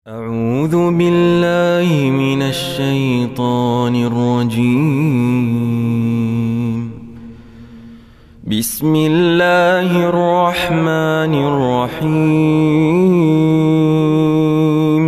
أعوذ بالله من الشيطان الرجيم. بسم الله الرحمن الرحيم.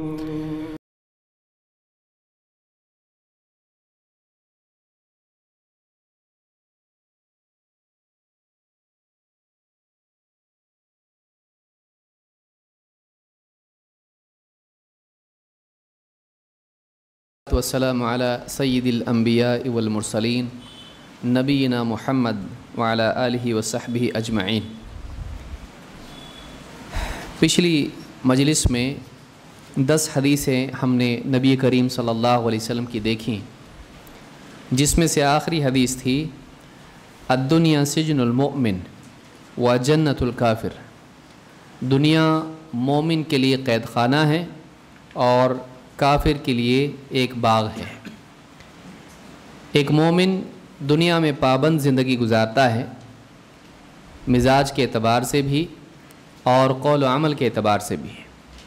والسلام على سید الانبیاء والمرسلین نبینا محمد وعلى آلہ وصحبہ اجمعین۔ پچھلی مجلس میں 10 حدیثیں ہم نے نبی کریم صلی اللہ علیہ وسلم کی دیکھیں، جس میں سے آخری حدیث تھی الدنیا سجن المؤمن و جنت الکافر۔ دنیا مومن کے لیے قید خانہ ہے اور کافر کے لیے ایک باغ ہے۔ ایک مومن دنیا میں پابند زندگی گزارتا ہے، مزاج کے اعتبار سے بھی اور قول و عمل کے اعتبار سے بھی۔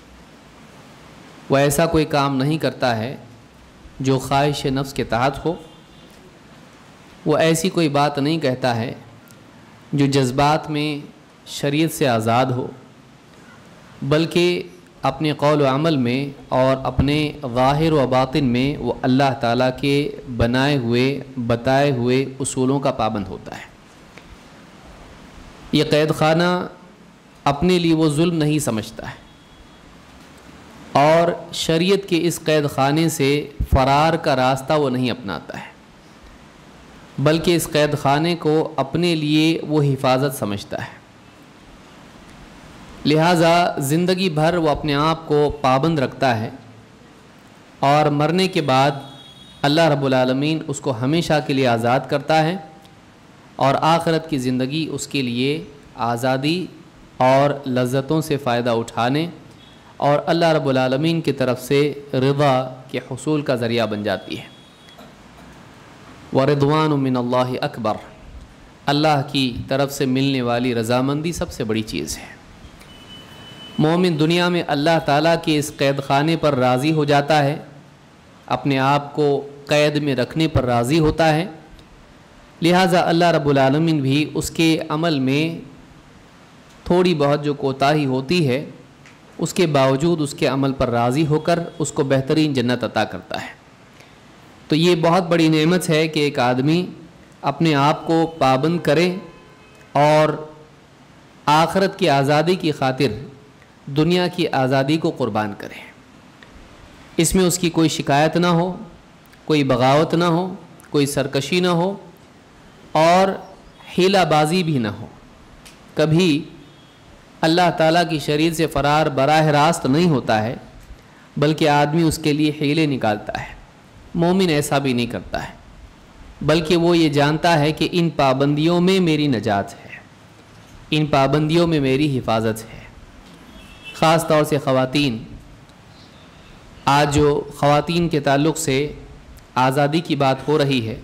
وہ ایسا کوئی کام نہیں کرتا ہے جو خواہش نفس کے تحت ہو، وہ ایسی کوئی بات نہیں کہتا ہے جو جذبات میں شریعت سے آزاد ہو، بلکہ اپنے قول و عمل میں اور اپنے ظاہر و باطن میں وہ اللہ تعالیٰ کے بنائے ہوئے بتائے ہوئے اصولوں کا پابند ہوتا ہے۔ یہ قید خانہ اپنے لیے وہ ظلم نہیں سمجھتا ہے، اور شریعت کے اس قید خانے سے فرار کا راستہ وہ نہیں اپناتا ہے، بلکہ اس قید خانے کو اپنے لیے وہ حفاظت سمجھتا ہے۔ لہٰذا زندگی بھر وہ اپنے آپ کو پابند رکھتا ہے، اور مرنے کے بعد اللہ رب العالمین اس کو ہمیشہ کے لیے آزاد کرتا ہے، اور آخرت کی زندگی اس کے لیے آزادی اور لذتوں سے فائدہ اٹھانے اور اللہ رب العالمین کی طرف سے رضا کے حصول کا ذریعہ بن جاتی ہے۔ وَرِضْوَانٌ مِّنَ اللَّهِ اکبر، اللہ کی طرف سے ملنے والی رضامندی سب سے بڑی چیز ہے۔ مومن دنیا میں اللہ تعالیٰ کے اس قید خانے پر راضی ہو جاتا ہے، اپنے آپ کو قید میں رکھنے پر راضی ہوتا ہے، لہٰذا اللہ رب العالمین بھی اس کے عمل میں تھوڑی بہت جو کوتاہی ہوتی ہے اس کے باوجود اس کے عمل پر راضی ہو کر اس کو بہترین جنت عطا کرتا ہے۔ تو یہ بہت بڑی نعمت ہے کہ ایک آدمی اپنے آپ کو پابند کرے اور آخرت کی آزادی کی خاطر دنیا کی آزادی کو قربان کرے۔ اس میں اس کی کوئی شکایت نہ ہو، کوئی بغاوت نہ ہو، کوئی سرکشی نہ ہو، اور حیلہ بازی بھی نہ ہو۔ کبھی اللہ تعالیٰ کی شریعت سے فرار براہ راست نہیں ہوتا ہے، بلکہ آدمی اس کے لیے حیلے نکالتا ہے۔ مومن ایسا بھی نہیں کرتا ہے، بلکہ وہ یہ جانتا ہے کہ ان پابندیوں میں میری نجات ہے، ان پابندیوں میں میری حفاظت ہے۔ خاص طور سے خواتین، آج جو خواتین کے تعلق سے آزادی کی بات ہو رہی ہے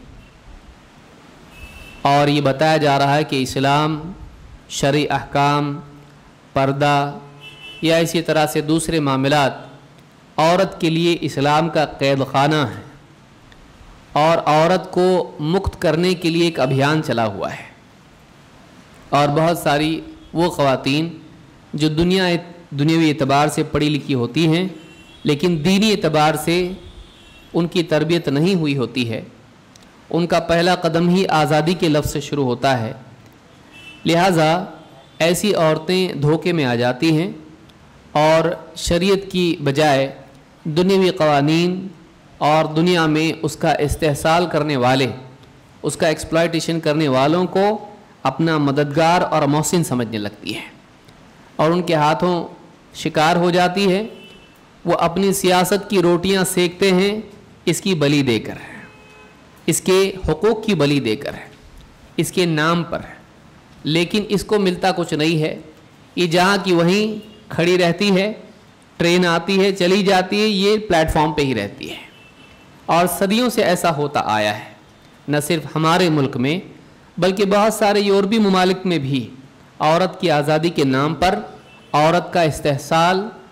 اور یہ بتایا جا رہا ہے کہ اسلام شرعی احکام، پردہ یا اسی طرح سے دوسرے معاملات عورت کے لیے اسلام کا قید خانہ ہے، اور عورت کو مکت کرنے کے لیے ایک ابھیان چلا ہوا ہے، اور بہت ساری وہ خواتین جو دنیاوی اعتبار سے پڑھی لکھی ہوتی ہیں لیکن دینی اعتبار سے ان کی تربیت نہیں ہوئی ہوتی ہے، ان کا پہلا قدم ہی آزادی کے لفظ سے شروع ہوتا ہے۔ لہٰذا ایسی عورتیں دھوکے میں آ جاتی ہیں اور شریعت کی بجائے دنیاوی قوانین اور دنیا میں اس کا استحصال کرنے والے، اس کا ایکسپلائٹیشن کرنے والوں کو اپنا مددگار اور محسن سمجھنے لگتی ہے، اور ان کے ہاتھوں شکار ہو جاتی ہے۔ وہ اپنی سیاست کی روٹیاں سیکتے ہیں اس کی بلی دے کر، اس کے حقوق کی بلی دے کر، اس کے نام پر، لیکن اس کو ملتا کچھ نہیں ہے۔ یہ جہاں کی وہیں کھڑی رہتی ہے، ٹرین آتی ہے چلی جاتی ہے، یہ پلیٹ فارم پہ ہی رہتی ہے، اور صدیوں سے ایسا ہوتا آیا ہے، نہ صرف ہمارے ملک میں بلکہ بہت سارے یورپی ممالک میں بھی عورت کی آزادی کے نام پر عورت کا استحصال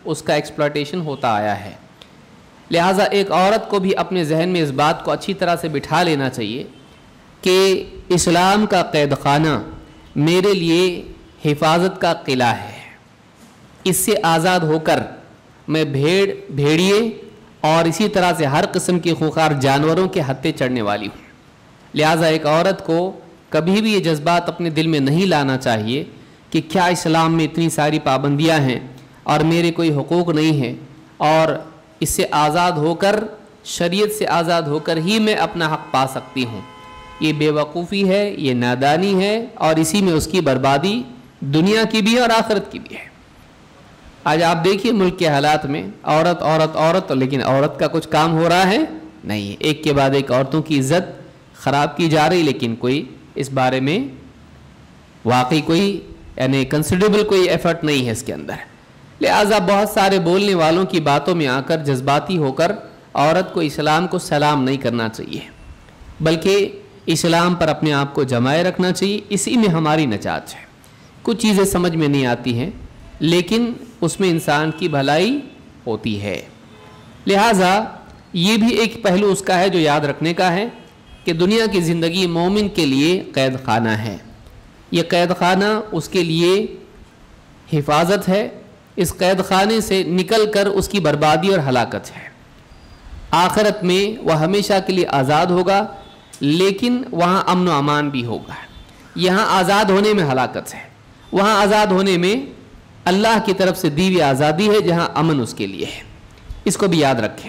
اس کا ایکسپلائٹیشن ہوتا آیا ہے۔ لہٰذا ایک عورت کو بھی اپنے ذہن میں اس بات کو اچھی طرح سے بٹھا لینا چاہیے کہ اسلام کا قید خانہ میرے لیے حفاظت کا قلعہ ہے، اس سے آزاد ہو کر میں بھیڑیے اور اسی طرح سے ہر قسم کے خونخوار جانوروں کے ہتھے چڑھنے والی ہوں۔ لہٰذا ایک عورت کو کبھی بھی یہ جذبات اپنے دل میں نہیں لانا چاہیے کہ کیا اسلام میں اتنی ساری پابندیاں ہیں اور میرے کوئی حقوق نہیں ہیں، اور اس سے آزاد ہو کر، شریعت سے آزاد ہو کر ہی میں اپنا حق پا سکتی ہوں۔ یہ بے وقوفی ہے، یہ نادانی ہے، اور اسی میں اس کی بربادی دنیا کی بھی ہے اور آخرت کی بھی ہے۔ آج آپ دیکھیے ملک کے حالات میں عورت عورت عورت، لیکن عورت کا کچھ کام ہو رہا ہے نہیں، ایک کے بعد ایک عورتوں کی عزت خراب کی جا رہی، لیکن کوئی اس بارے میں واقعی کوئی یعنی کنسیڈریبل کوئی ایفرٹ نہیں ہے اس کے اندر۔ لہٰذا بہت سارے بولنے والوں کی باتوں میں آ کر جذباتی ہو کر عورت کو اسلام کو سلام نہیں کرنا چاہیے، بلکہ اسلام پر اپنے آپ کو جمائے رکھنا چاہیے۔ اسی میں ہماری نجات ہے۔ کچھ چیزیں سمجھ میں نہیں آتی ہیں، لیکن اس میں انسان کی بھلائی ہوتی ہے۔ لہٰذا یہ بھی ایک پہلو اس کا ہے جو یاد رکھنے کا ہے کہ دنیا کی زندگی مومن کے لیے قید خانہ ہے۔ یہ قید خانہ اس کے لیے حفاظت ہے، اس قید خانے سے نکل کر اس کی بربادی اور ہلاکت ہے۔ آخرت میں وہ ہمیشہ کے لیے آزاد ہوگا، لیکن وہاں امن و امان بھی ہوگا۔ یہاں آزاد ہونے میں ہلاکت ہے، وہاں آزاد ہونے میں اللہ کی طرف سے دی ہوئی آزادی ہے، جہاں امن اس کے لیے ہے۔ اس کو بھی یاد رکھیں۔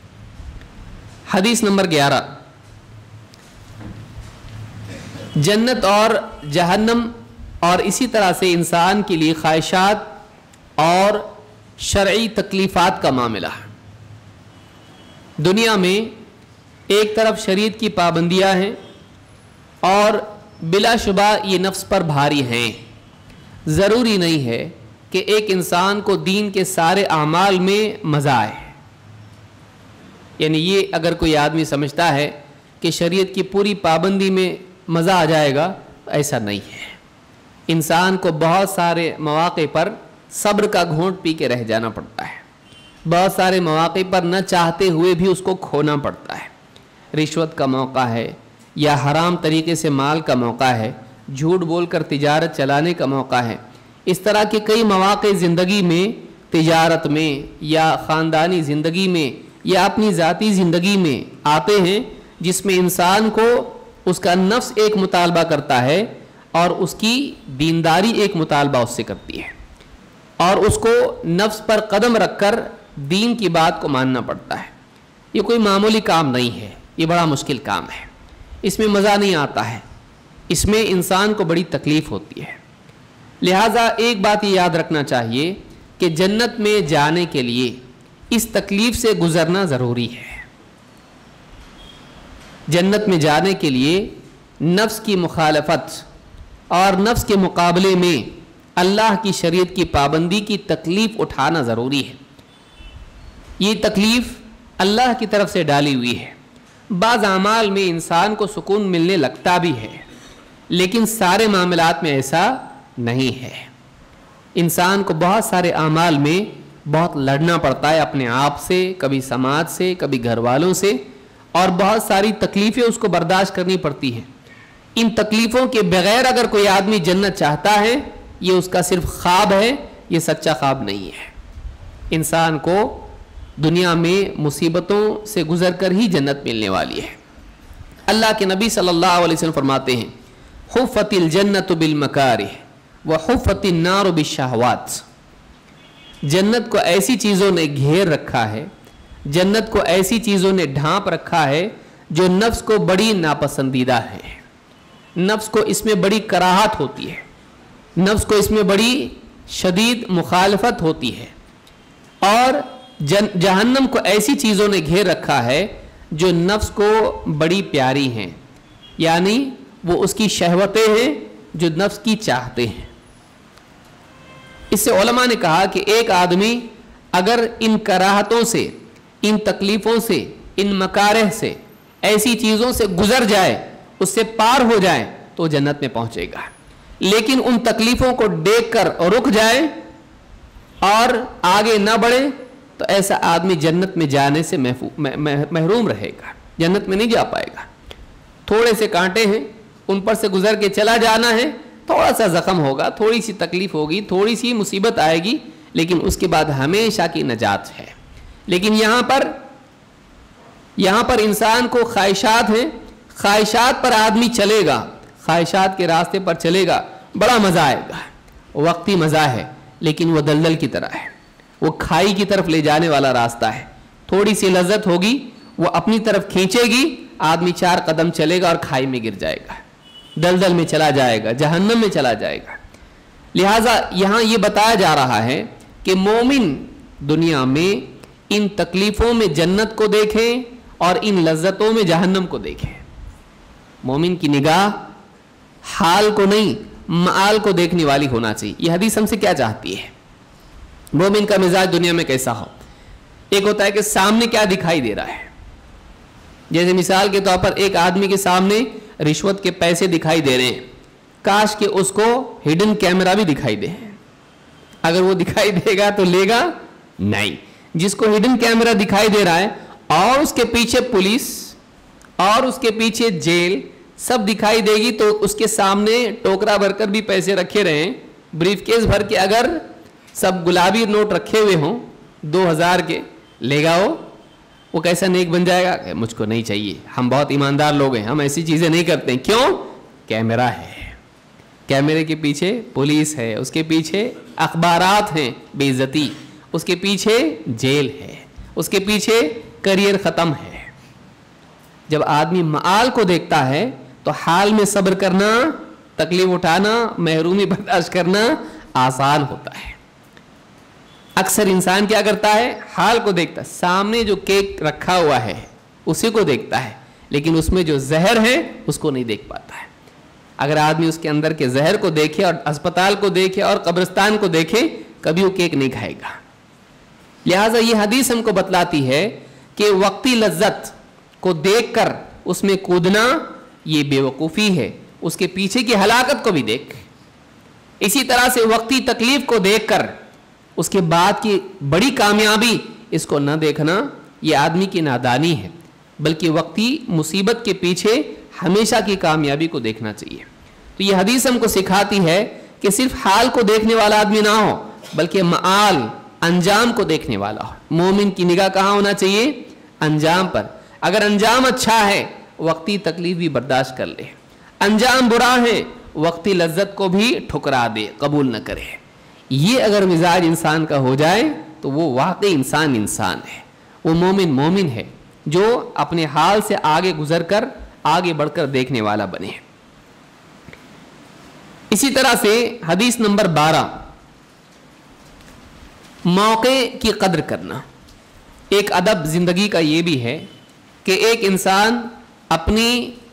حدیث نمبر 11، جنت اور جہنم اور اسی طرح سے انسان کے لیے خواہشات اور شرعی تکلیفات کا معاملہ۔ دنیا میں ایک طرف شریعت کی پابندیاں ہیں اور بلا شبہ یہ نفس پر بھاری ہیں۔ ضروری نہیں ہے کہ ایک انسان کو دین کے سارے اعمال میں مزہ آئے، یعنی یہ اگر کوئی آدمی سمجھتا ہے کہ شریعت کی پوری پابندی میں مزہ آ جائے گا، ایسا نہیں ہے۔ انسان کو بہت سارے مواقع پر صبر کا گھونٹ پی کے رہ جانا پڑتا ہے، بہت سارے مواقع پر نہ چاہتے ہوئے بھی اس کو کھونا پڑتا ہے۔ رشوت کا موقع ہے، یا حرام طریقے سے مال کا موقع ہے، جھوٹ بول کر تجارت چلانے کا موقع ہے۔ اس طرح کے کئی مواقع زندگی میں، تجارت میں یا خاندانی زندگی میں یا اپنی ذاتی زندگی میں آتے ہیں، جس میں انسان کو اس کا نفس ایک مطالبہ کرتا ہے اور اس کی دینداری ایک مطالبہ اس سے کرتی ہے، اور اس کو نفس پر قدم رکھ کر دین کی بات کو ماننا پڑتا ہے۔ یہ کوئی معمولی کام نہیں ہے، یہ بڑا مشکل کام ہے، اس میں مزہ نہیں آتا ہے، اس میں انسان کو بڑی تکلیف ہوتی ہے۔ لہٰذا ایک بات یہ یاد رکھنا چاہیے کہ جنت میں جانے کے لیے اس تکلیف سے گزرنا ضروری ہے۔ جنت میں جانے کے لیے نفس کی مخالفت اور نفس کے مقابلے میں اللہ کی شریعت کی پابندی کی تکلیف اٹھانا ضروری ہے۔ یہ تکلیف اللہ کی طرف سے ڈالی ہوئی ہے۔ بعض اعمال میں انسان کو سکون ملنے لگتا بھی ہے، لیکن سارے معاملات میں ایسا نہیں ہے۔ انسان کو بہت سارے اعمال میں بہت لڑنا پڑتا ہے اپنے آپ سے، کبھی سماج سے، کبھی گھر والوں سے، اور بہت ساری تکلیفیں اس کو برداشت کرنی پڑتی ہیں۔ ان تکلیفوں کے بغیر اگر کوئی آدمی جنت چاہتا ہے، یہ اس کا صرف خواب ہے، یہ سچا خواب نہیں ہے۔ انسان کو دنیا میں مصیبتوں سے گزر کر ہی جنت ملنے والی ہے۔ اللہ کے نبی صلی اللہ علیہ وسلم فرماتے ہیں، حفت الجنت بالمکارہ وحفت النار بالشہوات۔ جنت کو ایسی چیزوں نے گھیر رکھا ہے، جنت کو ایسی چیزوں نے ڈھانپ رکھا ہے جو نفس کو بڑی ناپسندیدہ ہے، نفس کو اس میں بڑی کراہت ہوتی ہے، نفس کو اس میں بڑی شدید مخالفت ہوتی ہے، اور جہنم کو ایسی چیزوں نے گھیر رکھا ہے جو نفس کو بڑی پیاری ہیں، یعنی وہ اس کی شہوتیں ہیں جو نفس کی چاہتے ہیں۔ اس سے علماء نے کہا کہ ایک آدمی اگر ان کراہتوں سے، ان تکلیفوں سے، ان مکارہ سے، ایسی چیزوں سے گزر جائے، اس سے پار ہو جائے تو جنت میں پہنچے گا، لیکن ان تکلیفوں کو دیکھ کر رک جائے اور آگے نہ بڑھے تو ایسا آدمی جنت میں جانے سے محروم رہے گا، جنت میں نہیں جا پائے گا۔ تھوڑے سے کانٹے ہیں، ان پر سے گزر کے چلا جانا ہے، تھوڑا سا زخم ہوگا، تھوڑی سی تکلیف ہوگی، تھوڑی سی مصیبت آئے گی، لیکن اس کے بعد ہمیشہ کی نجات ہے۔ لیکن یہاں پر انسان کو خواہشات ہیں، خواہشات پر آدمی چلے گا، خواہشات کے راستے پر چلے گا، بڑا مزہ آئے گا، وقتی مزہ ہے، لیکن وہ دلدل کی طرح ہے، وہ کھائی کی طرف لے جانے والا راستہ ہے۔ تھوڑی سی لذت ہوگی، وہ اپنی طرف کھینچے گی، آدمی 4 قدم چلے گا اور کھائی میں گر جائے گا، دلدل میں چلا جائے گا، جہنم میں چلا جائے گا۔ لہٰذا یہاں یہ بتایا جا رہا ہے کہ مومن دنیا میں ان تکلیفوں میں جنت کو دیکھیں اور ان لذتوں میں جہنم کو دیکھیں۔ مومن کی نگاہ حال کو نہیں، معال کو دیکھنے والی ہونا چاہیے۔ یہ حدیث ہم سے کیا چاہتی ہے؟ مومن کا مزاج دنیا میں کیسا ہو؟ ایک ہوتا ہے کہ سامنے کیا دکھائی دے رہا ہے، جیسے مثال کے طور پر ایک آدمی کے سامنے رشوت کے پیسے دکھائی دے رہے ہیں، کاش کہ اس کو ہڈن کیمرہ بھی دکھائی دے، اگر وہ دکھائی دے گا تو لے گا نہیں۔ جس کو ہڈن کیمرہ دکھائی دے رہا ہے اور اس کے پیچھے پولیس اور اس کے پیچھے جیل سب دکھائی دے گی، تو اس کے سامنے ٹوکرا بھر کر بھی پیسے رکھے رہیں، بریف کیس بھر کے اگر سب گلابی نوٹ رکھے ہوئے ہوں 2000 کے، لے گا وہ کیسا نیک بن جائے گا کہ مجھ کو نہیں چاہیے، ہم بہت ایماندار لوگ ہیں، ہم ایسی چیزیں نہیں کرتے ہیں۔ کیوں؟ کیمرہ ہے، کیمرے کے پیچھے پولیس ہے، اس کے پیچھے اخبارات ہیں بے عزتی، اس کے پیچھے جیل ہے، اس کے پیچھے کریئر ختم ہے۔ جب آدمی معال کو دیکھتا ہے تو حال میں صبر کرنا، تکلیف اٹھانا، محرومی برداشت کرنا آسان ہوتا ہے۔ اکثر انسان کیا کرتا ہے؟ حال کو دیکھتا ہے، سامنے جو کیک رکھا ہوا ہے اسی کو دیکھتا ہے، لیکن اس میں جو زہر ہے اس کو نہیں دیکھ پاتا ہے۔ اگر آدمی اس کے اندر کے زہر کو دیکھے اور اسپتال کو دیکھے اور قبرستان کو دیکھے، کبھی وہ کیک نہیں کھائے گا۔ لہٰذا یہ حدیث ہم کو بتلاتی ہے کہ وقتی لذت کو دیکھ کر اس میں کودنا یہ بے وقوفی ہے، اس کے پیچھے کی ہلاکت کو بھی دیکھ۔ اسی طرح سے وقتی تکلیف کو دیکھ کر اس کے بعد کی بڑی کامیابی اس کو نہ دیکھنا یہ آدمی کی نادانی ہے، بلکہ وقتی مصیبت کے پیچھے ہمیشہ کی کامیابی کو دیکھنا چاہیے۔ تو یہ حدیث ہم کو سکھاتی ہے کہ صرف حال کو دیکھنے والا آدمی نہ ہو، بلکہ معال انجام کو دیکھنے والا ہو۔ مومن کی نگاہ کہاں ہونا چاہیے؟ انجام پر۔ اگر انجام اچھا ہے وقتی تکلیف بھی برداشت کر لے، انجام برا ہے وقتی لذت کو بھی ٹھکرا دے، قبول نہ کرے۔ یہ اگر مزاج انسان کا ہو جائے تو وہ واقعی انسان ہے، وہ مومن ہے جو اپنے حال سے آگے گزر کر آگے بڑھ کر دیکھنے والا بنے۔ اسی طرح سے حدیث نمبر 12، موقع کی قدر کرنا۔ ایک ادب زندگی کا یہ بھی ہے کہ ایک انسان اپنی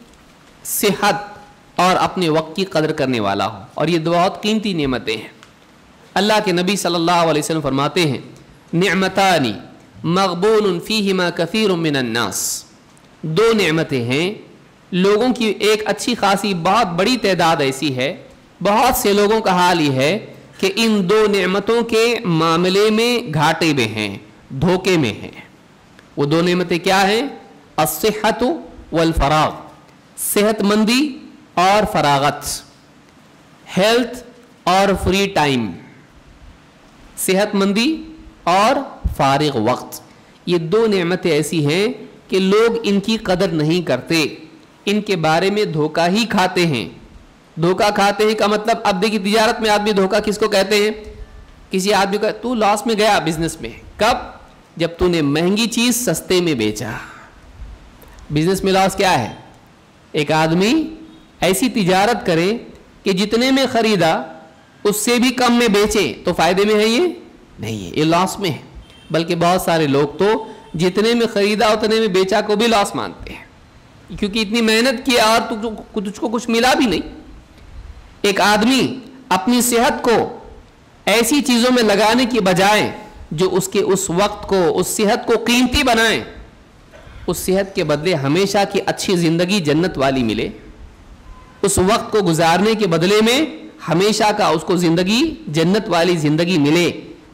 صحت اور اپنے وقت کی قدر کرنے والا ہو، اور یہ بہت قیمتی نعمتیں ہیں۔ اللہ کے نبی صلی اللہ علیہ وسلم فرماتے ہیں، نعمتانی مغبون فیہما کثیر من الناس، 2 نعمتیں ہیں، لوگوں کی ایک اچھی خاصی بہت بڑی تعداد ایسی ہے، بہت سے لوگوں کا حال یہ ہے کہ ان 2 نعمتوں کے معاملے میں گھاٹے میں ہیں، دھوکے میں ہیں۔ وہ 2 نعمتیں کیا ہیں؟ الصحت والفراغ، صحت مندی اور فراغت، ہیلتھ اور فری ٹائم، صحت مندی اور فارغ وقت۔ یہ 2 نعمتیں ایسی ہیں کہ لوگ ان کی قدر نہیں کرتے، ان کے بارے میں دھوکہ ہی کھاتے ہیں۔ دھوکہ کھاتے ہیں کا مطلب، اب دیکھیے تجارت میں آدمی دھوکہ کس کو کہتے ہیں؟ کسی آدمی کا تو لاس میں گیا بزنس میں، کب؟ جب تو نے مہنگی چیز سستے میں بیچا۔ بزنس میں لاس کیا ہے؟ ایک آدمی ایسی تجارت کرے کہ جتنے میں خریدا اس سے بھی کم میں بیچے تو فائدے میں ہے؟ یہ نہیں ہے، یہ لاس میں ہے۔ بلکہ بہت سارے لوگ تو جتنے میں خریدا اتنے میں بیچا کو بھی لاس مانتے ہیں، کیونکہ اتنی محنت کی اور تجھ کو کچھ ملا بھی نہیں۔ ایک آدمی اپنی صحت کو ایسی چیزوں میں لگانے کی بجائے جو اس کے اس وقت کو، اس صحت کو قیمتی بنائیں، اس صحت کے بدلے ہمیشہ کی اچھی زندگی جنت والی ملے، اس وقت کو گزارنے کے بدلے میں ہمیشہ کا اس کو زندگی جنت والی زندگی ملے،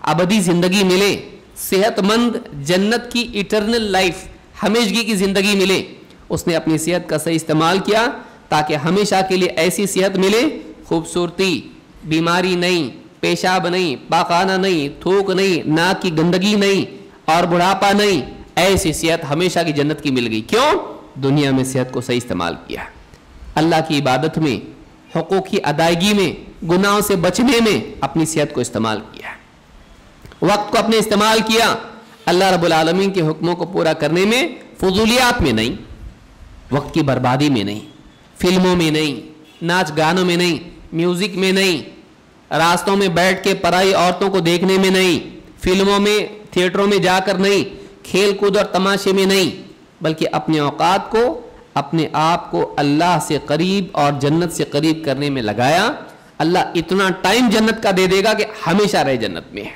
अबदी ज़िंदगी मिले, सेहतमंद जन्नत की इटरनल लाइफ, हमेशगी की ज़िंदगी मिले, उसने अपनी सेहत का सही इस्तेमाल किया ताकि हमेशा के लिए ऐसी सेहत मिले, खूबसूरती, बीमारी नहीं, पेशाब नहीं, पाखाना नहीं, थूक नहीं, नाक की गंदगी नहीं और बुढ़ापा नहीं, ऐसी सेहत हमेशा की जन्नत की मिल गई। क्यों? दुनिया में सेहत को सही इस्तेमाल किया, अल्लाह की इबादत में, हुकूक की अदायगी में, गुनाहों से बचने में अपनी सेहत को इस्तेमाल किया, वक्त को अपने इस्तेमाल किया अल्लाह रब्बुल आलमीन के हुक्मों को पूरा करने में, फजूलियात में नहीं, वक्त की बर्बादी में नहीं, फिल्मों में नहीं, नाच गानों में नहीं, म्यूजिक में नहीं, रास्तों में बैठ के पराई औरतों को देखने में नहीं, फिल्मों में, थिएटरों में जाकर नहीं, खेल कूद और तमाशे में नहीं, बल्कि अपने औकात को, अपने आप को अल्लाह से करीब और जन्नत से करीब करने में लगाया। अल्लाह इतना टाइम जन्नत का दे देगा कि हमेशा रहे जन्नत में।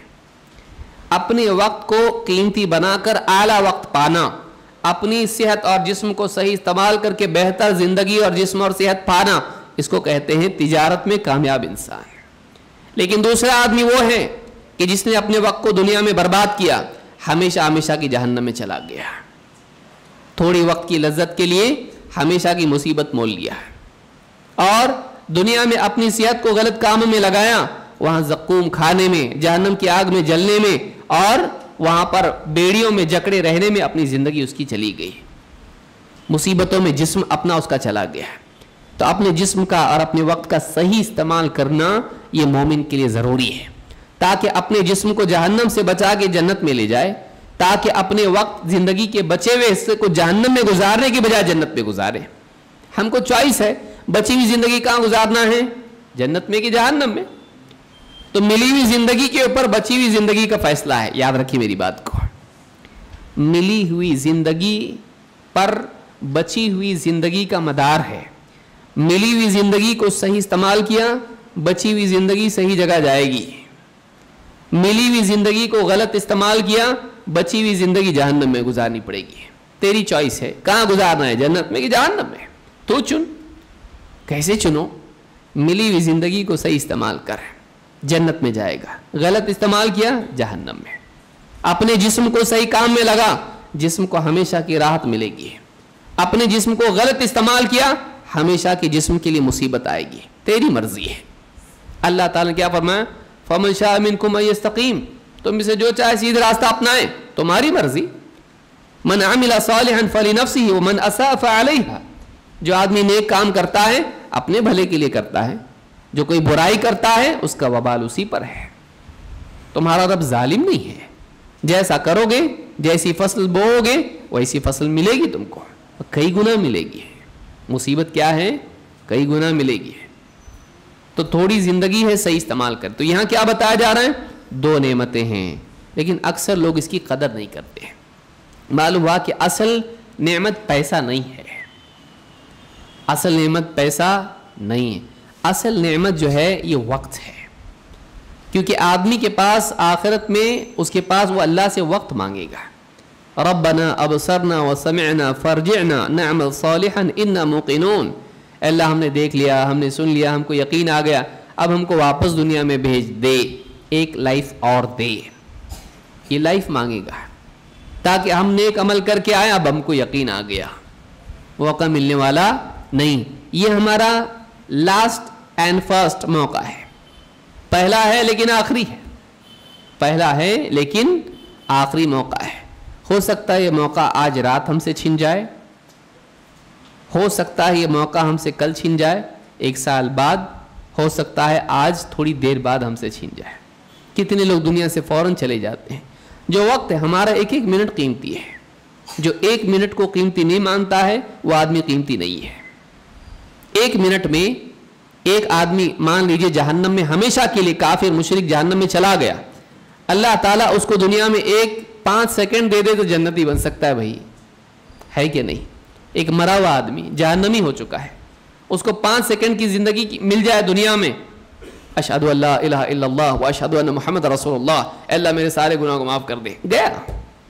अपने वक्त को कीमती बनाकर आला वक्त पाना, अपनी सेहत और जिस्म को सही इस्तेमाल करके बेहतर जिंदगी और जिस्म और सेहत पाना, इसको कहते हैं तिजारत में कामयाब इंसान। लेकिन दूसरा आदमी वो है कि जिसने अपने वक्त को दुनिया में बर्बाद किया, हमेशा हमेशा की जहन्नम में चला गया, थोड़ी वक्त की लज्जत के लिए हमेशा की मुसीबत मोल लिया और दुनिया में अपनी सेहत को गलत कामों में लगाया, वहां जक्कूम खाने में, जहन्नम की आग में जलने में और वहां पर बेड़ियों में जकड़े रहने में अपनी जिंदगी उसकी चली गई, मुसीबतों में जिस्म अपना उसका चला गया। तो अपने जिस्म का और अपने वक्त का सही इस्तेमाल करना ये मोमिन के लिए ज़रूरी है, ताकि अपने जिस्म को जहन्नम से बचा के जन्नत में ले जाए, ताकि अपने वक्त ज़िंदगी के बचे हुए हिस्से को जहन्नम में गुजारने की बजाय जन्नत में गुजारे। हमको चॉइस है, बची हुई ज़िंदगी कहाँ गुजारना है, जन्नत में कि जहन्नम में। तो मिली हुई ज़िंदगी के ऊपर बची हुई ज़िंदगी का फैसला है। याद रखिए मेरी बात को, मिली हुई ज़िंदगी पर बची हुई ज़िंदगी का मदार है। मिली हुई ज़िंदगी को सही इस्तेमाल किया, बची हुई ज़िंदगी सही जगह जाएगी। मिली हुई ज़िंदगी को गलत इस्तेमाल किया, बची हुई ज़िंदगी जहन्नम में गुजारनी पड़ेगी। तेरी चॉइस है कहाँ गुजारना है, जन्नत में कि जहन्नम में, तो चुन। कैसे चुनो? मिली हुई ज़िंदगी को सही इस्तेमाल कर, जन्नत में जाएगा। गलत इस्तेमाल किया, जहन्नम में। अपने जिस्म को सही काम में लगा, जिस्म को हमेशा की राहत मिलेगी। अपने जिस्म को गलत इस्तेमाल किया, हमेशा की जिस्म के लिए मुसीबत आएगी। तेरी मर्जी है। अल्लाह ताला ने क्या फरमाया, फमन शाअ मिनकुम अन यस्तकीम, तुम में से जो चाहे सीधा रास्ता अपनाए, तुम्हारी मर्जी। मन अमिला सालिहन फलिनफ्सिही व मन असाअ फअलैहा, जो आदमी नेक काम करता है अपने भले के लिए करता है, जो कोई बुराई करता है उसका वबाल उसी पर है। तुम्हारा रब जालिम नहीं है, जैसा करोगे, जैसी फसल बोओगे वैसी फसल मिलेगी तुमको, कई गुना मिलेगी। मुसीबत क्या है, कई गुना मिलेगी। तो थोड़ी जिंदगी है, सही इस्तेमाल कर। तो यहां क्या बताया जा रहा है, दो नेमतें हैं, लेकिन अक्सर लोग इसकी कदर नहीं करते। मालूम हुआ कि असल नेमत पैसा नहीं है, असल नेमत पैसा नहीं है, असल नेमत जो है ये वक्त है। क्योंकि आदमी के पास आखिरत में उसके पास वो अल्लाह से वक्त मांगेगा। रब्बना अबसरना व समिअना फरजिअना नअमल सालिहन इन्ना मुक़िनून, अल्लाह हमने देख लिया, हमने सुन लिया, हमको यकीन आ गया, अब हमको वापस दुनिया में भेज दे, एक लाइफ और दे। ये लाइफ मांगेगा ताकि हम नेक अमल करके आए, अब हमको यकीन आ गया, मौका मिलने वाला नहीं। ये हमारा लास्ट एंड फर्स्ट मौका है। पहला है लेकिन आखिरी है, पहला है लेकिन आखिरी मौका है। हो सकता है ये मौका आज रात हमसे छिन जाए, हो सकता है ये मौका हमसे कल छिन जाए, एक साल बाद, हो सकता है आज थोड़ी देर बाद हमसे छिन जाए। कितने लोग दुनिया से फौरन चले जाते हैं। जो वक्त है हमारा, एक एक मिनट कीमती है। जो एक मिनट को कीमती नहीं मानता है वो आदमी कीमती नहीं है। एक मिनट में एक आदमी मान लीजिए जहन्नम में हमेशा के लिए, काफिर मुशरिक जहन्नम में चला गया, अल्लाह ताला उसको दुनिया में 5 सेकंड दे दे तो जन्नती बन सकता है भाई, है कि नहीं? एक मरा हुआ आदमी जहन्नमी हो चुका है, उसको 5 सेकंड की जिंदगी मिल जाए दुनिया में, अशहदु अल्ला इलाहा इल्लल्लाह व अशहदु अन्ना मुहम्मद रसूलुल्लाह, अल्लाह मेरे सारे गुनाह को माफ कर दे, गया।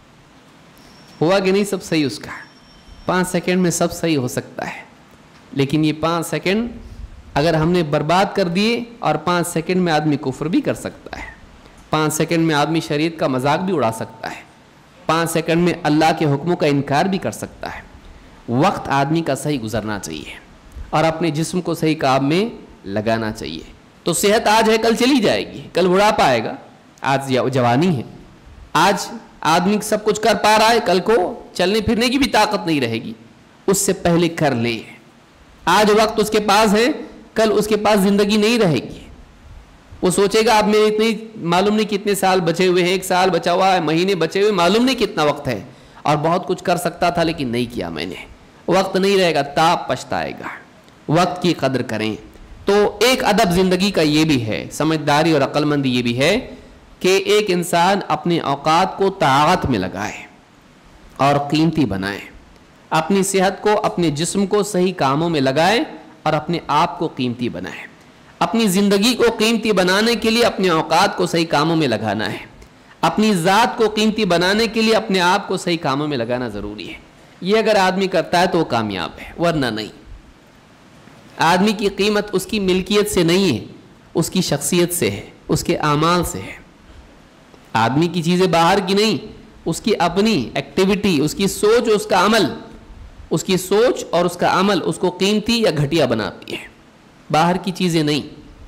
हुआ कि नहीं सब सही उसका? 5 सेकंड में सब सही हो सकता है, लेकिन ये 5 सेकंड अगर हमने बर्बाद कर दिए, और 5 सेकंड में आदमी कुफ्र भी कर सकता है, 5 سیکنڈ میں آدمی شریعت کا مذاق بھی اڑا سکتا ہے, 5 سیکنڈ میں اللہ کے حکموں کا انکار بھی کر سکتا ہے. وقت آدمی کا صحیح گزرنا چاہیے اور اپنے جسم کو صحیح کام میں لگانا چاہیے. تو صحت آج ہے کل چلی جائے گی, کل بڑھاپا آئے گا. آج جوانی ہے, آج آدمی سب کچھ کر پا رہا ہے, کل کو چلنے پھرنے کی بھی طاقت نہیں رہے گی. اس سے پہلے کر لے. آج وقت اس کے پاس ہے, کل اس کے پاس زندگی نہیں رہے گی. وہ سوچے گا اب میرے اتنے معلوم نہیں کتنے سال بچے ہوئے ہیں, 1 سال بچا ہوا ہے, مہینے بچے ہوئے, معلوم نہیں کتنا وقت ہے, اور بہت کچھ کر سکتا تھا لیکن نہیں کیا میں نے. وقت نہیں رہے گا, تاپ پچھتائے گا. وقت کی قدر کریں. تو ایک ادب زندگی کا یہ بھی ہے, سمجھداری اور عقل مندی یہ بھی ہے کہ ایک انسان اپنے اوقات کو طاعت میں لگائے اور قیمتی بنائے. اپنی صحت کو, اپنے جسم کو صحیح کاموں میں لگائے اور اپنے آپ کو قیمتی بنائے. اپنی زندگی کو قیمتی بنانے کے لیے اپنے اوقات کو صحیح کاموں میں لگانا ہے. اپنی ذات کو قیمتی بنانے کے لیے اپنے آپ کو صحیح کاموں میں لگانا ضروری ہے. یہ اگر آدمی کرتا ہے تو وہ کامیاب ہے, ورنہ نہیں. آدمی کی قیمت اس کی ملکیت سے نہیں ہے, اس کی شخصیت سے ہے, اس کے اعمال سے ہے. آدمی کی چیزیں باہر کی نہیں, اس کی اپنی ایکٹیویٹی, اس کی سوچ, اس کا عمل, اس کی سوچ اور اس کا عمل اس کو قیمتی یا گھٹیا بناتی ہے, باہر کی چیزیں نہیں.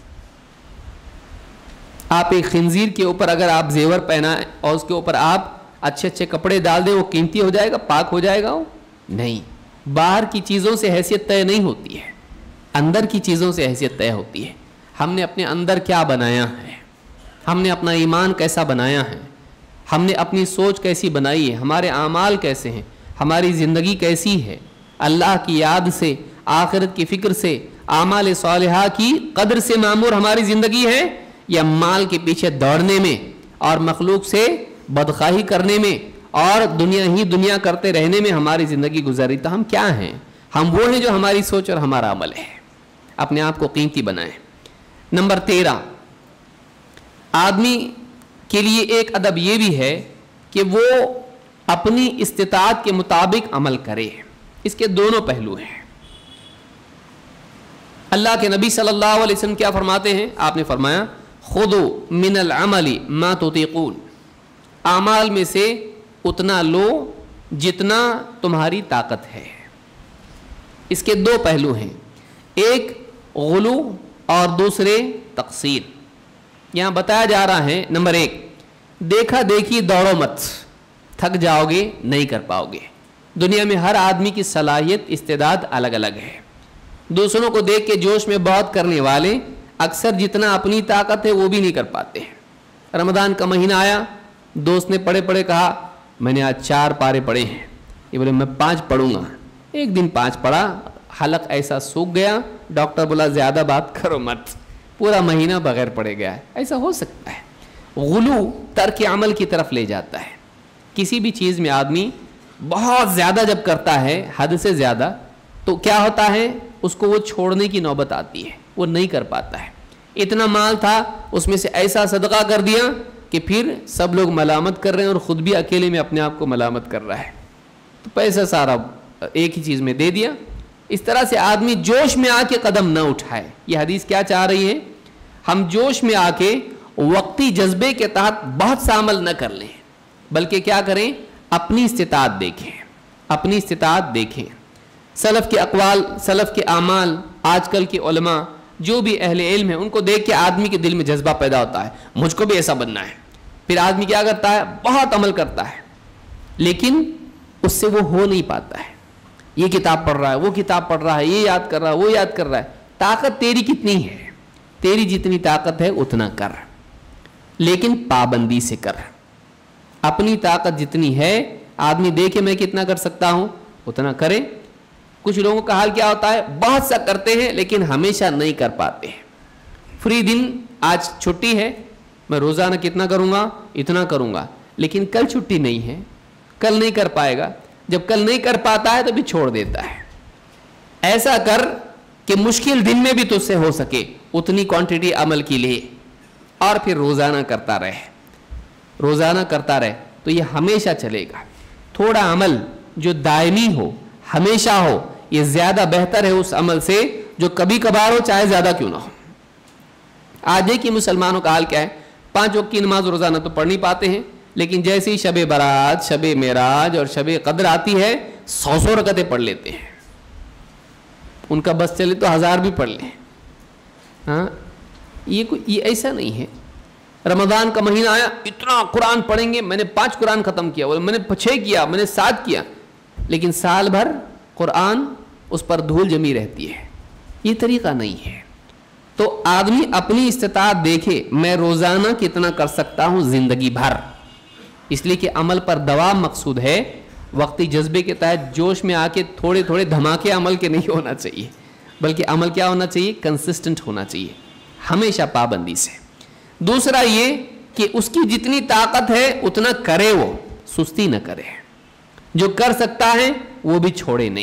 آپ ایک خنزیر کے اوپر اگر آپ زیور پہنائیں اور اس کے اوپر آپ اچھے اچھے کپڑے ڈال دیں, وہ قیمتی ہو جائے گا, پاک ہو جائے گا؟ وہ نہیں. باہر کی چیزوں سے حیثیت طے نہیں ہوتی ہے, اندر کی چیزوں سے حیثیت طے ہوتی ہے. ہم نے اپنے اندر کیا بنایا ہے, ہم نے اپنا ایمان کیسا بنایا ہے, ہم نے اپنی سوچ کیسی بنائی ہے, ہمارے اعمال کیسے ہیں, ہماری زندگی کیسی ہے. اللہ کی یاد سے, آخرت کی فکر سے, اعمال صالحہ کی قدر سے معمور ہماری زندگی ہے, یا مال کے پیچھے دوڑنے میں اور مخلوق سے بدخواہی کرنے میں اور دنیا ہی دنیا کرتے رہنے میں ہماری زندگی گزری؟ تو ہم کیا ہیں؟ ہم وہ ہیں جو ہماری سوچ اور ہمارا عمل ہے. اپنے آپ کو قیمتی بنائیں. نمبر 13, آدمی کے لیے ایک ادب یہ بھی ہے کہ وہ اپنی استطاعت کے مطابق عمل کرے. اس کے دونوں پہلو ہیں. اللہ کے نبی صلی اللہ علیہ وسلم کیا فرماتے ہیں؟ آپ نے فرمایا خذوا من العمل ما تطيقون, اعمال میں سے اتنا لو جتنا تمہاری طاقت ہے. اس کے 2 پہلو ہیں, ایک غلو اور دوسرے تقصیر. یہاں بتایا جا رہا ہے نمبر 1, دیکھا دیکھی دوڑو مت, تھک جاؤ گے, نہیں کر پاؤ گے. دنیا میں ہر آدمی کی صلاحیت استعداد الگ الگ ہے. دوسروں کو دیکھ کے جوش میں بہت کرنے والے اکثر جتنا اپنی طاقت ہے وہ بھی نہیں کر پاتے ہیں. رمضان کا مہینہ آیا, دوست نے پڑھے پڑھے کہا میں نے آج 4 پارے پڑھے ہیں. یہ بولے میں 5 پڑھوں گا. ایک دن 5 پڑھا, حلق ایسا سوکھ گیا, ڈاکٹر بولا زیادہ بات کرو مت, پورا مہینہ بغیر پڑھے گیا ہے. ایسا ہو سکتا ہے. غلو ترک عمل کی طرف لے جاتا ہے. کسی بھی چیز میں آدمی بہت زیادہ جب کرتا ہے, حد سے زیادہ, تو کیا ہوتا ہے, اس کو وہ چھوڑنے کی نوبت آتی ہے, وہ نہیں کر پاتا ہے. اتنا مال تھا, اس میں سے ایسا صدقہ کر دیا کہ پھر سب لوگ ملامت کر رہے ہیں اور خود بھی اکیلے میں اپنے آپ کو ملامت کر رہا ہے. تو پیسہ سارا ایک ہی چیز میں دے دیا. اس طرح سے آدمی جوش میں آ کے قدم نہ اٹھائے. یہ حدیث کیا چاہ رہی ہے؟ ہم جوش میں آ کے وقتی جذبے کے تحت بہت سا عمل نہ کر لیں, بلکہ کیا کریں, اپنی استطاعت دیکھیں, اپنی استطاعت دیکھیں. سلف کے اقوال, سلف کے اعمال, آج کل کے علماء جو بھی اہل علم ہیں, ان کو دیکھ کے آدمی کے دل میں جذبہ پیدا ہوتا ہے, مجھ کو بھی ایسا بننا ہے. پھر آدمی کیا کرتا ہے, بہت عمل کرتا ہے, لیکن اس سے وہ ہو نہیں پاتا ہے. یہ کتاب پڑھ رہا ہے, وہ کتاب پڑھ رہا ہے, یہ یاد کر رہا ہے, وہ یاد کر رہا ہے. طاقت تیری کتنی ہے؟ تیری جتنی طاقت ہے اتنا کر, لیکن پابندی سے کر. اپنی طاقت جتنی ہے, آدمی دیکھے میں کتنا کر سکتا ہوں اتنا کرے. کچھ لوگوں کا حال کیا ہوتا ہے, بہت سا کرتے ہیں لیکن ہمیشہ نہیں کر پاتے ہیں. فری دن, آج چھٹی ہے, میں روزانہ کتنا کروں گا, اتنا کروں گا, لیکن کل چھٹی نہیں ہے, کل نہیں کر پائے گا. جب کل نہیں کر پاتا ہے تو بھی چھوڑ دیتا ہے. ایسا کر کہ مشکل دن میں بھی تجھ سے ہو سکے اتنی کوانٹٹی عمل کی لے, اور پھر روزانہ کرتا رہے, روزانہ کرتا رہے, تو یہ ہمیشہ چلے گا. تھوڑا عمل جو دائمی ہو, ہمیشہ ہو, یہ زیادہ بہتر ہے اس عمل سے جو کبھی کبھار ہو, چاہے زیادہ کیوں نہ ہو. آج دیکھیے مسلمانوں کا حال کیا ہے, 5 وقت کی نماز روزانہ تو پڑھ نہیں پاتے ہیں، لیکن جیسے ہی شب برات، شب معراج اور شب قدر آتی ہے 100 رکعتیں پڑھ لیتے ہیں. ان کا بس چلے تو 1000 بھی پڑھ لیں. ہاں یہ ایسا نہیں ہے. رمضان کا مہینہ آیا اتنا قرآن پڑھیں گے، میں نے 5 قرآن ختم کیا، میں نے 6 کیا، میں نے 7 کیا، لیکن سال بھر قرآن اس پر دھول جمی رہتی ہے. یہ طریقہ نہیں ہے. تو آدمی اپنی استطاعت دیکھے میں روزانہ کتنا کر سکتا ہوں زندگی بھر، اس لیے کہ عمل پر دوام مقصود ہے. وقتی جذبے کے تحت جوش میں آ کے تھوڑے تھوڑے دھماکے عمل کے نہیں ہونا چاہیے، بلکہ عمل کیا ہونا چاہیے؟ کنسسٹنٹ ہونا چاہیے، ہمیشہ پابندی سے. دوسرا یہ کہ اس کی جتنی طاقت ہے اتنا کرے، وہ سستی نہ کرے. جو کر سکتا ہے وہ بھی چھوڑے نہیں،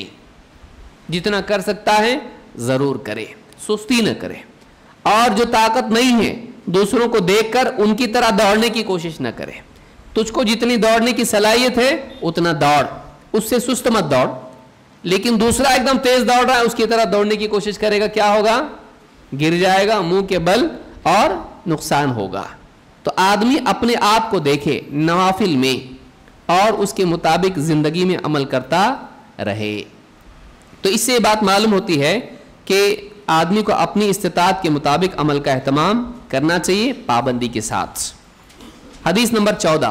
جتنا کر سکتا ہے ضرور کرے، سستی نہ کرے. اور جو طاقت نہیں ہے دوسروں کو دیکھ کر ان کی طرح دوڑنے کی کوشش نہ کرے. تجھ کو جتنی دوڑنے کی صلاحیت ہے اتنا دوڑ، اس سے سست مت دوڑ. لیکن دوسرا ایک دم تیز دوڑ رہا ہے، اس کی طرح دوڑنے کی کوشش کرے گا، کیا ہوگا؟ گر جائے گا منہ کے بل اور نقصان ہوگا. تو آدمی اپنے آپ کو دیکھے نوافل میں اور اس کے مطابق زندگی میں عمل کرتا رہے. تو اس سے یہ بات معلوم ہوتی ہے کہ آدمی کو اپنی استطاعت کے مطابق عمل کا اہتمام کرنا چاہیے پابندی کے ساتھ. حدیث نمبر 14.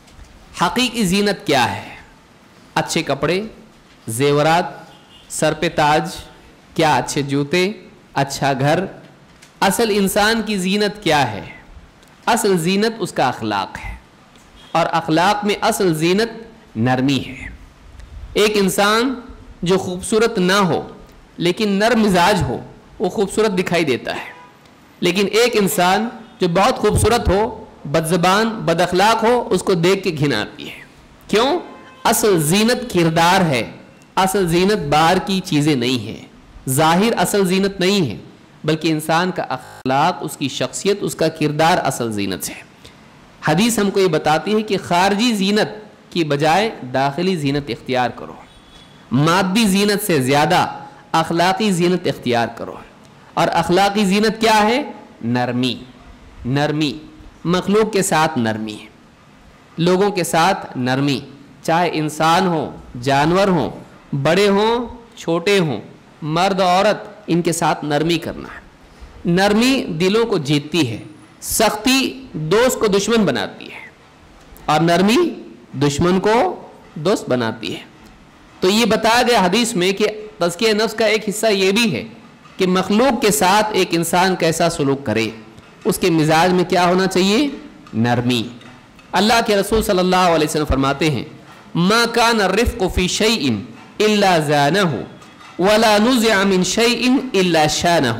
حقیقی زینت کیا ہے؟ اچھے کپڑے، زیورات، سر پہ تاج، کیا اچھے جوتے، اچھا گھر. اصل انسان کی زینت کیا ہے؟ اصل زینت اس کا اخلاق ہے، اور اخلاق میں اصل زینت نرمی ہے. ایک انسان جو خوبصورت نہ ہو لیکن نرم مزاج ہو وہ خوبصورت دکھائی دیتا ہے. لیکن ایک انسان جو بہت خوبصورت ہو، بد زبان، بد اخلاق ہو، اس کو دیکھ کے گھن آتی ہے. کیوں؟ اصل زینت کردار ہے. اصل زینت باہر کی چیزیں نہیں ہے، ظاہر اصل زینت نہیں ہے، بلکہ انسان کا اخلاق، اس کی شخصیت، اس کا کردار اصل زینت ہے. حدیث ہم کو یہ بتاتی ہے کہ خارجی زینت کی بجائے داخلی زینت اختیار کرو. مادی زینت سے زیادہ اخلاقی زینت اختیار کرو. اور اخلاقی زینت کیا ہے؟ نرمی. نرمی، مخلوق کے ساتھ نرمی، لوگوں کے ساتھ نرمی، چاہے انسان ہو، جانور ہوں، بڑے ہوں، چھوٹے ہوں، مرد عورت، ان کے ساتھ نرمی کرنا ہے. نرمی دلوں کو جیتتی ہے. سختی دوست کو دشمن بناتی ہے، اور نرمی دشمن کو دوست بناتی ہے. تو یہ بتایا گیا حدیث میں کہ تزکیہ نفس کا ایک حصہ یہ بھی ہے کہ مخلوق کے ساتھ ایک انسان کیسا سلوک کرے، اس کے مزاج میں کیا ہونا چاہیے؟ نرمی. اللہ کے رسول صلی اللہ علیہ وسلم فرماتے ہیں ما کان الرفق فی شیء الا زانہ ولا نزع من شیء الا شانہ.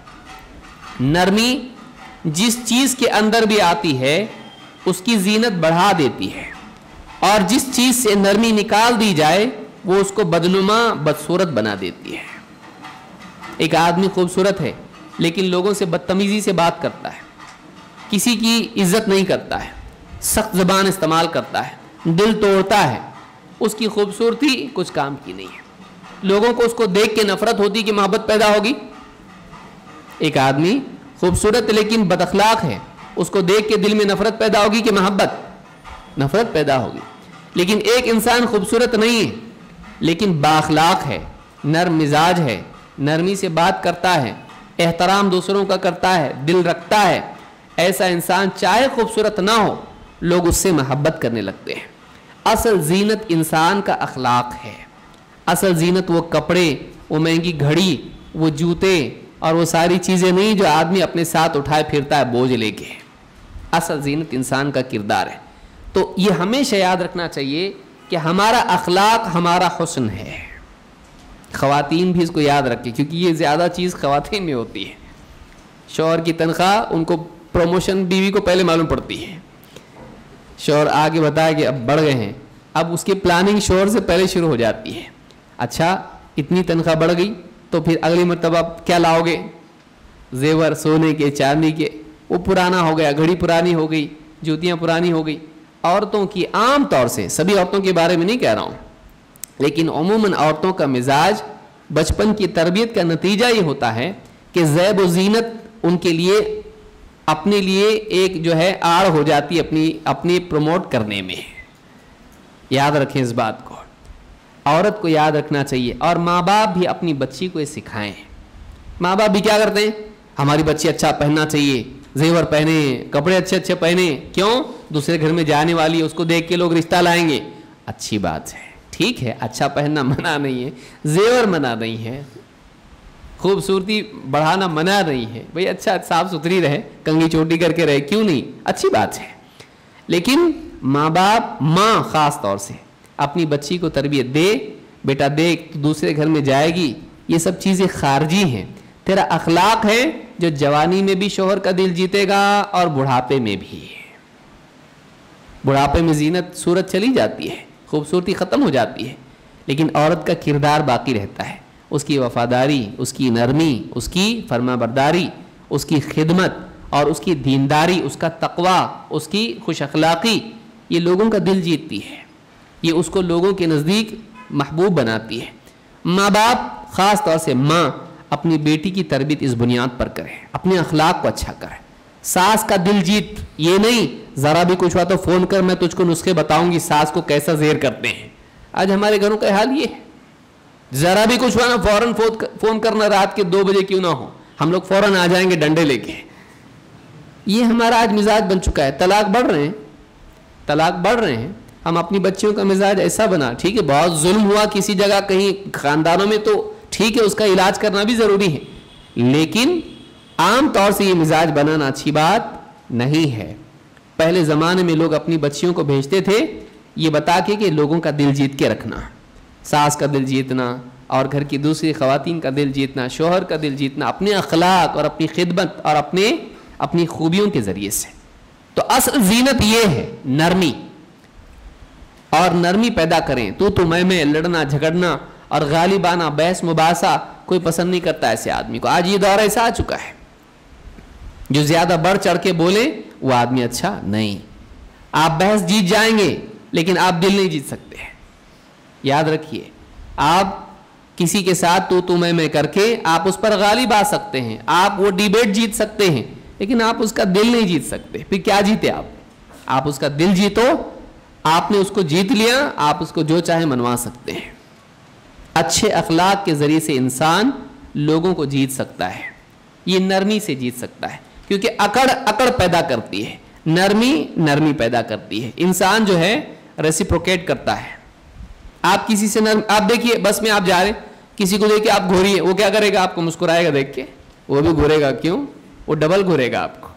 نرمی جس چیز کے اندر بھی آتی ہے اس کی زینت بڑھا دیتی ہے، اور جس چیز سے نرمی نکال دی جائے وہ اس کو بدنما، بدصورت بنا دیتی ہے. ایک آدمی خوبصورت ہے لیکن لوگوں سے بدتمیزی سے بات کرتا ہے، کسی کی عزت نہیں کرتا ہے، سخت زبان استعمال کرتا ہے، دل توڑتا ہے، اس کی خوبصورتی کچھ کام کی نہیں ہے. لوگوں کو اس کو دیکھ کے نفرت ہوتی کہ محبت پیدا ہوگی. ایک آدمی خوبصورت لیکن بد اخلاق ہے، اس کو دیکھ کے دل میں نفرت پیدا ہوگی کہ نفرت پیدا ہوگی. لیکن ایک انسان خوبصورت نہیں ہے لیکن بااخلاق ہے، نرم مزاج ہے، نرمی سے بات کرتا ہے، احترام دوسروں کا کرتا ہے، دل رکھتا ہے، ایسا انسان چاہے خوبصورت نہ ہو لوگ اس سے محبت کرنے لگتے ہیں. اصل زینت انسان کا اخلاق ہے. اصل زینت وہ کپڑے، وہ مہنگی گھڑی، وہ جوتے اور وہ ساری چیزیں نہیں جو آدمی اپنے ساتھ اٹھائے پھرتا ہے بوجھ لے کے. اصل زینت انسان کا کردار ہے. تو یہ ہمیشہ یاد رکھنا چاہیے کہ ہمارا اخلاق ہمارا حسن ہے. خواتین بھی اس کو یاد رکھیں کیونکہ یہ زیادہ چیز خواتین میں ہوتی ہے. شوہر کی تنخواہ ان کو پروموشن بیوی کو پہلے معلوم پڑتی ہے. شوہر آگے بتایا کہ اب بڑھ گئے ہیں، اب اس کی پلاننگ شوہر سے پہلے شروع ہو جاتی ہے. اچھا اتنی تنخواہ بڑھ گئی تو پھر اگلی مرتبہ کیا لاؤ گے؟ زیور سونے کے، چاندی کے. وہ پرانا ہو گیا، گھڑی پرانی ہو گئی، جوتیاں پرانی ہو گئی. عورتوں کی عام طور سے، سبھی عورتوں کے بارے میں نہیں کہہ رہا ہوں، لیکن عموماً عورتوں کا مزاج بچپن کی تربیت کا نتیجہ یہ ہوتا ہے کہ زیب و زینت ان کے لیے اپنے لیے ایک جو ہے آڑ ہو جاتی ہے اپنی پروموٹ کرنے میں. یاد رکھیں اس بات کو, عورت کو یاد رکھنا چاہیے. اور ماں باپ بھی اپنی بچی کو یہ سکھائیں. ماں باپ بھی کیا کرتے ہیں, ہماری بچی اچھا پہننا چاہیے, زیور پہنے, کپڑے اچھے اچھے پہنے. کیوں؟ دوسرے گھر میں جانے والی ہے, اس کو دیکھ کے لوگ رشتہ لائیں گے. اچھی بات ہے, ٹھیک ہے, اچھا پہننا منع نہیں ہے, زیور منع نہیں ہے, خوبصورتی بڑھانا منع نہیں ہے. بھئی اچھا صاف ستھری رہے, کنگھی چوٹی کر کے رہے, کیوں نہیں, اچھی بات ہے. لیکن ماں باپ, ماں خاص طور سے اپنی بچی کو تربیت دے, بیٹا دیکھ تو دوسرے گھر میں جائے گی, یہ سب چیزیں خارجی ہیں. تیرا اخلاق ہے جو جوانی میں بھی شوہر کا دل جیتے گا اور بڑھاپے میں بھی. بڑھاپے میں زینت صورت چلی جاتی ہے, خوبصورتی ختم ہو جاتی ہے, لیکن عورت کا کردار باقی رہتا ہے. اس کی وفاداری, اس کی نرمی, اس کی فرما برداری, اس کی خدمت اور اس کی دینداری, اس کا تقوی, اس کی خوش اخلاقی, یہ لوگوں کا دل جیتتی ہے, یہ اس کو لوگوں کے نزدیک محبوب بناتی ہے. ماں باپ خاص طور سے ماں اپنی بیٹی کی تربیت اس بنیاد پر کرے, اپنے اخلاق کو اچھا کرے. ساس کا دل جیت, یہ نہیں ذرا بھی کچھ ہوا تو فون کر, میں تجھ کو نسخے بتاؤں گی ساس کو کیسا زیر کرتے ہیں. آج ہمارے گھروں کا حال یہ ہے, ذرا بھی کچھ ہوا نا فوراً فون کرنا, رات کے 2 بجے کیوں نہ ہو, ہم لوگ فوراً آ جائیں گے ڈنڈے لے کے. یہ ہمارا آج مزاج بن چکا ہے. طلاق بڑھ رہے ہیں. ہم اپنی بچیوں کا مزاج ایسا بنا, ٹھیک ہے بہت ظلم ہوا کسی جگہ کہیں خاندانوں میں تو ٹھیک ہے, اس کا علاج کرنا بھی ضروری ہے, لیکن عام طور سے یہ مزاج بنانا اچھی بات نہیں ہے. پہلے زمانے میں لوگ اپنی بچیوں کو بھیجتے تھے یہ بتا کے کہ لوگوں کا دل جیت کے رکھنا, ساس کا دل جیتنا اور گھر کی دوسری خواتین کا دل جیتنا, شوہر کا دل جیتنا اپنے اخلاق اور اپنی خدمت اور اپنی خوبیوں کے ذریعے سے. تو اصل زینت یہ ہے نرمی, اور نرمی پیدا کریں. تو میں لڑنا جھگڑنا اور غالبانہ بحث مباحثہ کوئی پسند نہیں کرتا ایسے آدمی کو. آج یہ دور ایسا آ چکا ہے, جو زیادہ بڑھ چڑھ کے بولے وہ آدمی اچھا نہیں. آپ بحث جیت جائیں گے لیکن آپ دل نہیں جیت سکتے. یاد رکھیے, آپ کسی کے ساتھ تو میں کر کے آپ اس پر غالب آ سکتے ہیں, آپ وہ ڈیبیٹ جیت سکتے ہیں, لیکن آپ اس کا دل نہیں جیت سکتے. پھر کیا جیتے آپ اس کا دل جیتو, آپ نے اس کو جیت لیا, آپ اس کو جو چاہے منوا سکتے ہیں. اچھے اخلاق کے ذریعے سے انسان لوگوں کو جیت سکتا ہے. یہ نرمی سے جیت سکتا ہے, کیونکہ اکڑ پیدا کرتی ہے, نرمی پیدا کرتی ہے. انسان جو ہے ریسیپروکیٹ کرتا ہے. آپ کسی سے آپ دیکھیے بس میں آپ جا رہے, کسی کو دیکھ کے آپ گھوریے, وہ کیا کرے گا, آپ کو مسکرائے گا دیکھ کے, وہ بھی گھورے گا. کیوں؟ وہ ڈبل گھورے گا آپ کو.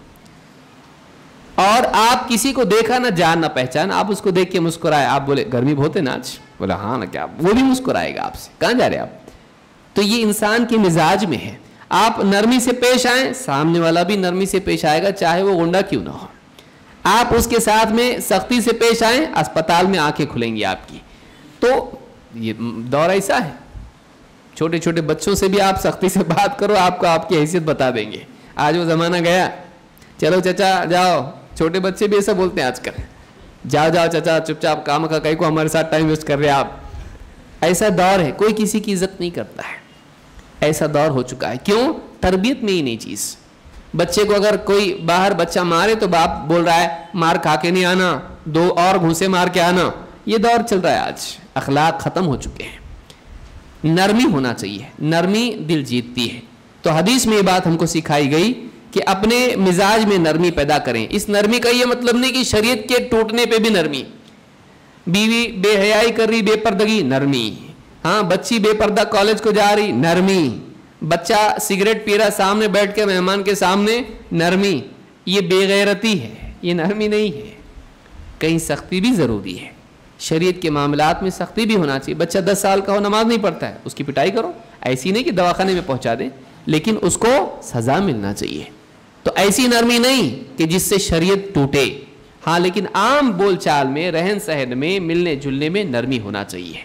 اور آپ کسی کو دیکھا نہ جان نہ پہچان, آپ اس کو دیکھ کے مسکرائے, آپ بولے گرمی بہت ہے نا آج, بولا ہاں نا کیا, وہ بھی مسکرائے گا آپ سے. کہاں جا رہے آپ؟ تو یہ انسان کے مزاج میں ہے. آپ نرمی سے پیش آئیں, سامنے والا بھی نرمی سے پیش آئے گا, چاہے وہ غنڈا کیوں نہ ہو. آپ اس کے ساتھ میں سختی سے پیش آئیں, اسپتال میں آنکھیں کھلیں گی آپ کی. تو یہ دور ایسا ہے, چھوٹے چھوٹے بچوں سے بھی آپ سختی سے بات کرو, آپ کو آپ کی حیثیت بتا دیں گے. آج وہ زمانہ گیا, چلو چچا جاؤ, چھوٹے بچے بھی ایسا بولتے ہیں آج کل, جاؤ چچا چپ چاپ, کام کا کہیں کو ہمارے ساتھ ٹائم ویسٹ کر رہے آپ. ایسا دور ہے, کوئی کسی کی عزت نہیں کرتا ہے, ایسا دور ہو چکا ہے. کیوں؟ تربیت میں ہی نہیں چیز. بچے کو اگر کوئی باہر بچہ مارے تو باپ بول رہا ہے مار کھا کے نہیں آنا, 2 اور گھوسے مار کے آنا. یہ دور چل رہا ہے آج, اخلاق ختم ہو چکے ہیں. نرمی ہونا چاہیے, نرمی دل جیتتی ہے. تو حدیث میں یہ بات ہم کو سکھائی گئی کہ اپنے مزاج میں نرمی پیدا کریں. اس نرمی کا یہ مطلب نہیں کہ شریعت کے ٹوٹنے پہ بھی نرمی, بیوی بے حیائی کر رہی, بے پردگی, نرمی. ہاں بچی بے پردہ کالج کو جا رہی, نرمی. بچہ سگریٹ پی رہا سامنے بیٹھ کے مہمان کے سامنے, نرمی. یہ بے غیرتی ہے, یہ نرمی نہیں ہے. کہیں سختی بھی ضروری ہے, شریعت کے معاملات میں سختی بھی ہونا چاہیے. بچہ 10 سال کا ہو, نماز نہیں پڑھتا ہے, اس کی پٹائی کرو. ایسی نہیں کہ دواخانے میں پہنچا دیں, لیکن اس کو سزا ملنا چاہیے. تو ایسی نرمی نہیں کہ جس سے شریعت ٹوٹے, ہاں لیکن عام بول چال میں, رہن سہن میں, ملنے جلنے میں نرمی ہونا چاہیے.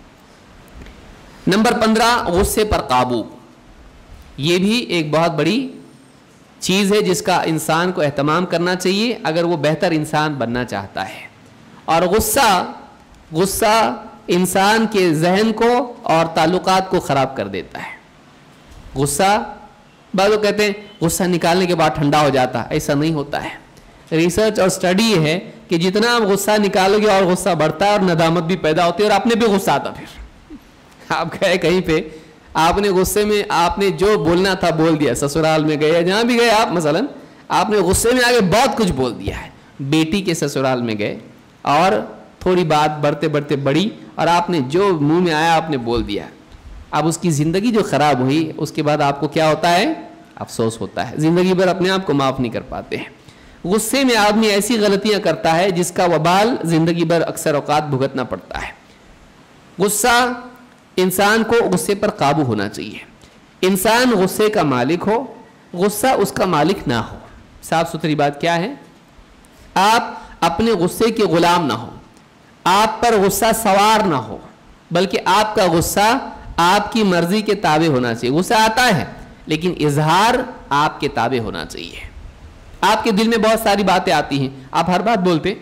نمبر 15, غصے پر قابو. یہ بھی ایک بہت بڑی چیز ہے جس کا انسان کو اہتمام کرنا چاہیے اگر وہ بہتر انسان بننا چاہتا ہے. اور غصہ انسان کے ذہن کو اور تعلقات کو خراب کر دیتا ہے. غصہ بعض لوگ کہتے ہیں غصہ نکالنے کے بعد ٹھنڈا ہو جاتا، ایسا نہیں ہوتا ہے. ریسرچ اور اسٹڈی یہ ہے کہ جتنا آپ غصہ نکالو گے اور غصہ بڑھتا ہے اور ندامت بھی پیدا ہوتی ہے اور آپ نے بھی غصہ آتا. پھر آپ گئے کہیں پہ، آپ نے غصے میں آپ نے جو بولنا تھا بول دیا، سسرال میں گئے جہاں بھی گئے آپ، مثلا آپ نے غصے میں آگے بہت کچھ بول دیا ہے. بیٹی کے سسرال میں گئے اور تھوڑی بات بڑھتے بڑھتے بڑی اور آپ نے جو منہ میں آیا آپ نے بول دیا. اب اس کی زندگی جو خراب ہوئی اس کے بعد آپ کو کیا ہوتا ہے؟ افسوس ہوتا ہے. زندگی بھر اپنے آپ کو معاف نہیں کر پاتے ہیں. غصے میں آدمی ایسی غلطیاں کرتا ہے جس کا وبال زندگی بھر اکثر اوقات بھگتنا پڑتا ہے. غصہ، انسان کو غصے پر قابو ہونا چاہیے. انسان غصے کا مالک ہو، غصہ اس کا مالک نہ ہو. صاف ستھری بات کیا ہے؟ آپ اپنے غصے کے غلام نہ ہو، آپ پر غصہ سوار نہ ہو، بلکہ آپ کا غصہ آپ کی مرضی کے تابع ہونا چاہیے. غصہ آتا ہے لیکن اظہار آپ کے تابع ہونا چاہیے. آپ کے دل میں بہت ساری باتیں آتی ہیں، آپ ہر بات بولتے.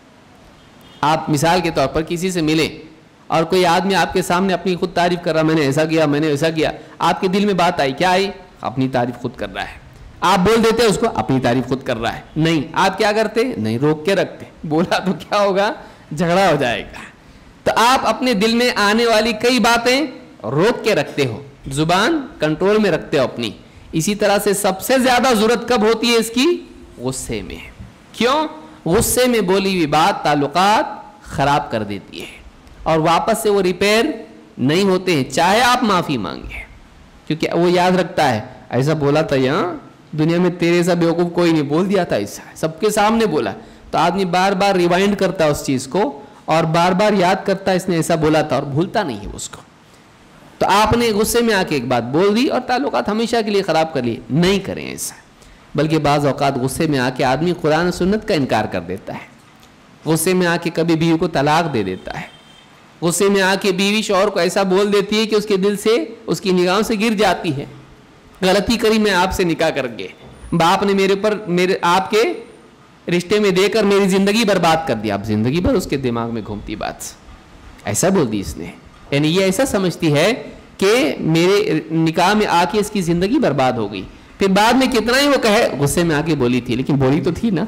آپ مثال کے طور پر کسی سے ملے اور کوئی آدمی آپ کے سامنے اپنی خود تعریف کر رہا، میں نے ایسا کیا، میں نے ایسا کیا. آپ کے دل میں بات آئی، کیا آئی؟ اپنی تعریف خود کر رہا ہے. آپ بول دیتے اس کو، اپنی تعریف خود کر رہا ہے. نہیں، آپ کیا کرتے؟ نہیں، روک کے رکھتے. بولا تو کیا ہوگا؟ جھگڑا ہو جائے گا. تو آپ اپنے دل میں آنے والی کئی باتیں روک کے رکھتے ہو، زبان کنٹرول میں رکھتے ہو اپنی. اسی طرح سے سب سے زیادہ ضرورت کب ہوتی ہے اس کی؟ غصے میں. کیوں؟ غصے میں بولی ہوئی بات تعلقات خراب کر دیتی ہے اور واپس سے وہ ریپیئر نہیں ہوتے ہیں، چاہے آپ معافی مانگیں. کیونکہ وہ یاد رکھتا ہے ایسا بولا تھا یہاں دنیا میں، تیرے ایسا بیوقوف کوئی نہیں، بول دیا تھا ایسا، سب کے سامنے بولا. تو آدمی بار بار ریوائنڈ کرتا ہے اس چیز کو اور بار بار یاد کرتا ہے اس نے ایسا بولا تھا اور بھولتا نہیں ہے اس کو. تو آپ نے غصے میں آ کے ایک بات بول دی اور تعلقات ہمیشہ کے لیے خراب کر لیے. نہیں کریں ایسا. بلکہ بعض اوقات غصے میں آ کے آدمی قرآن و سنت کا انکار کر دیتا ہے. غصے میں آ کے کبھی بیوی کو طلاق دے دیتا ہے. غصے میں آ کے بیوی شوہر کو ایسا بول دیتی ہے کہ اس کے دل سے، اس کی نگاہوں سے گر جاتی ہے. غلطی کری میں آپ سے نکاح کر کے، باپ نے میرے آپ کے رشتے میں دے کر میری زندگی برباد کر دیا. اب زندگی بھر اس کے دماغ میں گھومتی بات، ایسا بول دی اس نے. یعنی یہ ایسا سمجھتی ہے کہ میرے نکاح میں آ کے اس کی زندگی برباد ہو گئی. پھر بعد میں کتنا ہی وہ کہے غصے میں آ کے بولی تھی، لیکن بولی تو تھی نا،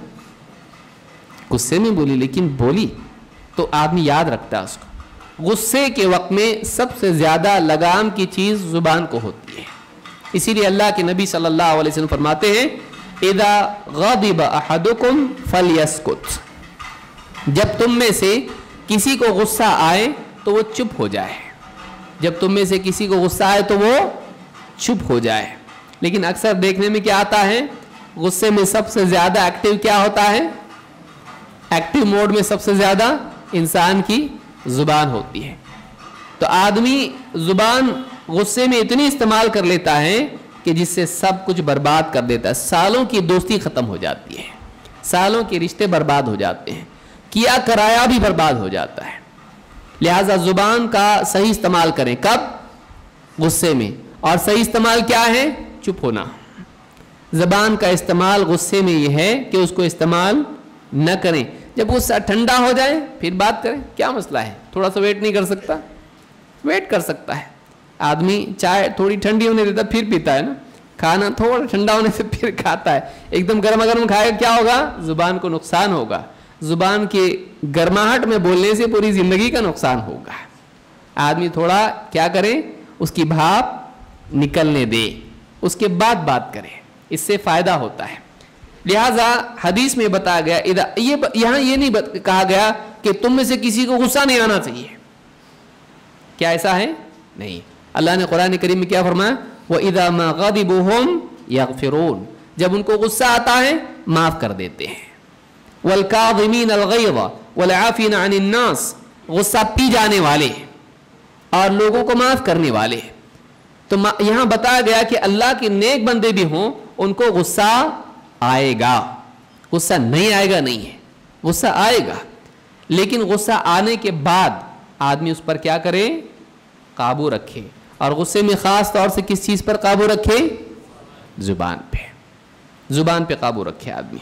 غصے میں بولی لیکن بولی. تو آدمی یاد رکھتا ہے اس کو. غصے کے وقت میں سب سے زیادہ لگام کی چیز زبان کو ہوتی ہے. اسی لیے اللہ کے نبی صلی اللہ علیہ وسلم فرماتے ہیں اذا غضب احدکم فلیسکت، جب تم میں سے کسی کو غصہ آئے تو وہ چپ ہو جائے. جب تم میں سے کسی کو غصہ آئے تو وہ چپ ہو جائے. لیکن اکثر دیکھنے میں کیا آتا ہے؟ غصے میں سب سے زیادہ ایکٹیو کیا ہوتا ہے؟ ایکٹیو موڈ میں سب سے زیادہ انسان کی زبان ہوتی ہے. تو آدمی زبان غصے میں اتنی استعمال کر لیتا ہے کہ جس سے سب کچھ برباد کر دیتا ہے. سالوں کی دوستی ختم ہو جاتی ہے، سالوں کے رشتے برباد ہو جاتے ہیں، کیا کرایا بھی برباد ہو جاتا ہے. لہٰذا زبان کا صحیح استعمال کریں. کب؟ غصے میں. اور صحیح استعمال کیا ہے؟ چپ ہونا. زبان کا استعمال غصے میں یہ ہے کہ اس کو استعمال نہ کریں. جب غصہ ٹھنڈا ہو جائے پھر بات کریں. کیا مسئلہ ہے؟ تھوڑا سا ویٹ نہیں کر سکتا؟ ویٹ کر سکتا ہے. آدمی چائے تھوڑی ٹھنڈی ہونے دیتا پھر پیتا ہے نا، کھانا تھوڑا ٹھنڈا ہونے سے پھر کھاتا ہے. ایک دم گرم گرم کھائے کیا ہوگا؟ زبان کو نقصان ہوگا. زبان کے گرماہٹ میں بولنے سے پوری زندگی کا نقصان ہوگا. آدمی تھوڑا کیا کرے؟ اس کی بھاپ نکلنے دے، اس کے بعد بات کرے، اس سے فائدہ ہوتا ہے. لہٰذا حدیث میں بتایا گیا، یہاں یہ نہیں کہا گیا کہ تم میں سے کسی کو غصہ نہیں آنا چاہیے. کیا ایسا ہے؟ نہیں. اللہ نے قرآن کریم میں کیا فرمایا؟ وَإِذَا مَا غَضِبُوا يَغْفِرُونَ، جب ان کو غصہ آتا ہے معاف کر دیتے ہیں. وَالْكَاظِمِينَ الْغَيْظَ وَالْعَافِينَ عَنِ النَّاسِ، غصہ پی جانے والے اور لوگوں کو معاف کرنے والے. تو یہاں بتایا گیا کہ اللہ کے نیک بندے بھی ہوں ان کو غصہ آئے گا. غصہ نہیں آئے گا نہیں ہے، غصہ آئے گا. لیکن غصہ آنے کے بعد آدمی اس پر کیا کرے؟ قابو رکھے. اور غصے میں خاص طور سے کس چیز پر قابو رکھے؟ زبان پہ. زبان پہ قابو رکھے آدمی.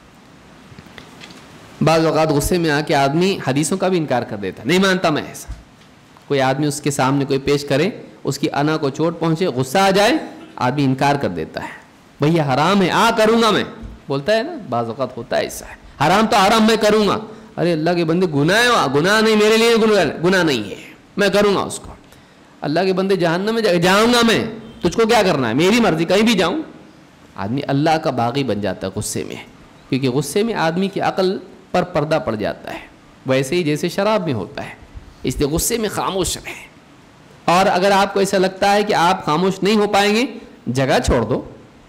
بعض اوقات غصے میں آ کے آدمی حدیثوں کا بھی انکار کر دیتا، نہیں مانتا میں ایسا. کوئی آدمی اس کے سامنے کوئی پیش کرے، اس کی انا کو چوٹ پہنچے، غصہ آ جائے، आदमी इनकार कर देता है, भैया हराम है, करूंगा मैं, बोलता है ना, बाज़ औक़ात होता है ऐसा है, हराम तो हराम मैं करूंगा, अरे अल्लाह के बंदे गुनाह है, गुनाह नहीं मेरे लिए, गुनाह नहीं है, मैं करूंगा उसको। अल्लाह के बंदे जहन्नम में जाऊंगा मैं, तुझको क्या करना है, मेरी मर्जी, कहीं भी जाऊं। आदमी अल्लाह का बागी बन जाता है गुस्से में, क्योंकि गुस्से में आदमी की अक्ल पर पर्दा पड़ जाता है, वैसे ही जैसे शराब में होता है। इसलिए गुस्से में खामोश रहें। और अगर आपको ऐसा लगता है कि आप खामोश नहीं हो पाएंगे, जगह छोड़ दो,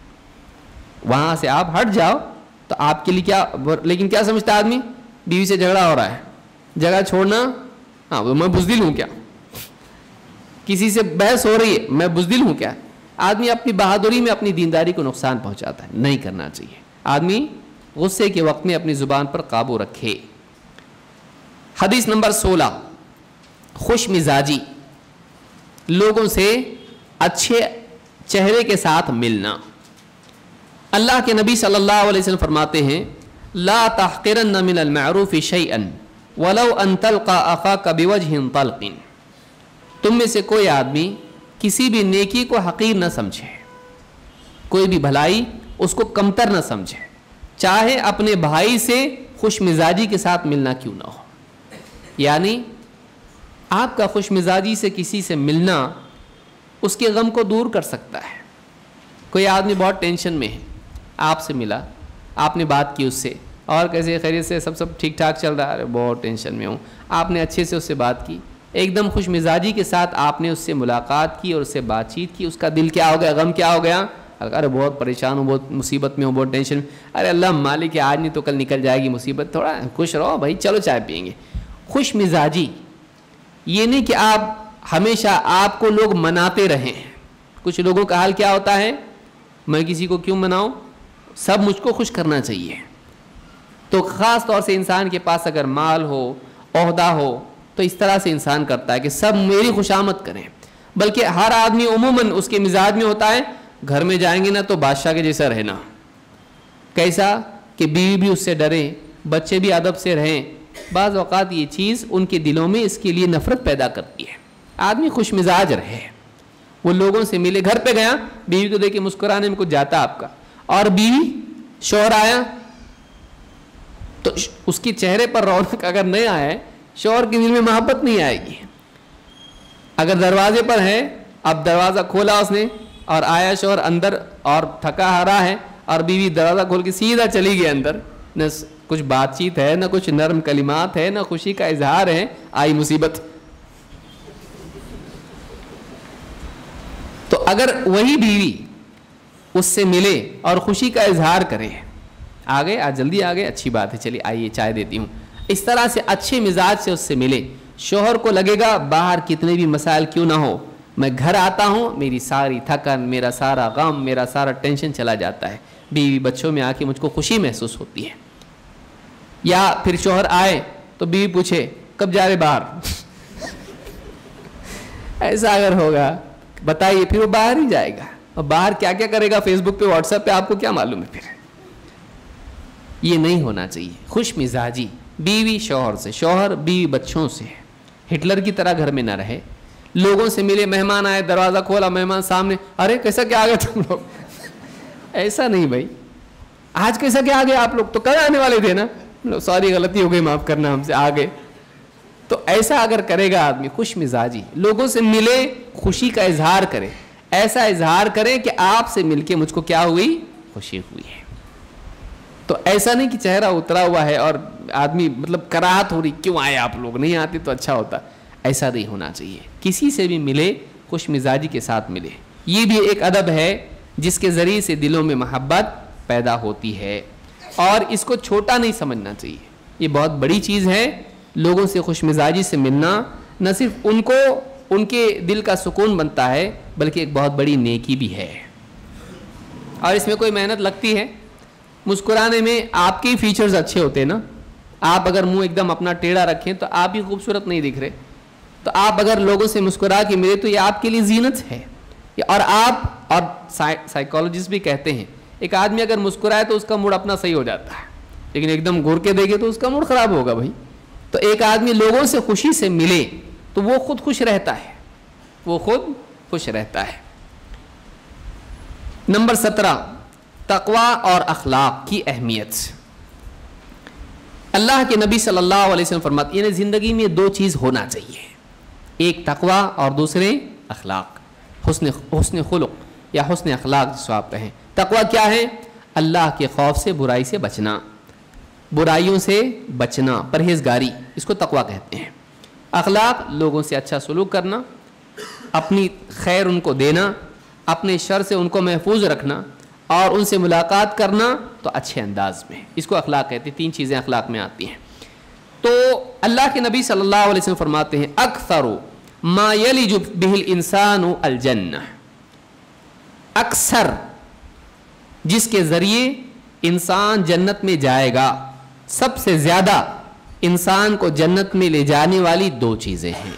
वहाँ से आप हट जाओ, तो आपके लिए क्या, लेकिन क्या समझता है आदमी, बीवी से झगड़ा हो रहा है, जगह छोड़ना, हाँ मैं बुज़दिल हूँ क्या, किसी से बहस हो रही है, मैं बुज़दिल हूँ क्या। आदमी अपनी बहादुरी में अपनी दीनदारी को नुकसान पहुँचाता है, नहीं करना चाहिए। आदमी गुस्से के वक्त में अपनी ज़ुबान पर काबू रखे। हदीस नंबर 16, खुश मिजाजी, लोगों से अच्छे चेहरे के साथ मिलना। अल्लाह के नबी सल्लल्लाहु अलैहि वसल्लम फरमाते हैं, ला तहक़िरन्न मिनल मअरूफ़ि शैअन वलौ अन तल्क़ा अख़ाका बिवजहिन तल्क़िन। तुम में से कोई आदमी किसी भी नेकी को हक़ीर न समझे, कोई भी भलाई उसको कमतर न समझे, चाहे अपने भाई से खुश मिजाजी के साथ मिलना क्यों ना हो। यानी आपका खुश मिजाजी से किसी से मिलना उसके गम को दूर कर सकता है। कोई आदमी बहुत टेंशन में है, आपसे मिला, आपने बात की उससे, और कैसे खैरियत से, सब ठीक ठाक चल रहा है, अरे बहुत टेंशन में हूँ, आपने अच्छे से उससे बात की, एकदम खुश मिजाजी के साथ आपने उससे मुलाकात की और उससे बातचीत की, उसका दिल क्या हो गया, गम क्या हो गया, अरे बहुत परेशान हूँ, बहुत मुसीबत में हूँ, बहुत टेंशन, अरे अल्लाह मालिक है, आज नहीं तो कल निकल जाएगी मुसीबत, थोड़ा खुश रहो भाई, चलो चाय पियेंगे। खुश मिजाजी ये नहीं कि आप हमेशा आपको लोग मनाते रहें। कुछ लोगों का हाल क्या होता है, मैं किसी को क्यों मनाऊं, सब मुझको खुश करना चाहिए। तो ख़ास तौर से इंसान के पास अगर माल हो, ओहदा हो, तो इस तरह से इंसान करता है कि सब मेरी खुशामद करें। बल्कि हर आदमी उमूमन उसके मिजाज में होता है, घर में जाएंगे ना तो बादशाह के जैसा रहना, कैसा कि बीवी भी उससे डरे, बच्चे भी अदब से रहें। बाज़ औक़ात ये चीज़ उनके दिलों में इसके लिए नफ़रत पैदा करती है। आदमी खुश मिजाज रहे, वो लोगों से मिले, घर पे गया, बीवी को देख के मुस्कुराने में कुछ जाता आपका, और बीवी शौहर आया तो उसके चेहरे पर रौनक अगर नहीं आए, शौहर के दिल में मोहब्बत नहीं आएगी। अगर दरवाजे पर है, अब दरवाज़ा खोला उसने और आया शौहर अंदर और थका हारा है, और बीवी दरवाज़ा खोल के सीधा चली गई अंदर, न कुछ बातचीत है, न कुछ नरम कलिमात है, न खुशी का इजहार है, आई मुसीबत। तो अगर वही बीवी उससे मिले और खुशी का इजहार करे, आ गए, आज जल्दी आ गए, अच्छी बात है, चलिए आइए चाय देती हूँ, इस तरह से अच्छे मिजाज से उससे मिले, शौहर को लगेगा बाहर कितने भी मसाइल क्यों ना हो, मैं घर आता हूँ, मेरी सारी थकन, मेरा सारा गम, मेरा सारा टेंशन चला जाता है, बीवी बच्चों में आके मुझको खुशी महसूस होती है। या फिर शौहर आए तो बीवी पूछे कब जा रहे बाहर ऐसा अगर होगा बताइए, फिर वो बाहर ही जाएगा, और बाहर क्या क्या करेगा, फेसबुक पे, व्हाट्सएप पे, आपको क्या मालूम है। फिर ये नहीं होना चाहिए। खुश मिजाजी बीवी शौहर से, शौहर बीवी बच्चों से, हिटलर की तरह घर में ना रहे। लोगों से मिले, मेहमान आए, दरवाज़ा खोला, मेहमान सामने, अरे कैसा क्या आ गए तुम लोग, ऐसा नहीं भाई, आज कैसा क्या आ गए आप लोग, तो कल आने वाले थे ना, सॉरी गलती हो गई, माफ़ करना, हमसे आ गए। तो ऐसा अगर करेगा आदमी, खुश मिजाजी, लोगों से मिले, खुशी का इजहार करे, ऐसा इजहार करें कि आपसे मिलके मुझको क्या हुई, खुशी हुई है। तो ऐसा नहीं कि चेहरा उतरा हुआ है और आदमी मतलब कराहत हो रही, क्यों आए आप लोग, नहीं आते तो अच्छा होता, ऐसा नहीं होना चाहिए। किसी से भी मिले, खुश मिजाजी के साथ मिले, ये भी एक अदब है जिसके ज़रिए से दिलों में मोहब्बत पैदा होती है, और इसको छोटा नहीं समझना चाहिए, ये बहुत बड़ी चीज़ है। लोगों से खुश मिजाजी से मिलना न सिर्फ उनको उनके दिल का सुकून बनता है, बल्कि एक बहुत बड़ी नेकी भी है, और इसमें कोई मेहनत लगती है। मुस्कुराने में आपके ही फीचर्स अच्छे होते हैं ना, आप अगर मुंह एकदम अपना टेढ़ा रखें तो आप ही खूबसूरत नहीं दिख रहे, तो आप अगर लोगों से मुस्कुरा के मिले तो ये आपके लिए जीनत है। और आप, और साइकोलॉजिस्ट भी कहते हैं, एक आदमी अगर मुस्कुराए तो उसका मूड अपना सही हो जाता है, लेकिन एकदम घूर के देखे तो उसका मूड खराब होगा भाई। तो एक आदमी लोगों से खुशी से मिले तो वो खुद खुश रहता है, वो खुद खुश रहता है। नंबर 17 तकवा और अखलाक की अहमियत। अल्लाह के नबी सल्लल्लाहु अलैहि वसल्लम फरमाते हैं ज़िंदगी में दो चीज़ होना चाहिए, एक तकवा और दूसरे अखलाक, हुस्न खुलुक या हुस्न अखलाक जिसको आप कहें। तकवा क्या है? अल्लाह के खौफ से, बुराई से बचना, बुराइयों से बचना, परहेजगारी, इसको तकवा कहते हैं। अखलाक लोगों से अच्छा सलूक करना, अपनी खैर उनको देना, अपने शर से उनको महफूज रखना और उनसे मुलाकात करना तो अच्छे अंदाज में, इसको अखलाक कहते हैं। तीन चीज़ें अखलाक में आती हैं। तो अल्लाह के नबी सल्लल्लाहु अलैहि वसल्लम फरमाते हैं अक्सरु मा यलिजु बिहिल इंसानु अल जन्नह, अक्सर जिसके ज़रिए इंसान जन्नत में जाएगा, सबसे ज़्यादा इंसान को जन्नत में ले जाने वाली दो चीज़ें हैं।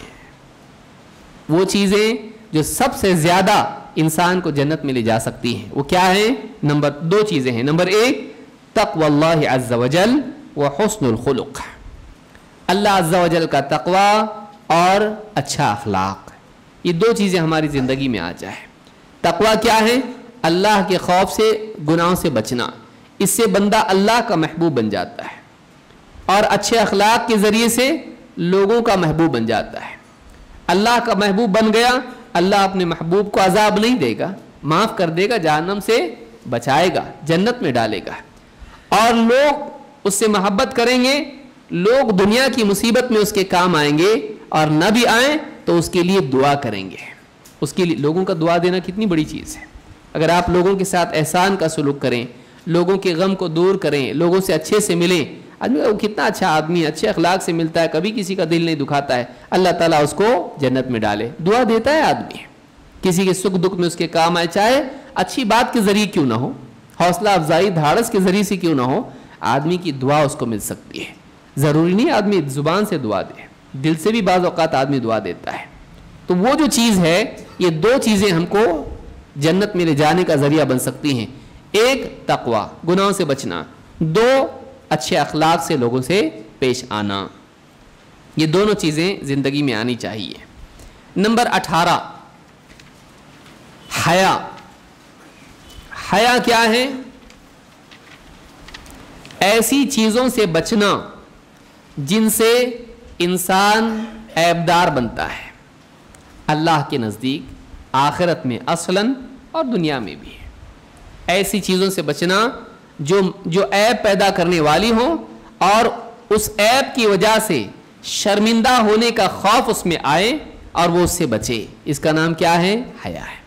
वो चीज़ें जो सबसे ज़्यादा इंसान को जन्नत में ले जा सकती हैं वो क्या है? दो चीज़ें हैं। नंबर 1 तक़वल्लाहि अज़्ज़ा वजल व हुस्नुल खुलुक, अल्लाह अज़्ज़ा वजल का तक़वा और अच्छा अखलाक, ये दो चीज़ें हमारी ज़िंदगी में आ जाए। तक़वा क्या है? अल्लाह के खौफ से, गुनाहों से बचना, इससे बंदा अल्लाह का महबूब बन जाता है और अच्छे अखलाक के ज़रिए से लोगों का महबूब बन जाता है। अल्लाह का महबूब बन गया, अल्लाह अपने महबूब को अजाब नहीं देगा, माफ़ कर देगा, जहन्नम से बचाएगा, जन्नत में डालेगा और लोग उससे मोहब्बत करेंगे, लोग दुनिया की मुसीबत में उसके काम आएंगे और न भी आए तो उसके लिए दुआ करेंगे। उसके लिए लोगों का दुआ देना कितनी बड़ी चीज़ है। अगर आप लोगों के साथ एहसान का सलूक करें, लोगों के गम को दूर करें, लोगों से अच्छे से मिलें, आदमी वो कितना अच्छा आदमी अच्छे अखलाक से मिलता है, कभी किसी का दिल नहीं दुखाता है, अल्लाह ताला उसको जन्नत में डाले। दुआ देता है आदमी, किसी के सुख दुख में उसके काम आए, चाहे अच्छी बात के ज़रिए क्यों ना हो, हौसला अफजाई धाड़स के ज़रिए से क्यों ना हो, आदमी की दुआ उसको मिल सकती है। ज़रूरी नहीं आदमी ज़ुबान से दुआ दे, दिल से भी बाज़ औक़ात आदमी दुआ देता है। तो वो जो चीज़ है, ये दो चीज़ें हमको जन्नत में ले जाने का ज़रिया बन सकती हैं। एक तक़वा, गुनाहों से बचना, दो अच्छे अखलाक से लोगों से पेश आना। ये दोनों चीज़ें ज़िंदगी में आनी चाहिए। नंबर 18 हया। हया क्या है? ऐसी चीज़ों से बचना जिनसे इंसान ऐबदार बनता है अल्लाह के नज़दीक, आखिरत में असलन और दुनिया में भी। ऐसी चीज़ों से बचना जो ऐब पैदा करने वाली हो और उस ऐब की वजह से शर्मिंदा होने का खौफ उसमें आए और वो उससे बचे, इसका नाम क्या है? हया है।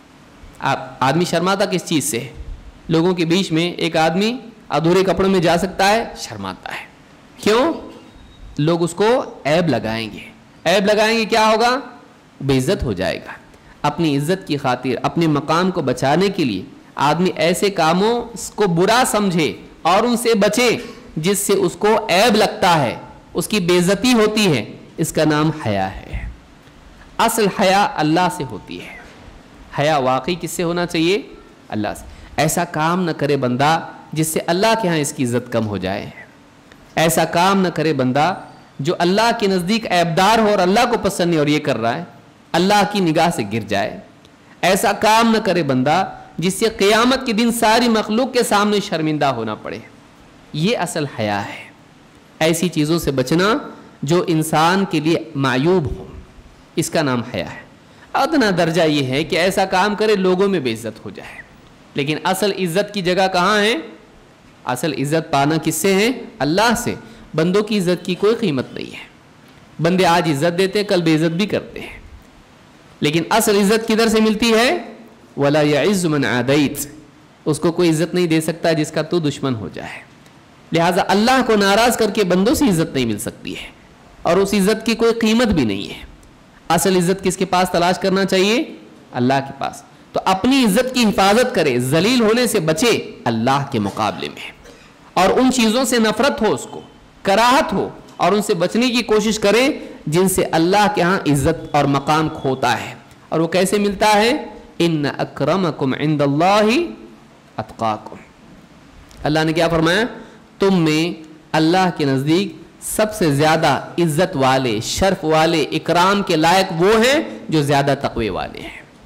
आप आदमी शर्माता किस चीज़ से? लोगों के बीच में एक आदमी अधूरे कपड़ों में जा सकता है, शर्माता है। क्यों? लोग उसको ऐब लगाएंगे, ऐब लगाएंगे, क्या होगा? बेइज्जत हो जाएगा। अपनी इज्जत की खातिर, अपने मकाम को बचाने के लिए आदमी ऐसे कामों को बुरा समझे और उनसे बचे जिससे उसको ऐब लगता है, उसकी बेइज्जती होती है, इसका नाम हया है। असल हया अल्लाह से होती है। हया वाकई किससे होना चाहिए? अल्लाह से। ऐसा काम न करे बंदा जिससे अल्लाह के यहाँ इसकी इज्जत कम हो जाए। ऐसा काम न करे बंदा जो अल्लाह के नज़दीक ऐबदार हो और अल्लाह को पसंद नहीं और ये कर रहा है, अल्लाह की निगाह से गिर जाए। ऐसा काम न करे बंदा जिससे क़यामत के दिन सारी मखलूक के सामने शर्मिंदा होना पड़े। ये असल हया है। ऐसी चीज़ों से बचना जो इंसान के लिए मायूब हो, इसका नाम हया है। अदना दर्जा ये है कि ऐसा काम करे लोगों में बेइज्जत हो जाए। लेकिन असल इज़्ज़त की जगह कहाँ है? असल इज़्ज़त पाना किससे है? अल्लाह से। बंदों की इज़्ज़त की कोई कीमत नहीं है। बंदे आज इज़्ज़त देते हैं, कल बेइज्जत भी करते हैं। लेकिन असल इज़्ज़त किधर से मिलती है? वला यइज़्ज़ु मन आदैत, उसको कोई इज़्ज़त नहीं दे सकता जिसका तू दुश्मन हो जाए। लिहाजा अल्लाह को नाराज़ करके बंदों से इज़्ज़त नहीं मिल सकती है और उस इज़्ज़त की कोई कीमत भी नहीं है। असल इज़्ज़त किसके पास तलाश करना चाहिए? अल्लाह के पास। तो अपनी इज़्ज़त की हिफाजत करे, जलील होने से बचे अल्लाह के मुकाबले में, और उन चीज़ों से नफरत हो, उसको कराहत हो और उनसे बचने की कोशिश करे जिनसे अल्लाह के यहाँ इज़्ज़त और मकाम खोता है। और वो कैसे मिलता है? इन्न अक्रमकुम इंदल्लाहि अत्काकुम। अल्लाह ने क्या फरमाया? तुम में अल्लाह के नज़दीक सबसे ज़्यादा इज़्ज़त वाले, शर्फ वाले, इकराम के लायक वो हैं जो ज़्यादा तक़वे वाले हैं।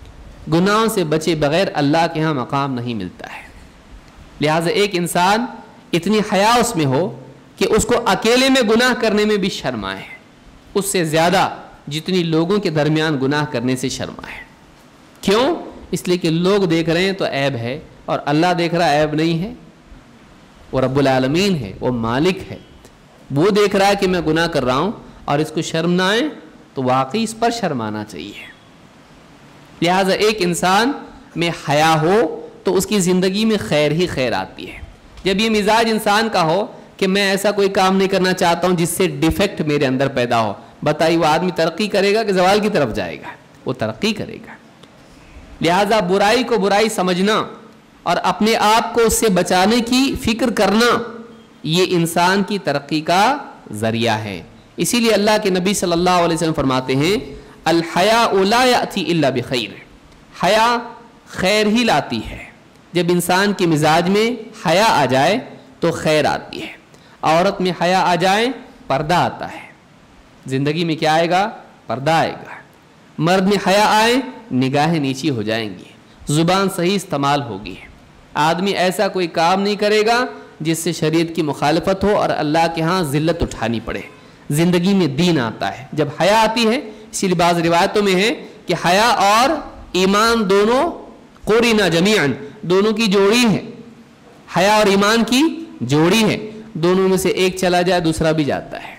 گناہوں سے بچے بغیر اللہ کے ہاں مقام نہیں ملتا ہے. لہٰذا ایک انسان اتنی حیا اس میں ہو کہ اس کو اکیلے میں گناہ کرنے میں بھی شرم آئے, اس سے زیادہ جتنی لوگوں کے درمیان گناہ کرنے سے شرم آئے. کیوں؟ اس لیے کہ لوگ دیکھ رہے ہیں تو عیب ہے, اور اللہ دیکھ رہا عیب نہیں ہے. وہ رب العالمین ہے, وہ مالک ہے, وہ دیکھ رہا ہے کہ میں گناہ کر رہا ہوں اور اس کو شرم نہ آئے تو واقعی اس پر شرم آنا چاہیے. لہٰذا ایک انسان میں حیا ہو تو اس کی زندگی میں خیر ہی خیر آتی ہے. جب یہ مزاج انسان کا ہو کہ میں ایسا کوئی کام نہیں کرنا چاہتا ہوں جس سے ڈیفیکٹ میرے اندر پیدا ہو, بتائیے وہ آدمی ترقی کرے گا کہ زوال کی طرف جائے گا؟ وہ ترقی کرے گا. لہٰذا برائی کو برائی سمجھنا اور اپنے آپ کو اس سے بچانے کی فکر کرنا یہ انسان کی ترقی کا ذریعہ ہے. اسی لیے اللہ کے نبی صلی اللہ علیہ وسلم فرماتے ہیں الحیاء لا یأتی الا بخیر, حیا خیر ہی لاتی ہے. جب انسان کے مزاج میں حیا آ جائے تو خیر آتی ہے. عورت میں حیا آ جائے پردہ آتا ہے. زندگی میں کیا آئے گا؟ پردہ آئے گا. مرد میں حیا آئے نگاہیں نیچی ہو جائیں گی, زبان صحیح استعمال ہوگی. آدمی ایسا کوئی کام نہیں کرے گا جس سے شریعت کی مخالفت ہو اور اللہ کے ہاں ذلت اٹھانی پڑے. زندگی میں دین آتا ہے جب حیا آتی ہے. اسی لیے بعض روایتوں میں ہے کہ حیا اور ایمان دونوں قرنا جمیعا, دونوں کی جوڑی ہے. حیا اور ایمان کی جوڑی ہے, دونوں میں سے ایک چلا جائے دوسرا بھی جاتا ہے.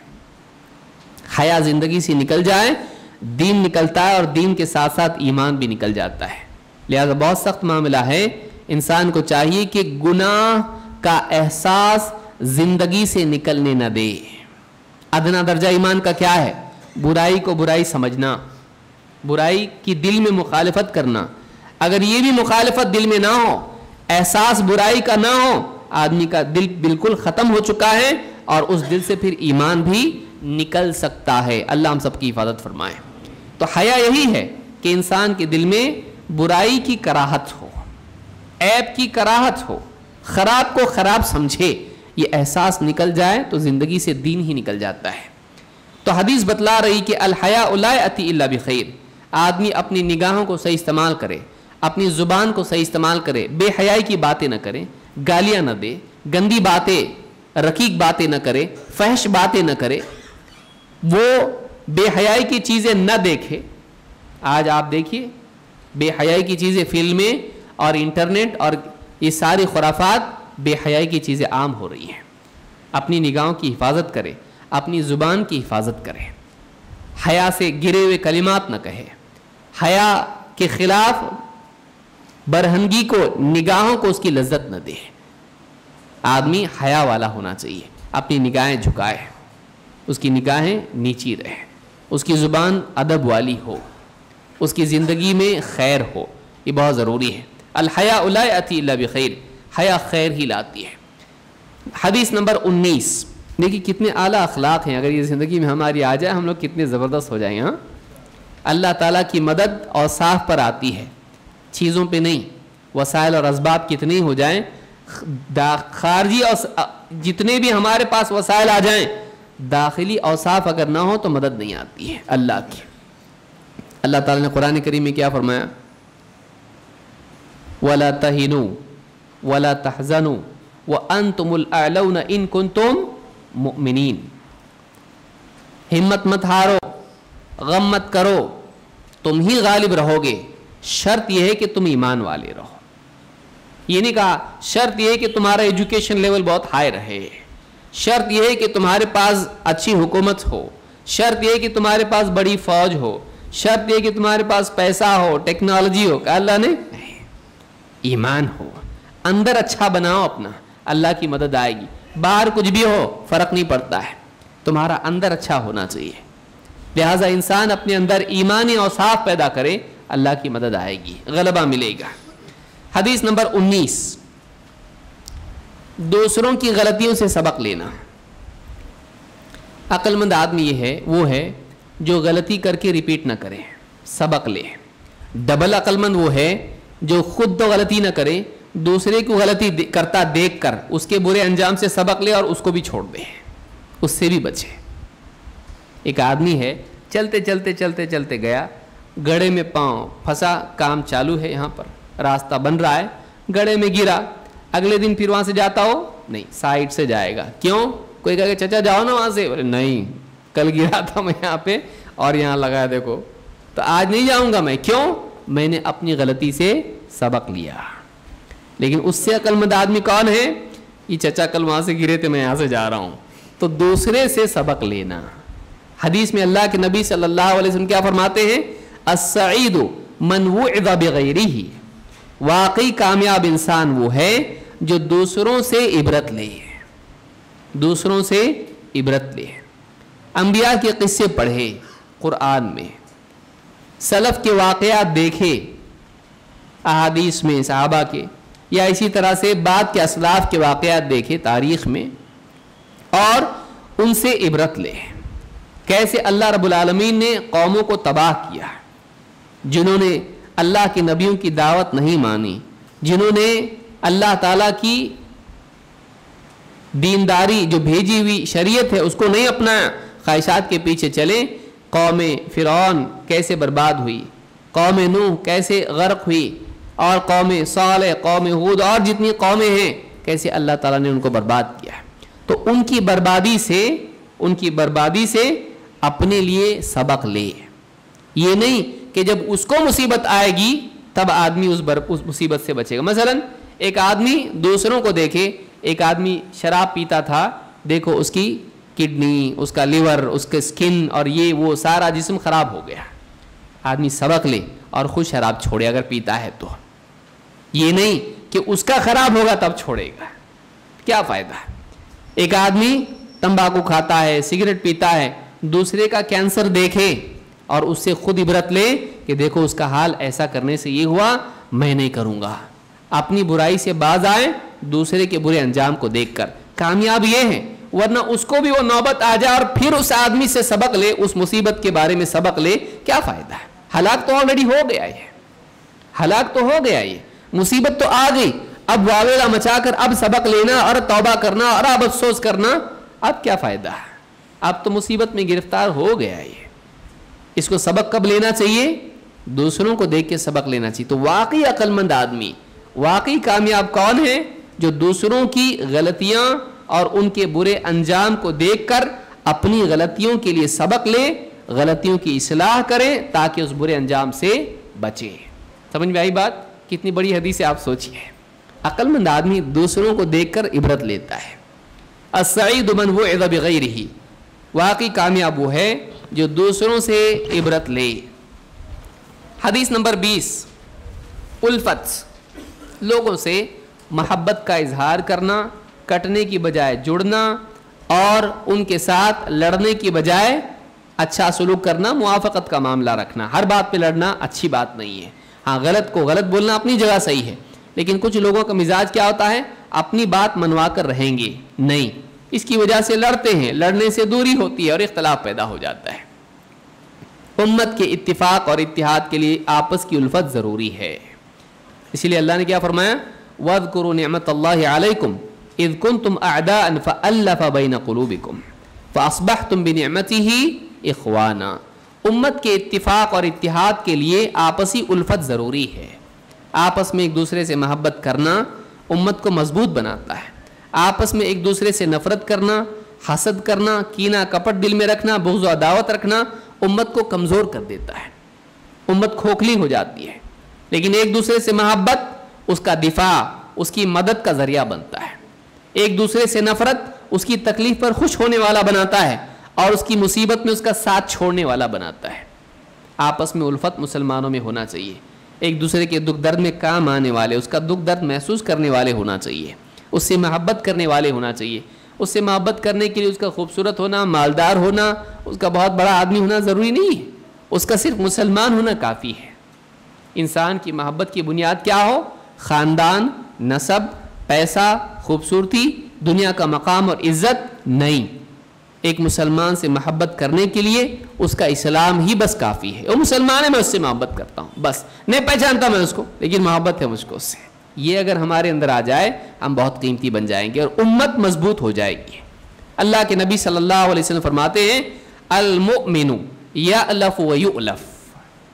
حیا زندگی سے نکل جائے دین نکلتا ہے, اور دین کے ساتھ ساتھ ایمان بھی نکل جاتا ہے. لہذا بہت سخت معاملہ ہے. انسان کو چاہیے کہ گناہ کا احساس زندگی سے نکلنے نہ دے. ادنا درجہ ایمان کا کیا ہے؟ برائی کو برائی سمجھنا, برائی کی دل میں مخالفت کرنا. اگر یہ بھی مخالفت دل میں نہ ہو, احساس برائی کا نہ ہو, آدمی کا دل بالکل ختم ہو چکا ہے اور اس دل سے پھر ایمان بھی نکل سکتا ہے. اللہ ہم سب کی حفاظت فرمائے. تو حیا یہی ہے کہ انسان کے دل میں برائی کی کراہت ہو, عیب کی کراہت ہو, خراب کو خراب سمجھے. یہ احساس نکل جائے تو زندگی سے دین ہی نکل جاتا ہے. تو حدیث بتلا رہی کہ الحیاء لا یأتی الا بخیر. آدمی اپنی نگاہوں کو صحیح استعمال کرے, اپنی زبان کو صحیح استعمال کرے, بے حیائی کی باتیں نہ کرے, گالیاں نہ دے, گندی باتیں رقیق باتیں نہ کرے, فحش باتیں نہ کرے, وہ بے حیائی کی چیزیں نہ دیکھے. آج آپ دیکھیے بے حیائی کی چیزیں فلمیں اور انٹرنیٹ اور یہ ساری خرافات بے حیائی کی چیزیں عام ہو رہی ہیں. اپنی نگاہوں کی حفاظت کرے, اپنی زبان کی حفاظت کرے, حیا سے گرے ہوئے کلمات نہ کہے, حیا کے خلاف برہنگی کو, نگاہوں کو اس کی لذت نہ دے. آدمی حیا والا ہونا چاہیے, اپنی نگاہیں جھکائے, اس کی نگاہیں نیچی رہے, اس کی زبان ادب والی ہو, اس کی زندگی میں خیر ہو. یہ بہت ضروری ہے. الحیاء لا یأتی الا بخیر, حیا خیر ہی لاتی ہے. حدیث نمبر 19. دیکھیے کتنے اعلیٰ اخلاق ہیں. اگر یہ زندگی میں ہماری آ جائے ہم لوگ کتنے زبردست ہو جائیں. ہاں, اللہ تعالیٰ کی مدد اوصاف پر آتی ہے, چیزوں پہ نہیں. وسائل اور اسباب کتنے ہو جائیں, خارجی اور جتنے بھی ہمارے پاس وسائل آ جائیں, داخلی اوصاف اگر نہ ہو تو مدد نہیں آتی ہے اللہ کی. اللہ تعالیٰ نے قرآن کریم میں کیا فرمایا؟ وَلَا تَهِنُوا وَلَا تَحْزَنُوا وَأَنْتُمُ الْأَعْلَوْنَ إِن كُنْتُمْ مُؤْمِنِينَ. ہمت مت ہارو, غم مت کرو, تم ہی غالب رہو گے. شرط یہ ہے کہ تم ایمان والے رہو. یہ نہیں کہا شرط یہ ہے کہ تمہارا ایجوکیشن لیول بہت ہائی رہے, شرط یہ ہے کہ تمہارے پاس اچھی حکومت ہو, شرط یہ ہے کہ تمہارے پاس بڑی فوج ہو, شرط یہ کہ تمہارے پاس پیسہ ہو, ٹیکنالوجی ہو. کہ اللہ نے ایمان ہو, اندر اچھا بناؤ اپنا, اللہ کی مدد آئے گی. باہر کچھ بھی ہو فرق نہیں پڑتا ہے, تمہارا اندر اچھا ہونا چاہیے. لہٰذا انسان اپنے اندر ایمانی اوصاف پیدا کرے, اللہ کی مدد آئے گی, غلبہ ملے گا. حدیث نمبر 19. دوسروں کی غلطیوں سے سبق لینا. عقل مند آدمی یہ ہے, وہ ہے جو غلطی کر کے ریپیٹ نہ کرے, سبق لے. ڈبل عقل مند وہ ہے جو خود تو غلطی نہ کرے, دوسرے کو غلطی کرتا دیکھ کر اس کے برے انجام سے سبق لے اور اس کو بھی چھوڑ دے, اس سے بھی بچے. ایک آدمی ہے چلتے چلتے چلتے چلتے گیا, गड्ढे में पाँव फंसा, काम चालू है, यहाँ पर रास्ता बन रहा है, गड्ढे में गिरा, अगले दिन फिर वहाँ से जाता हो? नहीं, साइड से जाएगा। क्यों? कोई कहे चाचा जाओ ना वहाँ से, बोले नहीं कल गिरा था मैं यहाँ पे और यहाँ लगा देखो, तो आज नहीं जाऊँगा मैं। क्यों? मैंने अपनी गलती से सबक लिया। लेकिन उससे अक्लमंद आदमी कौन है? ये चचा कल वहाँ से गिरे थे, मैं यहाँ से जा रहा हूँ। तो दूसरे से सबक लेना। हदीस में अल्लाह के नबी सल्लल्लाहु अलैहि वसल्लम क्या फरमाते हैं? अस्सईदु मन वुइज़ बिगैरिही, वाकई कामयाब इंसान वो है जो दूसरों से इबरत ले, दूसरों से इबरत ले। अंबिया के किस्से पढ़े कुरान में, सलफ के वाक़यात देखे अहादीस में सहाबा के, या इसी तरह से बाद के असलाफ के वाक़यात देखे तारीख़ में, और उनसे इबरत ले। कैसे अल्लाह रब्बुल आलमीन ने कौमों को तबाह किया जिन्होंने अल्लाह के नबियों की दावत नहीं मानी, जिन्होंने अल्लाह ताला की दीनदारी जो भेजी हुई शरीयत है उसको नहीं अपनाया, ख्वाहिशात के पीछे चले। कौम फिरौन कैसे बर्बाद हुई, कौम नूह कैसे गर्क हुई, और कौम सालेह, कौम हूद और जितनी कौमें हैं कैसे अल्लाह ताला ने उनको बर्बाद किया। तो उनकी बर्बादी से अपने लिए सबक ले। ये नहीं कि जब उसको मुसीबत आएगी तब आदमी उस मुसीबत से बचेगा। मसलन एक आदमी दूसरों को देखे, एक आदमी शराब पीता था, देखो उसकी किडनी, उसका लिवर, उसके स्किन और ये वो सारा जिस्म खराब हो गया। आदमी सबक ले और खुद शराब छोड़े अगर पीता है तो। ये नहीं कि उसका खराब होगा तब छोड़ेगा, क्या फ़ायदा। एक आदमी तंबाकू खाता है, सिगरेट पीता है, दूसरे का कैंसर देखे और उससे खुद इबरत ले कि देखो उसका हाल ऐसा करने से ये हुआ, मैं नहीं करूँगा। अपनी बुराई से बाज आए दूसरे के बुरे अंजाम को देखकर, कामयाब ये है। वरना उसको भी वो नौबत आ जाए और फिर उस आदमी से सबक ले, उस मुसीबत के बारे में सबक ले, क्या फ़ायदा है। हलाक तो ऑलरेडी हो गया ये, हलाक तो हो गया ये, मुसीबत तो आ गई। अब वावेला मचाकर अब सबक लेना और तौबा करना और अब अफसोस करना, अब क्या फ़ायदा है। अब तो मुसीबत में गिरफ्तार हो गया ये। इसको सबक कब लेना चाहिए? दूसरों को देख के सबक लेना चाहिए। तो वाकई अक्लमंद आदमी, वाकई कामयाब कौन है? जो दूसरों की गलतियां और उनके बुरे अंजाम को देखकर अपनी गलतियों के लिए सबक ले, गलतियों की इस्लाह करे ताकि उस बुरे अंजाम से बचे। समझ में आई बात? कितनी बड़ी हदीस है, आप सोचिए। अक्लमंद आदमी दूसरों को देखकर इबरत लेता है। अस्सईदु मन वुइज़ बिगैरिही, वाकई कामयाब वो है जो दूसरों से इबरत ले। हदीस नंबर 20, उल्फत, लोगों से मोहब्बत का इजहार करना, कटने की बजाय जुड़ना और उनके साथ लड़ने की बजाय अच्छा सलूक करना, मुआफ़क़त का मामला रखना। हर बात पे लड़ना अच्छी बात नहीं है। हाँ, गलत को गलत बोलना अपनी जगह सही है, लेकिन कुछ लोगों का मिजाज क्या होता है, अपनी बात मनवा कर रहेंगे नहीं, इसकी वजह से लड़ते हैं, लड़ने से दूरी होती है और इख्तलाफ पैदा हो जाता है। उम्मत के इत्तिफाक और इत्तिहाद के लिए आपस की उल्फत ज़रूरी है। इसीलिए अल्लाह ने क्या फरमाया, वज़्कुरू निअमतल्लाहि अलैकुम इज़ कुंतुम अअदाअन फ़अल्लफ़ बैन क़ुलूबिकुम फ़अस्बहतुम बिनिअमतिही इख़वाना। उम्मत के इत्तिफाक और इत्तिहाद के लिए आपसी उल्फत ज़रूरी है। आपस में एक दूसरे से मोहब्बत करना उम्मत को मजबूत बनाता है। आपस में एक दूसरे से नफ़रत करना, हसद करना, कीना कपट दिल में रखना, बुग़्ज़ व अदावत रखना उम्मत को कमज़ोर कर देता है, उम्मत खोखली हो जाती है। लेकिन एक दूसरे से मोहब्बत उसका दिफा, उसकी मदद का ज़रिया बनता है। एक दूसरे से नफ़रत उसकी तकलीफ़ पर खुश होने वाला बनाता है और उसकी मुसीबत में उसका साथ छोड़ने वाला बनाता है। आपस में उल्फत मुसलमानों में होना चाहिए। एक दूसरे के दुख दर्द में काम आने वाले, उसका दुख दर्द महसूस करने वाले होना चाहिए, उससे मोहब्बत करने वाले होना चाहिए। उससे मोहब्बत करने के लिए उसका खूबसूरत होना, मालदार होना, उसका बहुत बड़ा आदमी होना ज़रूरी नहीं है, उसका सिर्फ मुसलमान होना काफ़ी है। इंसान की मोहब्बत की बुनियाद क्या हो? ख़ानदान, नसब, पैसा, खूबसूरती, दुनिया का मकाम और इज़्ज़त नहीं। एक मुसलमान से मोहब्बत करने के लिए उसका इस्लाम ही बस काफ़ी है। वो मुसलमान है, मैं उससे मोहब्बत करता हूँ, बस नहीं पहचानता मैं उसको, लेकिन मोहब्बत है मुझको उससे। ये अगर हमारे अंदर आ जाए हम बहुत कीमती बन जाएंगे और उम्मत मजबूत हो जाएगी। अल्लाह के नबी सल्लल्लाहु अलैहि वसल्लम फरमाते हैं, अल मुमिनु यअलफ़ व युअलफ़,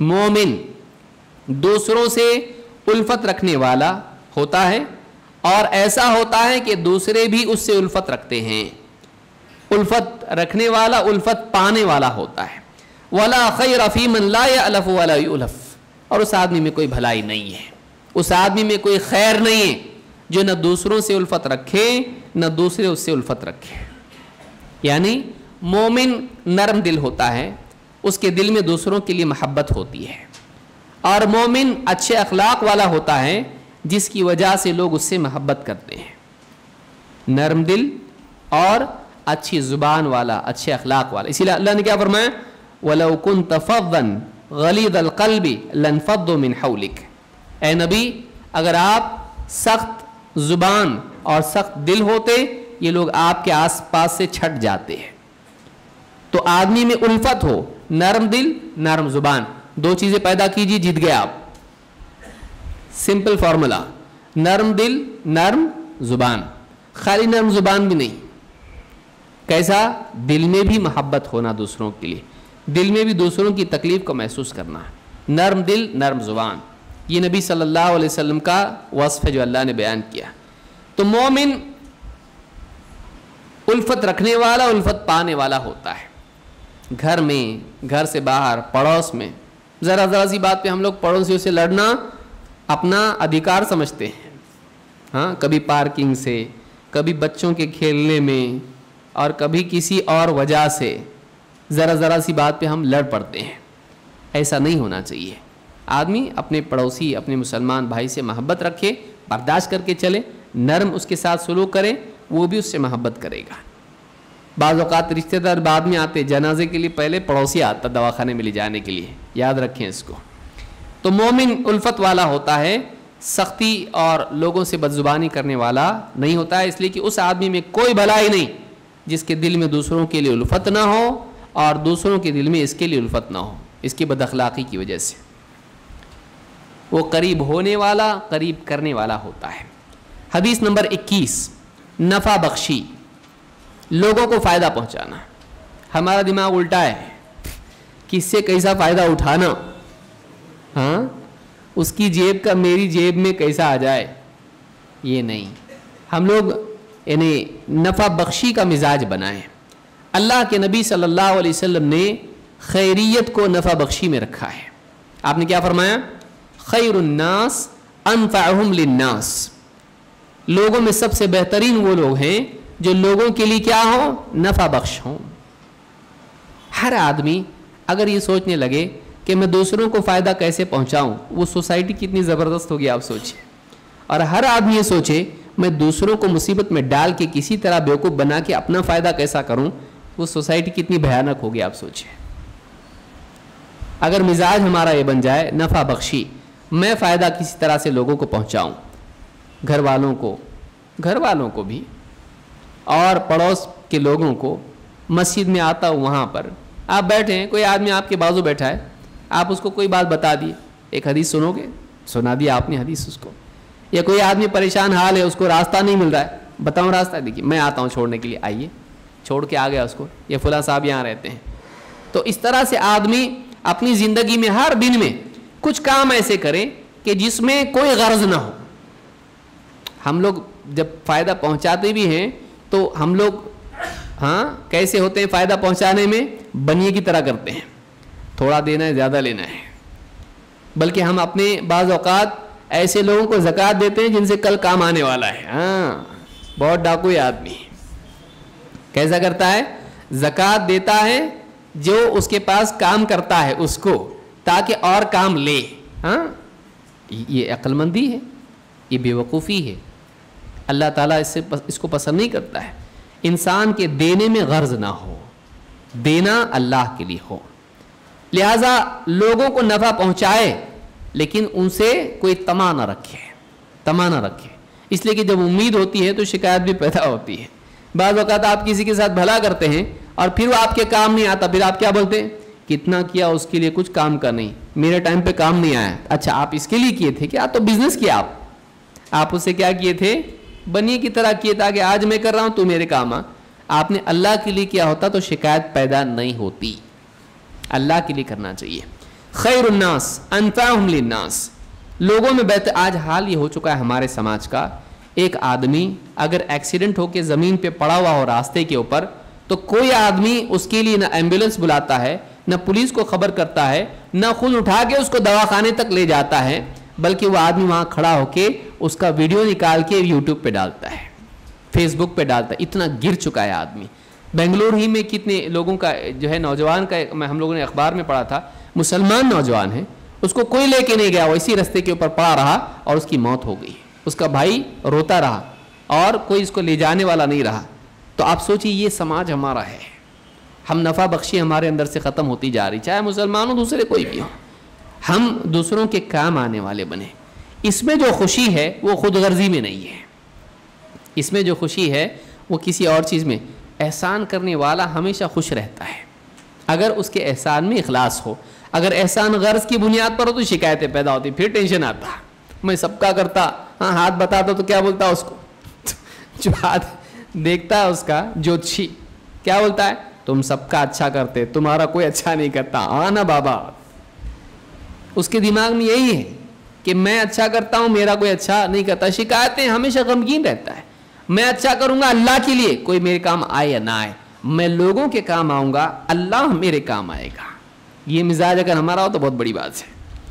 مومن دوسروں سے الفت رکھنے والا ہوتا ہے اور ایسا ہوتا ہے کہ دوسرے بھی اس سے الفت رکھتے ہیں. الفت رکھنے والا الفت پانے والا ہوتا ہے. وَلَا خَيْرَ فِي مَنْ لَا يَأْلَفُ وَلَا يُؤْلَفُ. اور اس آدمی میں کوئی بھلائی نہیں ہے, اس آدمی میں کوئی خیر نہیں ہے جو نہ دوسروں سے الفت رکھے نہ دوسرے اس سے الفت رکھے. یعنی مومن نرم دل ہوتا ہے, اس کے دل میں دوسروں کے لیے محبت ہوتی ہے, اور مومن اچھے اخلاق والا ہوتا ہے جس کی وجہ سے لوگ اس سے محبت کرتے ہیں. نرم دل اور اچھی زبان والا, اچھے اخلاق والا. اسی لیے اللہ نے کیا فرمایا, وَلَوْ كُنْتَ فَظًّا غَلِيظَ الْقَلْبِ لَانفَضُّوا مِنْ حَوْلِكَ. اے نبی, اگر آپ سخت زبان اور سخت دل ہوتے یہ لوگ آپ کے آس پاس سے چھٹ جاتے ہیں. تو آدمی میں الفت ہو, نرم دل نرم زبان, دو چیزیں پیدا کیجیے, جیت گئے آپ. سمپل فارمولا, نرم دل نرم زبان. خالی نرم زبان بھی نہیں, کیسا, دل میں بھی محبت ہونا دوسروں کے لیے, دل میں بھی دوسروں کی تکلیف کو محسوس کرنا. نرم دل نرم زبان, یہ نبی صلی اللہ علیہ وسلم کا وصف ہے جو اللہ نے بیان کیا. تو مومن الفت رکھنے والا الفت پانے والا ہوتا ہے. گھر میں, گھر سے باہر, پڑوس میں, ذرا ذرا سی بات پہ ہم لوگ پڑوسیوں سے لڑنا اپنا ادھیکار سمجھتے ہیں. ہاں, کبھی پارکنگ سے, کبھی بچوں کے کھیلنے میں, اور کبھی کسی اور وجہ سے ذرا ذرا سی بات پہ ہم لڑ پڑتے ہیں. ایسا نہیں ہونا چاہیے. آدمی اپنے پڑوسی, اپنے مسلمان بھائی سے محبت رکھے, برداشت کر کے چلے, نرم اس کے ساتھ سلوک کرے, وہ بھی اس سے محبت کرے گا. بعض اوقات رشتہ دار بعد میں آتے, جنازے کے لیے پہلے پڑوسی آتا دواخانے میں لے جانے کے لیے, یاد رکھیں اس کو. تو مومن الفت والا ہوتا ہے, سختی اور لوگوں سے بدزبانی کرنے والا نہیں ہوتا ہے, اس لیے کہ اس آدمی میں کوئی بھلائی نہیں جس کے دل میں دوسروں کے لیے الفت نہ ہو اور دوسروں کے دل میں اس کے لیے الفت نہ ہو, اس کی بد اخلاقی کی وجہ سے. وہ قریب ہونے والا قریب کرنے والا ہوتا ہے. حدیث نمبر 21, نفع بخشی, لوگوں کو فائدہ پہنچانا. ہمارا دماغ الٹا ہے, کس سے کیسا فائدہ اٹھانا, ہاں, اس کی جیب کا میری جیب میں کیسا آ جائے, یہ نہیں. ہم لوگ یعنی نفع بخشی کا مزاج بنائیں. اللہ کے نبی صلی اللہ علیہ وسلم نے خیریت کو نفع بخشی میں رکھا ہے. آپ نے کیا فرمایا, خیر الناس انفعهم للناس. لوگوں میں سب سے بہترین وہ لوگ ہیں جو لوگوں کے لیے کیا ہوں, نفع بخش ہوں. ہر آدمی اگر یہ سوچنے لگے کہ میں دوسروں کو فائدہ کیسے پہنچاؤں, وہ سوسائٹی کتنی زبردست ہوگی آپ سوچیں. اور ہر آدمی یہ سوچے میں دوسروں کو مصیبت میں ڈال کے کسی طرح بیوقوف بنا کے اپنا فائدہ کیسا کروں, وہ سوسائٹی کتنی بھیانک ہوگی آپ سوچیں. اگر مزاج ہمارا یہ بن جائے نفع بخشی, میں فائدہ کسی طرح سے لوگوں کو پہنچاؤں, گھر والوں کو بھی اور پڑوس کے لوگوں کو. مسجد میں آتا ہوں, وہاں پر آپ بیٹھے ہیں, کوئی آدمی آپ کے بازو بیٹھا ہے, آپ اس کو کوئی بات بتا دیے, ایک حدیث سنو گے, سنا دیا آپ نے حدیث اس کو. یا کوئی آدمی پریشان حال ہے, اس کو راستہ نہیں مل رہا ہے, بتاؤں راستہ, دیکھیے میں آتا ہوں چھوڑنے کے لیے, آئیے, چھوڑ کے آ گیا اس کو, یہ فلاں صاحب یہاں رہتے ہیں. تو اس طرح سے آدمی اپنی زندگی میں ہر دن میں کچھ کام ایسے کرے کہ جس میں کوئی غرض نہ ہو. ہم لوگ جب فائدہ پہنچاتے بھی ہیں تو ہم لوگ ہاں کیسے ہوتے ہیں فائدہ پہنچانے میں, بنیے کی طرح کرتے ہیں, تھوڑا دینا ہے زیادہ لینا ہے. بلکہ ہم اپنے بعض اوقات ایسے لوگوں کو زکوٰۃ دیتے ہیں جن سے کل کام آنے والا ہے. ہاں, بہت ڈاکو ہے آدمی, کیسا کرتا ہے, زکوٰۃ دیتا ہے جو اس کے پاس کام کرتا ہے اس کو, تاکہ اور کام لے. ہاں, یہ عقل مندی ہے, یہ بے وقوفی ہے. اللہ تعالیٰ اس کو پسند نہیں کرتا ہے. انسان کے دینے میں غرض نہ ہو, دینا اللہ کے لیے ہو. لہذا لوگوں کو نفع پہنچائے لیکن ان سے کوئی طمع نہ رکھے, اس لیے کہ جب امید ہوتی ہے تو شکایت بھی پیدا ہوتی ہے. بعض اوقات آپ کسی کے ساتھ بھلا کرتے ہیں اور پھر وہ آپ کے کام نہیں آتا, پھر آپ کیا بولتے ہیں, کتنا کیا اس کے لیے کچھ کام کا نہیں, میرے ٹائم پہ کام نہیں آیا. اچھا, آپ اس کے لیے کیے تھے کیا, تو بزنس کیا آپ اس سے کیا کیے تھے, بنی کی طرح کیے تھا کہ آج میں کر رہا ہوں تو میرے کام آ. آپ نے اللہ کے لیے کیا ہوتا تو شکایت پیدا نہیں ہوتی. اللہ کے لیے کرنا چاہیے. خیر الناس انفعہم للناس. لوگوں میں بہتر. آج حال یہ ہو چکا ہے ہمارے سماج کا, ایک آدمی اگر ایکسیڈنٹ ہو کے زمین پہ پڑا ہوا ہو راستے کے اوپر, تو کوئی آدمی اس کے لیے نہ ایمبولینس بلاتا ہے, نہ پولیس کو خبر کرتا ہے, نہ خود اٹھا کے اس کو دواخانے تک لے جاتا ہے, بلکہ وہ آدمی وہاں کھڑا ہو کے اس کا ویڈیو نکال کے یوٹیوب پہ ڈالتا ہے, فیس بک پہ ڈالتا ہے. اتنا گر چکا ہے آدمی. بنگلور ہی میں کتنے لوگوں کا جو ہے نوجوان کا, ہم لوگوں نے اخبار میں پڑھا تھا, مسلمان نوجوان ہے, اس کو کوئی لے کے نہیں گیا, وہ اسی راستے کے اوپر پڑا رہا اور اس کی موت ہو گئی. اس کا بھائی روتا رہا اور کوئی اس کو لے جانے والا نہیں رہا. تو آپ سوچیے یہ سماج ہمارا ہے. ہم نفع بخشی ہمارے اندر سے ختم ہوتی جا رہی, چاہے مسلمان ہو دوسرے کوئی بھی ہو. ہم دوسروں کے کام آنے والے بنے. اس میں جو خوشی ہے وہ خود غرضی میں نہیں ہے, اس میں جو خوشی ہے وہ کسی اور چیز میں. احسان کرنے والا ہمیشہ خوش رہتا ہے اگر اس کے احسان میں اخلاص ہو. اگر احسان غرض کی بنیاد پر ہو تو شکایتیں پیدا ہوتی, پھر ٹینشن آتا. میں سب کا کرتا, ہاں ہاتھ بتاتا تو کیا بولتا اس کو, جو ہاتھ دیکھتا ہے اس کا جوتشی کیا بولتا ہے, تم سب کا اچھا کرتے, تمہارا کوئی اچھا نہیں کرتا. ہاں نا بابا, اس کے دماغ میں یہی ہے کہ میں اچھا کرتا ہوں, میرا کوئی اچھا نہیں کرتا. شکایتیں ہمیشہ غمگین رہتا ہے. میں اچھا کروں گا اللہ کے لیے, کوئی میرے کام آئے یا نہ آئے, میں لوگوں کے کام آؤں گا, اللہ میرے کام آئے گا. یہ مزاج اگر ہمارا ہو تو بہت بڑی بات ہے.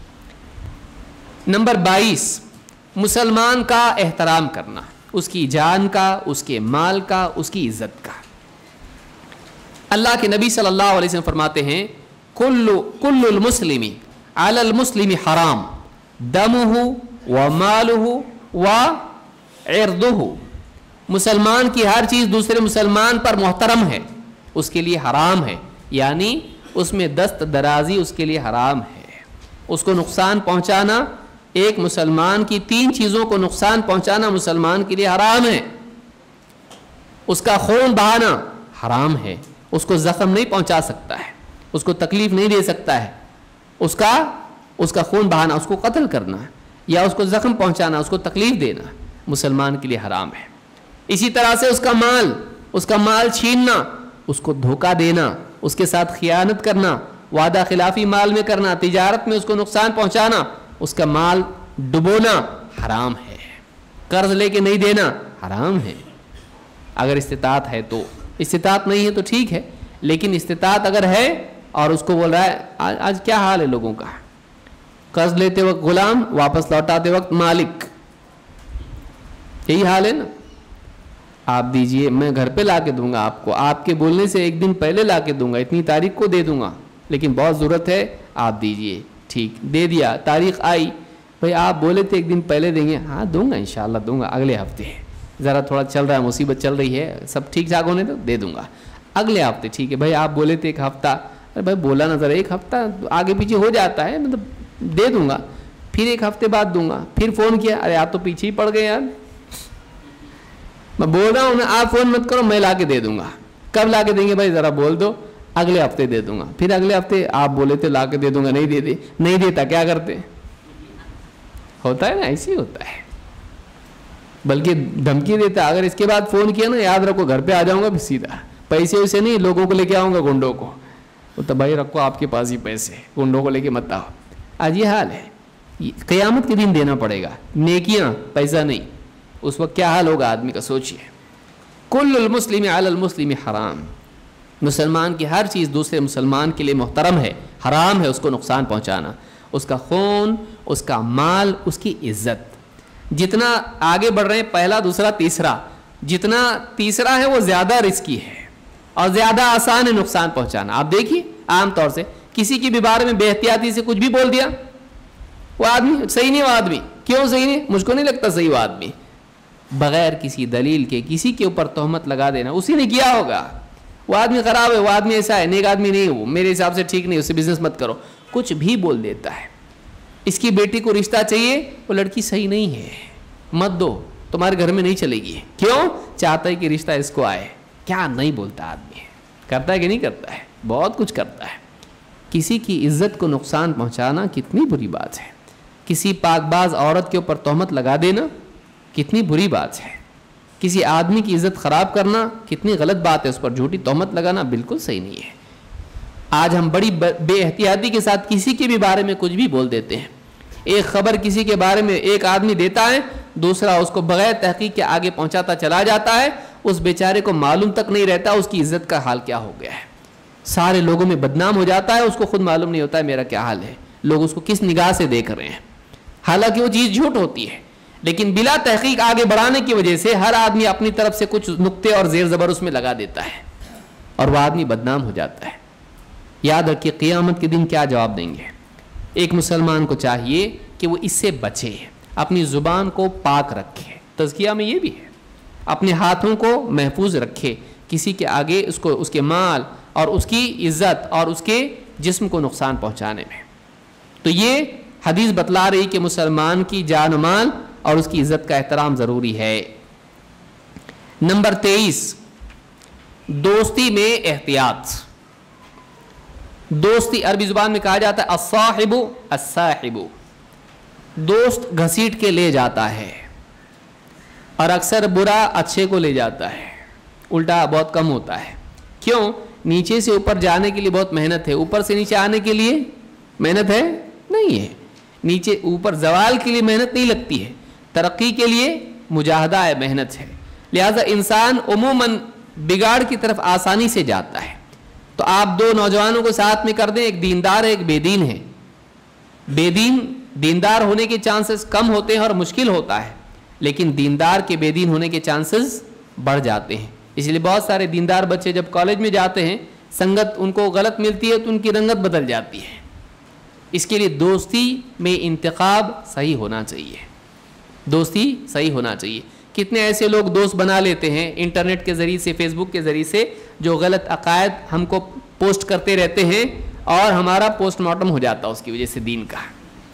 نمبر 22, مسلمان کا احترام کرنا, اس کی جان کا, اس کے مال کا, اس کی عزت کا. اللہ کے نبی صلی اللہ علیہ وسلم فرماتے ہیں, کل المسلم علی المسلم حرام دمہ ومالہ وعرضہ. مسلمان کی ہر چیز دوسرے مسلمان پر محترم ہے, اس کے لیے حرام ہے, یعنی اس میں دست درازی اس کے لیے حرام ہے. اس کو نقصان پہنچانا, ایک مسلمان کی 3 چیزوں کو نقصان پہنچانا مسلمان کے لیے حرام ہے. اس کا خون بہانا حرام ہے, اس کو زخم نہیں پہنچا سکتا ہے, اس کو تکلیف نہیں دے سکتا ہے. اس کا خون بہانا, اس کو قتل کرنا یا اس کو زخم پہنچانا, اس کو تکلیف دینا مسلمان کے لیے حرام ہے. اسی طرح سے اس کا مال چھیننا, اس کو دھوکہ دینا, اس کے ساتھ خیانت کرنا, وعدہ خلافی مال میں کرنا, تجارت میں اس کو نقصان پہنچانا, اس کا مال ڈبونا حرام ہے. قرض لے کے نہیں دینا حرام ہے, اگر استطاعت ہے تو. استطاعت نہیں ہے تو ٹھیک ہے, لیکن استطاعت اگر ہے اور اس کو بول رہا ہے, آج کیا حال ہے لوگوں کا, قرض لیتے وقت غلام, واپس لوٹاتے وقت مالک, یہی حال ہے نا. آپ دیجئے, میں گھر پہ لا کے دوں گا آپ کو, آپ کے بولنے سے 1 دن پہلے لا کے دوں گا, اتنی تاریخ کو دے دوں گا, لیکن بہت ضرورت ہے, آپ دیجئے. ٹھیک, دے دیا, تاریخ آئی, بھئی آپ بولے تھے 1 دن پہلے دیں گے, ہاں دوں گا انشاءاللہ دوں گا, اگلے ہفتے ذرا تھوڑا چل رہا ہے, مصیبت چل رہی ہے, سب ٹھیک ٹھاک ہونے تو دے دوں گا اگلے ہفتے. ٹھیک ہے بھائی, آپ بولے تھے 1 ہفتہ, ارے بھائی بولا نہ ذرا 1 ہفتہ آگے پیچھے ہو جاتا ہے, مطلب دے دوں گا, پھر 1 ہفتے بعد دوں گا. پھر فون کیا, ارے آپ تو پیچھے ہی پڑ گئے یار, میں بول رہا ہوں نا, آپ فون مت کرو, میں لا کے دے دوں گا. کب لا کے دیں گے بھائی, ذرا بول دو, اگلے ہفتے دے دوں گا. پھر اگلے ہفتے آپ بولے تھے لا کے دے دوں گا, نہیں دیتا, کیا کرتے, ہوتا ہے نا, ایسے ہی ہوتا ہے, بلکہ دھمکی دیتا. اگر اس کے بعد فون کیا نا, یاد رکھو گھر پہ آ جاؤں گا پھر سیدھا, پیسے ویسے نہیں, لوگوں کو لے کے آؤں گا, گنڈوں کو, تو بھائی رکھو آپ کے پاس ہی پیسے, گنڈوں کو لے کے مت آؤ. آج یہ حال ہے, قیامت کے دن دینا پڑے گا, نیکیاں پیسہ نہیں. اس وقت کیا حال ہوگا آدمی کا, سوچئے. کل المسلم علی المسلم حرام, مسلمان کی ہر چیز دوسرے مسلمان کے لیے محترم ہے, حرام ہے اس کو نقصان پہنچانا. اس کا خون, اس کا مال, اس کی عزت. جتنا آگے بڑھ رہے ہیں, پہلا, دوسرا, تیسرا, جتنا تیسرا ہے وہ زیادہ رسکی ہے اور زیادہ آسان ہے نقصان پہنچانا. آپ دیکھیے عام طور سے کسی کے بھی بارے میں بے احتیاطی سے کچھ بھی بول دیا, وہ آدمی صحیح نہیں, وہ آدمی کیوں صحیح نہیں, مجھ کو نہیں لگتا صحیح وہ آدمی, بغیر کسی دلیل کے کسی کے اوپر تہمت لگا دینا, اسی نے کیا ہوگا, وہ آدمی خراب ہے, وہ آدمی ایسا ہے, نیک آدمی نہیں, وہ میرے حساب سے ٹھیک نہیں, اس سے بزنس مت کرو, کچھ بھی بول دیتا ہے. اس کی بیٹی کو رشتہ چاہیے, وہ لڑکی صحیح نہیں ہے, مت دو, تمہارے گھر میں نہیں چلے گی. کیوں, چاہتا ہے کہ رشتہ اس کو آئے. کیا نہیں بولتا آدمی, کرتا ہے کہ نہیں کرتا ہے, بہت کچھ کرتا ہے. کسی کی عزت کو نقصان پہنچانا کتنی بری بات ہے, کسی پاک باز عورت کے اوپر تہمت لگا دینا کتنی بری بات ہے, کسی آدمی کی عزت خراب کرنا کتنی غلط بات ہے, اس پر جھوٹی تہمت لگانا بالکل صحیح نہیں ہے. آج ہم بڑی بے احتیاطی کے ساتھ کسی کے بھی بارے میں کچھ بھی بول دیتے ہیں. ایک خبر کسی کے بارے میں ایک آدمی دیتا ہے, دوسرا اس کو بغیر تحقیق کے آگے پہنچاتا چلا جاتا ہے, اس بیچارے کو معلوم تک نہیں رہتا اس کی عزت کا حال کیا ہو گیا ہے. سارے لوگوں میں بدنام ہو جاتا ہے, اس کو خود معلوم نہیں ہوتا ہے میرا کیا حال ہے, لوگ اس کو کس نگاہ سے دیکھ رہے ہیں. حالانکہ وہ چیز جھوٹ ہوتی ہے, لیکن بلا تحقیق آگے بڑھانے کی وجہ سے ہر آدمی اپنی طرف سے کچھ نقطے اور زیر زبر اس میں لگا دیتا ہے اور وہ آدمی بدنام ہو جاتا ہے. یاد رکھیے قیامت کے دن کیا جواب دیں گے. ایک مسلمان کو چاہیے کہ وہ اس سے بچے, اپنی زبان کو پاک رکھے. تزکیہ میں یہ بھی ہے, اپنے ہاتھوں کو محفوظ رکھے کسی کے آگے اس کے مال اور اس کی عزت اور اس کے جسم کو نقصان پہنچانے میں. تو یہ حدیث بتلا رہی کہ مسلمان کی جان و مال اور اس کی عزت کا احترام ضروری ہے. نمبر 23, دوستی میں احتیاط. دوستی عربی زبان میں کہا جاتا ہے الصاحب الصاحب, دوست گھسیٹ کے لے جاتا ہے, اور اکثر برا اچھے کو لے جاتا ہے, الٹا بہت کم ہوتا ہے. کیوں؟ نیچے سے اوپر جانے کے لیے بہت محنت ہے, اوپر سے نیچے آنے کے لیے محنت ہے نہیں ہے. نیچے اوپر زوال کے لیے محنت نہیں لگتی ہے, ترقی کے لیے مجاہدہ ہے, محنت ہے. لہذا انسان عموماً بگاڑ کی طرف آسانی سے جاتا ہے. تو آپ دو نوجوانوں کو ساتھ میں کر دیں, ایک دیندار ہے ایک بے دین ہے. بے دین دیندار ہونے کے چانسز کم ہوتے ہیں اور مشکل ہوتا ہے, لیکن دیندار کے بے دین ہونے کے چانسز بڑھ جاتے ہیں. اس لیے بہت سارے دیندار بچے جب کالج میں جاتے ہیں, سنگت ان کو غلط ملتی ہے تو ان کی رنگت بدل جاتی ہے. اس کے لیے دوستی میں انتخاب صحیح ہونا چاہیے, دوستی صحیح ہونا چاہیے. کتنے ایسے لوگ دوست بنا لیتے ہیں انٹرنیٹ کے ذریعے سے, فیس بک کے ذریعے سے, جو غلط عقائد ہم کو پوسٹ کرتے رہتے ہیں اور ہمارا پوسٹ مارٹم ہو جاتا ہے اس کی وجہ سے دین کا.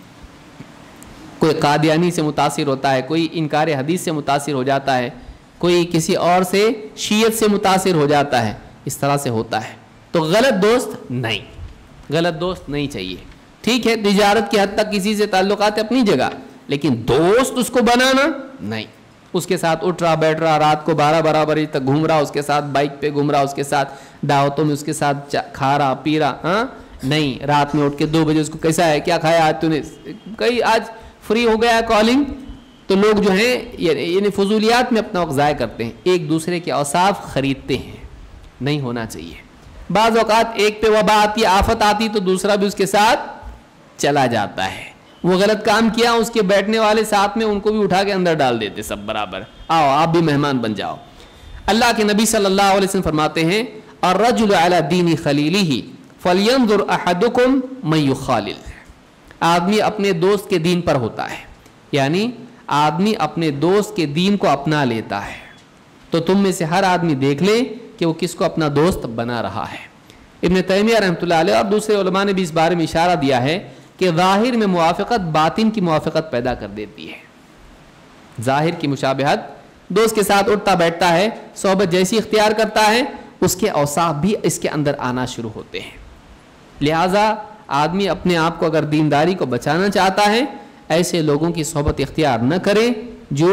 کوئی قادیانی سے متاثر ہوتا ہے, کوئی انکار حدیث سے متاثر ہو جاتا ہے, کوئی کسی اور سے شیعت سے متاثر ہو جاتا ہے. اس طرح سے ہوتا ہے. تو غلط دوست نہیں, غلط دوست نہیں چاہیے. ٹھیک ہے تجارت کی حد تک کسی سے تعلقات اپنی جگہ, لیکن دوست اس کو بنانا نہیں. اس کے ساتھ اٹھ رہا بیٹھ رہا, رات کو 12 بجے تک گھوم رہا, اس کے ساتھ بائک پہ گھوم رہا, اس کے ساتھ دعوتوں میں اس کے ساتھ کھا رہا پی رہا, ہاں نہیں. رات میں اٹھ کے 2 بجے اس کو کیسا ہے, کیا کھایا آج تو نے, کئی آج فری ہو گیا ہے کالنگ. تو لوگ جو ہیں یعنی فضولیات میں اپنا وقت ضائع کرتے ہیں, ایک دوسرے کے اوصاف خریدتے ہیں. نہیں ہونا چاہیے. بعض اوقات ایک پہ وبا آتی, آفت آتی, تو دوسرا بھی اس کے ساتھ چلا جاتا ہے. وہ غلط کام کیا, اس کے بیٹھنے والے ساتھ میں ان کو بھی اٹھا کے اندر ڈال دیتے سب برابر, آؤ آپ بھی مہمان بن جاؤ. اللہ کے نبی صلی اللہ علیہ وسلم فرماتے ہیں الرجل علی دین خلیلہ فلینظر احدکم من یخالل. آدمی اپنے دوست کے دین پر ہوتا ہے, یعنی آدمی اپنے دوست کے دین کو اپنا لیتا ہے. تو تم میں سے ہر آدمی دیکھ لے کہ وہ کس کو اپنا دوست بنا رہا ہے. ابن تیمیہ رحمۃ اللہ علیہ اور دوسرے علماء نے بھی اس بارے میں اشارہ دیا ہے کہ ظاہر میں موافقت باطن کی موافقت پیدا کر دیتی ہے. ظاہر کی مشابہت, دوست کے ساتھ اٹھتا بیٹھتا ہے, صحبت جیسی اختیار کرتا ہے, اس کے اوصاف بھی اس کے اندر آنا شروع ہوتے ہیں. لہٰذا آدمی اپنے آپ کو اگر دینداری کو بچانا چاہتا ہے, ایسے لوگوں کی صحبت اختیار نہ کرے جو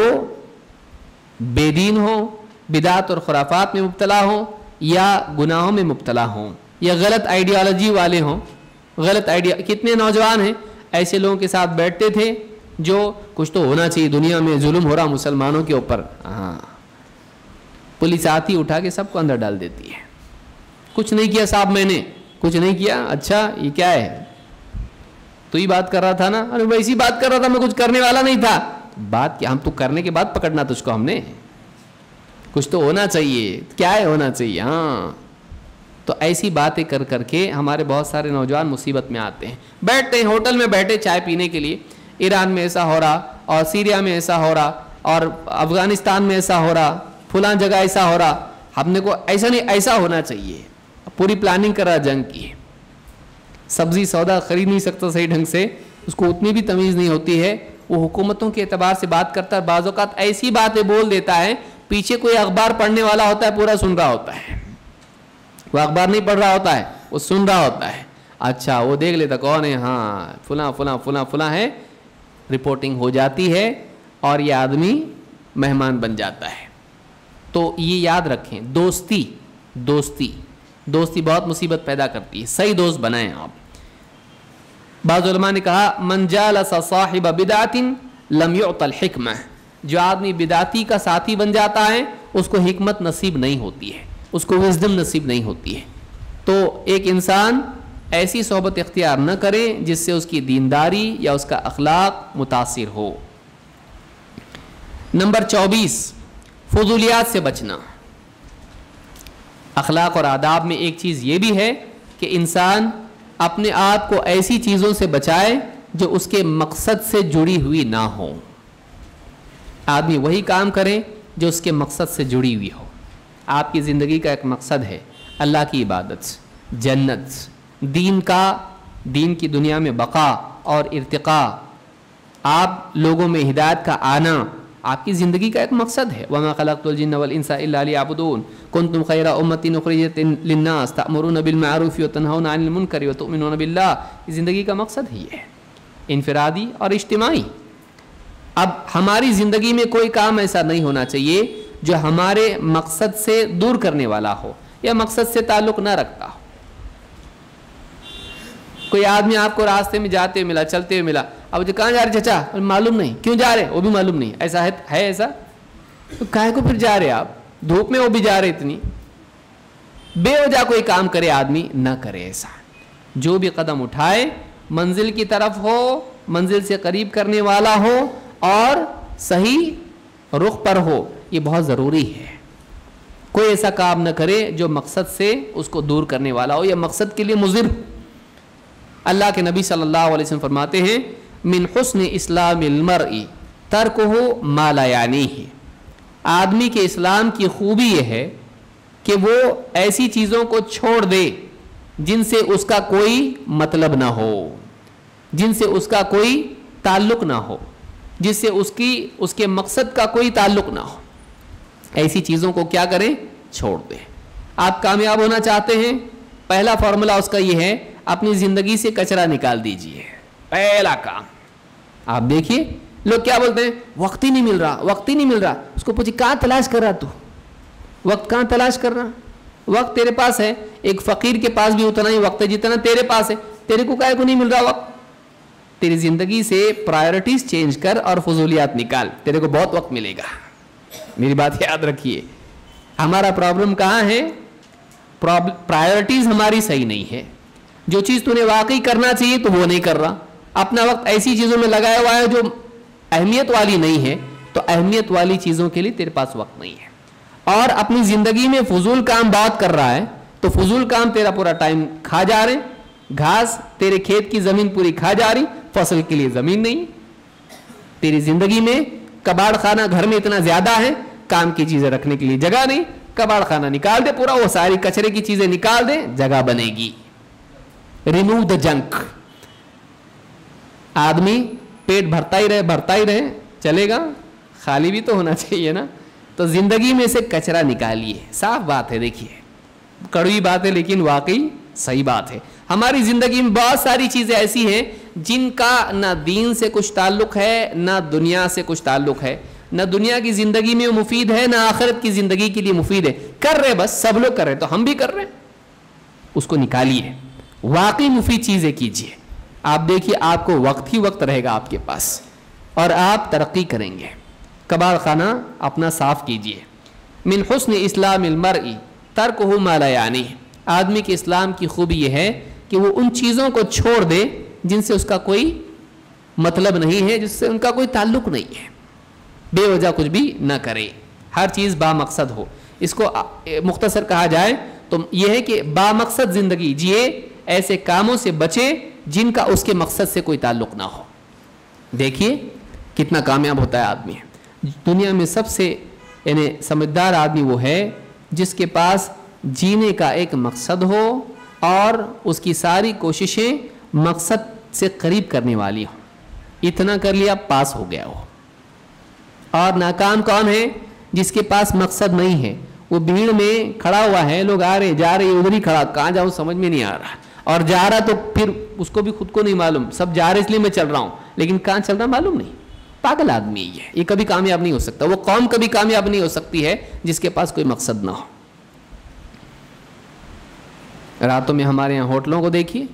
بے دین ہوں, بدعت اور خرافات میں مبتلا ہوں, یا گناہوں میں مبتلا ہوں, یا غلط آئیڈیالوجی والے ہوں. غلط آئیڈیا, کتنے نوجوان ہیں ایسے لوگوں کے ساتھ بیٹھتے تھے جو کچھ تو ہونا چاہیے, دنیا میں ظلم ہو رہا مسلمانوں کے اوپر, ہاں پولیس آتی اٹھا کے سب کو اندر ڈال دیتی ہے. کچھ نہیں کیا صاحب, میں نے کچھ نہیں کیا. اچھا یہ کیا ہے, تو ہی بات کر رہا تھا نا, ارے ویسی بات کر رہا تھا, میں کچھ کرنے والا نہیں تھا. بات کیا, ہم تو کرنے کے بعد پکڑنا تجھ کو ہم نے, کچھ تو ہونا چاہیے, کیا ہے ہونا چاہیے. ہاں تو ایسی باتیں کر کر کے ہمارے بہت سارے نوجوان مصیبت میں آتے ہیں. بیٹھتے ہیں ہوٹل میں بیٹھے چائے پینے کے لیے, ایران میں ایسا ہو رہا, اور سیریا میں ایسا ہو رہا, اور افغانستان میں ایسا ہو رہا, فلاں جگہ ایسا ہو رہا. ہم نے کو ایسا نہیں, ایسا ہونا چاہیے. پوری پلاننگ کر رہا جنگ کی. سبزی سودا خرید نہیں سکتا صحیح ڈھنگ سے, اس کو اتنی بھی تمیز نہیں ہوتی ہے. وہ حکومتوں کے اعتبار سے بات کرتا ہے, بعض اوقات ایسی باتیں بول دیتا ہے, پیچھے کوئی اخبار پڑھنے والا ہوتا ہے پورا سن رہا ہوتا ہے. وہ اخبار نہیں پڑھ رہا ہوتا ہے, وہ سن رہا ہوتا ہے. اچھا وہ دیکھ لیتا کون ہے, ہاں فلاں فلاں فلاں فلاں ہے, رپورٹنگ ہو جاتی ہے اور یہ آدمی مہمان بن جاتا ہے. تو یہ یاد رکھیں, دوستی دوستی بہت مصیبت پیدا کرتی ہے. صحیح دوست بنائیں آپ. بعض علماء نے کہا من جالس صاحب بدعت لم یعط الحکمہ، جو آدمی بدعتی کا ساتھی بن جاتا ہے اس کو حکمت نصیب نہیں ہوتی ہے، اس کو وزڈم نصیب نہیں ہوتی ہے. تو ایک انسان ایسی صحبت اختیار نہ کرے جس سے اس کی دینداری یا اس کا اخلاق متاثر ہو. نمبر 24، فضولیات سے بچنا. اخلاق اور آداب میں ایک چیز یہ بھی ہے کہ انسان اپنے آپ کو ایسی چیزوں سے بچائے جو اس کے مقصد سے جڑی ہوئی نہ ہو. آدمی وہی کام کرے جو اس کے مقصد سے جڑی ہوئی ہو. آپ کی زندگی کا ایک مقصد ہے اللہ کی عبادت، جنت، دین کی دنیا میں بقا اور ارتقاء، آپ لوگوں میں ہدایت کا آنا آپ کی زندگی کا ایک مقصد ہے. وَمَا خَلَقْتُ الْجِنَّ وَالْإِنسَ إِلَّا لِيَعْبُدُونَ كُنْتُمْ خَيْرَ أُمَّةٍ أُخْرِجَتْ لِلنَّاسِ تَأْمُرُونَ بِالْمَعْرُوفِ وَتَنْهَوْنَ عَنِ الْمُنكَرِ وَتُؤْمِنُونَ بِاللَّهِ. زندگی کا مقصد ہی ہے انفرادی اور اجتماعی. اب ہماری زندگی میں کوئی کام ایسا نہیں ہونا چاہیے جو ہمارے مقصد سے دور کرنے والا ہو یا مقصد سے تعلق نہ رکھتا ہو. کوئی آدمی آپ کو راستے میں جاتے ہوئے ملا، چلتے ہوئے ملا، اب جو کہاں جا رہے چچا؟ معلوم نہیں. کیوں جا رہے؟ وہ بھی معلوم نہیں. ایسا ہے ایسا؟ تو کاہے کو پھر جا رہے آپ؟ دھوپ میں وہ بھی جا رہے. اتنی بے وجہ کوئی کام کرے آدمی نہ کرے. ایسا جو بھی قدم اٹھائے منزل کی طرف ہو، منزل سے قریب کرنے والا ہو اور صحیح رخ پر ہو، یہ بہت ضروری ہے. کوئی ایسا کام نہ کرے جو مقصد سے اس کو دور کرنے والا ہو یا مقصد کے لیے مضر. اللہ کے نبی صلی اللہ علیہ وسلم فرماتے ہیں من حسن اسلام المرء ترکہ ما لا یعنیہ. آدمی کے اسلام کی خوبی یہ ہے کہ وہ ایسی چیزوں کو چھوڑ دے جن سے اس کا کوئی مطلب نہ ہو، جن سے اس کا کوئی تعلق نہ ہو، جس سے اس کے مقصد کا کوئی تعلق نہ ہو. ایسی چیزوں کو کیا کریں؟ چھوڑ دیں. آپ کامیاب ہونا چاہتے ہیں، پہلا فارمولا اس کا یہ ہے اپنی زندگی سے کچرا نکال دیجئے. پہلا کام. آپ دیکھیے لوگ کیا بولتے ہیں، وقت ہی نہیں مل رہا، وقت ہی نہیں مل رہا. اس کو پوچھے کہاں تلاش کر رہا تو؟ وقت کہاں تلاش کر رہا؟ وقت تیرے پاس ہے. ایک فقیر کے پاس بھی اتنا ہی وقت ہے جتنا تیرے پاس ہے. تیرے کو کائے کو نہیں مل رہا وقت؟ تیری زندگی سے پرائرٹیز چینج کر اور فضولیات نکال، تیرے کو بہت وقت ملے گا. میری بات یاد رکھیے. ہمارا پرابلم کہاں ہے؟ پرائرٹیز ہماری صحیح نہیں ہے. جو چیز تو نے واقعی کرنا چاہیے تو وہ نہیں کر رہا. اپنا وقت ایسی چیزوں میں لگایا ہوا ہے جو اہمیت والی نہیں ہے، تو اہمیت والی چیزوں کے لیے تیرے پاس وقت نہیں ہے. اور اپنی زندگی میں فضول کام بہت کر رہا ہے، تو فضول کام تیرا پورا ٹائم کھا جا رہے. گھاس تیرے کھیت کی زمین پوری کھا جا رہی، فصل کے لیے زمین نہیں. تیری زندگی میں کباڑ خانہ گھر میں اتنا زیادہ ہے، کام کی چیزیں رکھنے کے لیے جگہ نہیں. کباڑ خانہ نکال دے پورا، وہ ساری کچرے کی چیزیں نکال دے، جگہ بنے گی. Remove the junk. آدمی پیٹ بھرتا ہی رہے چلے گا، خالی بھی تو ہونا چاہیے نا. تو زندگی میں سے کچرا نکالیے. صاف بات ہے. دیکھیے کڑوی بات ہے لیکن واقعی صحیح بات ہے. ہماری زندگی میں بہت ساری چیزیں ایسی ہیں جن کا نہ دین سے کچھ تعلق ہے، نہ دنیا سے کچھ تعلق ہے، نہ دنیا کی زندگی میں مفید ہے، نہ آخرت کی زندگی کے لیے مفید ہے. کر رہے بس، سب لوگ کر رہے تو ہم بھی کر رہے ہیں. اس کو نکالیے، واقعی مفید چیزیں کیجیے. آپ دیکھیے آپ کو وقت ہی وقت رہے گا آپ کے پاس اور آپ ترقی کریں گے. کباڑ خانہ اپنا صاف کیجیے. من حسن اسلام المرء ترکہ ما لا یعنیہ. آدمی کے اسلام کی خوبی یہ ہے کہ وہ ان چیزوں کو چھوڑ دے جن سے اس کا کوئی مطلب نہیں ہے، جس سے ان کا کوئی تعلق نہیں ہے. بے وجہ کچھ بھی نہ کرے، ہر چیز با مقصد ہو. اس کو مختصر کہا جائے تو یہ ہے کہ با مقصد زندگی جیے، ایسے کاموں سے بچے جن کا اس کے مقصد سے کوئی تعلق نہ ہو. دیکھیے کتنا کامیاب ہوتا ہے آدمی. دنیا میں سب سے یعنی سمجھدار آدمی وہ ہے جس کے پاس جینے کا ایک مقصد ہو اور اس کی ساری کوششیں مقصد سے قریب کرنے والی ہوں. اتنا کر لیا پاس ہو گیا ہو. اور ناکام کون ہے؟ جس کے پاس مقصد نہیں ہے. وہ بھیڑ میں کھڑا ہوا ہے، لوگ آ رہے جا رہے، ادھر ہی کھڑا، کہاں جاؤں سمجھ میں نہیں آ رہا. اور جا رہا تو پھر اس کو بھی خود کو نہیں معلوم، سب جا رہے اس لیے میں چل رہا ہوں، لیکن کہاں چل رہا معلوم نہیں. پاگل آدمی ہے یہ کبھی کامیاب نہیں ہو سکتا. وہ قوم کبھی کامیاب نہیں ہو سکتی ہے جس کے پاس کوئی مقصد نہ ہو. راتوں میں ہمارے یہاں ہوٹلوں کو دیکھیے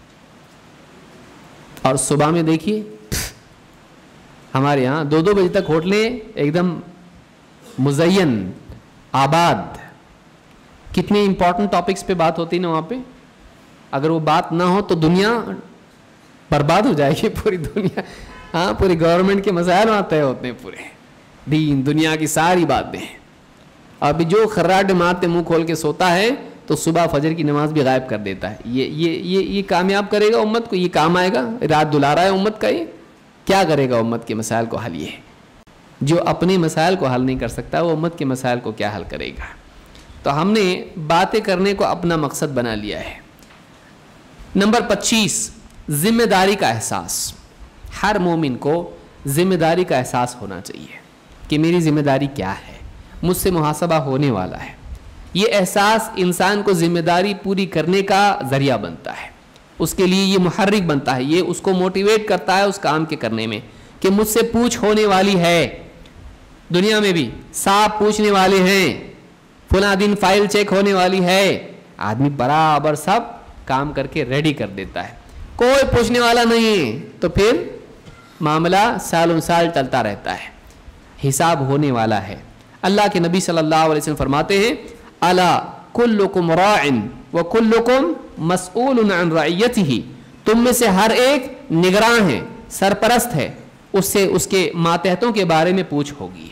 اور صبح میں دیکھیے ہمارے یہاں 2-2 بجے تک ہوٹلیں ایک دم مزین آباد. کتنے امپورٹنٹ ٹاپکس پہ بات ہوتی نا وہاں پہ. اگر وہ بات نہ ہو تو دنیا برباد ہو جائے گی, پوری دنیا. ہاں, پوری گورنمنٹ کے مسائل وہاں طے ہوتے ہیں, پورے دین دنیا کی ساری باتیں. ابھی جو خراٹ مارتے منہ کھول کے سوتا ہے تو صبح فجر کی نماز بھی غائب کر دیتا ہے. یہ کامیاب کرے گا امت کو؟ یہ کام آئے گا؟ رات دلا رہا ہے امت کا. یہ کیا کرے گا امت کے مسائل کو حل؟ یہ جو اپنے مسائل کو حل نہیں کر سکتا وہ امت کے مسائل کو کیا حل کرے گا؟ تو ہم نے باتیں کرنے کو اپنا مقصد بنا لیا ہے. نمبر 25, ذمہ داری کا احساس. ہر مومن کو ذمہ داری کا احساس ہونا چاہیے کہ میری ذمہ داری کیا ہے, مجھ سے محاسبہ ہونے والا ہے. یہ احساس انسان کو ذمہ داری پوری کرنے کا ذریعہ بنتا ہے, اس کے لیے یہ محرک بنتا ہے, یہ اس کو موٹیویٹ کرتا ہے اس کام کے کرنے میں کہ مجھ سے پوچھ ہونے والی ہے. دنیا میں بھی صاحب پوچھنے والے ہیں, فلاں دن فائل چیک ہونے والی ہے. آدمی برابر سب کام کر کے ریڈی کر دیتا ہے, کوئی پوچھنے والا نہیں ہے تو پھر معاملہ سالوں سال چلتا رہتا ہے. حساب ہونے والا ہے. اللہ کے نبی صلی اللہ علیہ وسلم فرماتے ہیں الا کلکم راع وکلکم مسئول عن رعیتہ. تم میں سے ہر ایک نگراں ہے, سرپرست ہے, اس سے اس کے ماتحتوں کے بارے میں پوچھ ہوگی.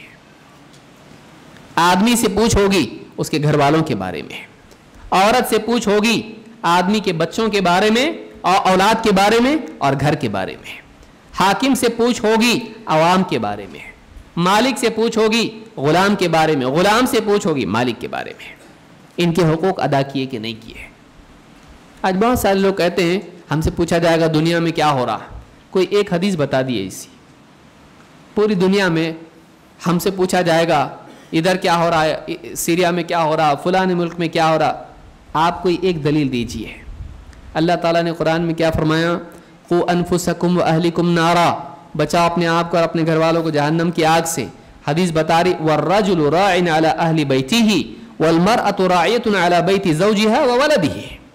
آدمی سے پوچھ ہوگی اس کے گھر والوں کے بارے میں, عورت سے پوچھ ہوگی آدمی کے بچوں کے بارے میں اور اولاد کے بارے میں اور گھر کے بارے میں. حاکم سے پوچھ ہوگی عوام کے بارے میں, مالک سے پوچھ ہوگی غلام کے بارے میں, غلام سے پوچھ ہوگی مالک کے بارے میں, ان کے حقوق ادا کیے کہ نہیں کیے. آج بہت سارے لوگ کہتے ہیں ہم سے پوچھا جائے گا دنیا میں کیا ہو رہا. کوئی ایک حدیث بتا دیے اسی. پوری دنیا میں ہم سے پوچھا جائے گا ادھر کیا ہو رہا ہے, سیریا میں کیا ہو رہا, فلاں ملک میں کیا ہو رہا. آپ کوئی ایک دلیل دیجئے. اللہ تعالیٰ نے قرآن میں کیا فرمایا, قو انفسکم و اہلکم نارا, بچاؤ اپنے آپ کو اور اپنے گھر والوں کو جہنم کی آگ سے. حدیث بتا رہی والرجل راع علی اہل بیتہ والمرأة راعیۃ علی بیت زوجہا وولدہ.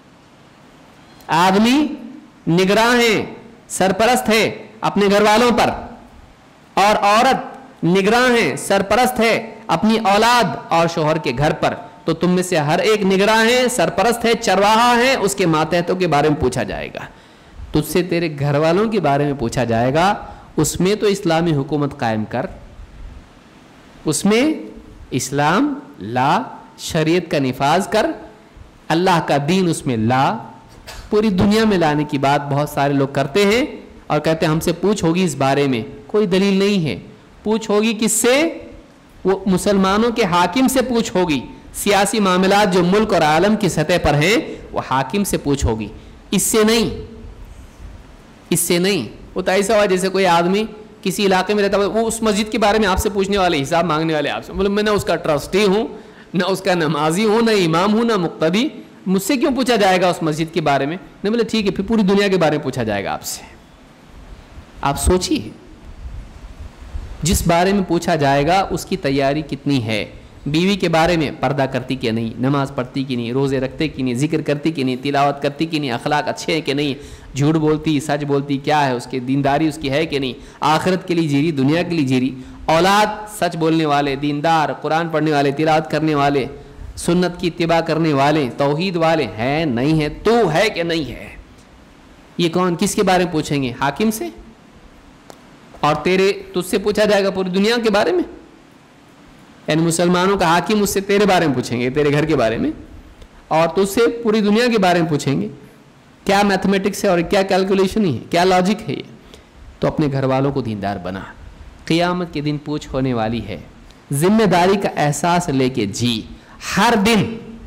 آدمی نگراں ہے, سرپرست ہے اپنے گھر والوں پر, اور عورت نگراں ہے, سرپرست ہے اپنی اولاد اور شوہر کے گھر پر. تو تم میں سے ہر ایک نگراں ہے, سرپرست ہے, چرواہا ہے, اس کے ماتحتوں کے بارے میں پوچھا جائے گا. تجھ سے تیرے گھر والوں کے بارے میں پوچھا جائے گا, اس میں تو اسلامی حکومت قائم کر, اس میں اسلام لا, شریعت کا نفاذ کر, اللہ کا دین اس میں لا. پوری دنیا میں لانے کی بات بہت سارے لوگ کرتے ہیں اور کہتے ہیں ہم سے پوچھ ہوگی اس بارے میں. کوئی دلیل نہیں ہے. پوچھ ہوگی کس سے؟ وہ مسلمانوں کے حاکم سے پوچھ ہوگی. سیاسی معاملات جو ملک اور عالم کی سطح پر ہیں وہ حاکم سے پوچھ ہوگی, اس سے نہیں, اس سے نہیں. وہ تو ایسا ہوا جیسے کوئی آدمی کسی علاقے میں رہتا ہے, وہ اس مسجد کے بارے میں آپ سے پوچھنے والے, حساب مانگنے والے آپ سے. مطلب میں نہ اس کا ٹرسٹی ہوں, نہ اس کا نمازی ہوں, نہ امام ہوں, نہ مقتدی. مجھ سے کیوں پوچھا جائے گا اس مسجد کے بارے میں؟ نہیں, بولے ٹھیک ہے, پھر پوری دنیا کے بارے میں پوچھا جائے گا آپ سے. آپ سوچیے جس بارے میں پوچھا جائے گا اس کی تیاری کتنی ہے. بیوی کے بارے میں پردہ کرتی کہ نہیں, نماز پڑھتی کہ نہیں, روزے رکھتے کہ نہیں, ذکر کرتی کہ نہیں, تلاوت کرتی کہ نہیں, اخلاق اچھے ہیں کہ نہیں, جھوٹ بولتی سچ بولتی کیا ہے, اس کی دینداری اس کی ہے کہ نہیں, آخرت کے لیے جی رہی, دنیا کے لیے جی رہی. اولاد سچ بولنے والے, دیندار, قرآن پڑھنے والے, تلاوت کرنے والے, سنت کی اتباع کرنے والے, توحید والے ہیں نہیں ہے, تو ہے کہ نہیں ہے. یہ کون کس کے بارے میں پوچھیں گے؟ حاکم سے. اور تجھ سے پوچھا جائے گا پوری دنیا کے بارے میں, یعنی مسلمانوں کا حاکم اس سے تیرے بارے میں پوچھیں گے, تیرے گھر کے بارے میں, اور تجھ سے پوری دنیا کے بارے میں پوچھیں گے. کیا میتھمیٹکس ہے اور کیا کیلکولیشن ہے, کیا لاجک ہے یہ. تو اپنے گھر والوں کو دیندار بنا, قیامت کے دن پوچھ ہونے والی ہے. ذمہ داری کا احساس لے کے جی. ہر دن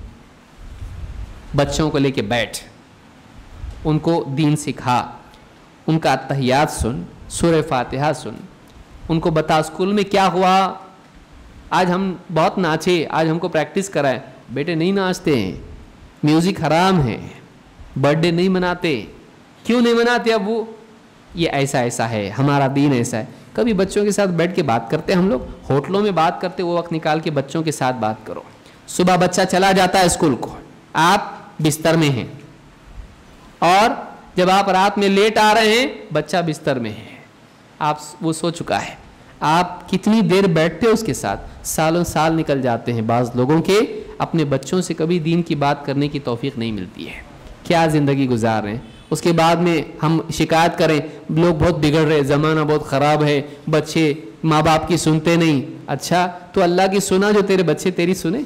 بچوں کو لے کے بیٹھ, ان کو دین سکھا, ان کا اتحیات سن, سورہ فاتحہ سن, ان کو بتا اسکول میں کیا ہوا, آج ہم بہت ناچے, آج ہم کو پریکٹس کرائے. بیٹے نہیں ناچتے ہیں, میوزک حرام ہے, برتھ ڈے نہیں مناتے. کیوں نہیں مناتے ابو؟ یہ ایسا ایسا ہے, ہمارا دین ایسا ہے. کبھی بچوں کے ساتھ بیٹھ کے بات کرتے ہم لوگ, ہوٹلوں میں بات کرتے, وہ وقت نکال کے بچوں کے ساتھ بات کرو. صبح بچہ چلا جاتا ہے اسکول کو, آپ بستر میں ہیں، اور جب آپ رات میں لیٹ آ رہے ہیں بچہ بستر میں ہے، آپ وہ سو چکا ہے، آپ کتنی دیر بیٹھتے ہو اس کے ساتھ؟ سالوں سال نکل جاتے ہیں، بعض لوگوں کے اپنے بچوں سے کبھی دین کی بات کرنے کی توفیق نہیں ملتی ہے، کیا زندگی گزار رہے ہیں۔ اس کے بعد میں ہم شکایت کریں لوگ بہت بگڑ رہے، زمانہ بہت خراب ہے، بچے ماں باپ کی سنتے نہیں۔ اچھا تو اللہ کی سنا جو تیرے بچے تیری سنے؟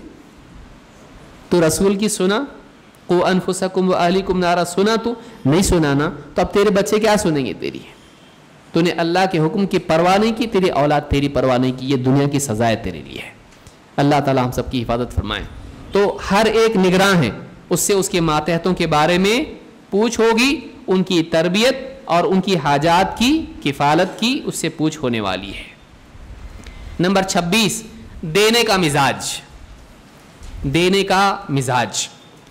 تو رسول کی سنا؟ قو انفسکم و اہلیکم نارا سنا؟ تو نہیں سنا نا، تو اب تیرے بچے کیا سنیں گے تیری؟ تو نے اللہ کے حکم کی پرواہ نہیں کی، تیری اولاد تیری پرواہ نہیں کی، یہ دنیا کی سزا ہے تیرے لیے۔ اللہ تعالی ہم سب کی حفاظت فرمائے۔ تو ہر ایک نگراں ہے، اس سے اس کے ماتحتوں کے بارے میں پوچھ ہوگی، ان کی تربیت اور ان کی حاجات کی کفالت کی اس سے پوچھ ہونے والی ہے۔ نمبر 26، دینے کا مزاج۔ دینے کا مزاج،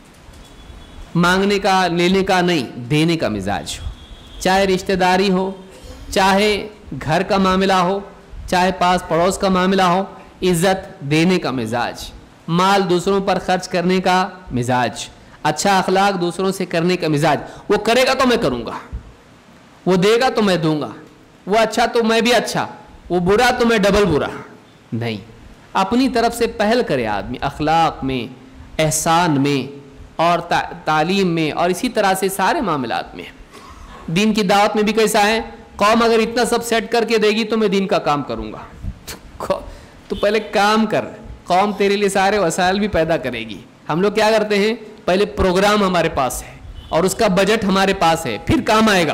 مانگنے کا لینے کا نہیں، دینے کا مزاج ہو، چاہے رشتہ داری ہو، چاہے گھر کا معاملہ ہو، چاہے پاس پڑوس کا معاملہ ہو، عزت دینے کا مزاج، مال دوسروں پر خرچ کرنے کا مزاج، اچھا اخلاق دوسروں سے کرنے کا مزاج۔ وہ کرے گا تو میں کروں گا، وہ دے گا تو میں دوں گا، وہ اچھا تو میں بھی اچھا، وہ برا تو میں ڈبل برا۔ نہیں، اپنی طرف سے پہل کرے آدمی، اخلاق میں، احسان میں، اور تعلیم میں، اور اسی طرح سے سارے معاملات میں۔ دین کی دعوت میں بھی کیسا ہے؟ قوم اگر اتنا سب سیٹ کر کے دے گی تو میں دین کا کام کروں گا۔ تو پہلے کام کر، قوم تیرے لیے سارے وسائل بھی پیدا کرے گی۔ ہم لوگ کیا کرتے ہیں؟ پہلے پروگرام ہمارے پاس ہے اور اس کا بجٹ ہمارے پاس ہے، پھر کام آئے گا۔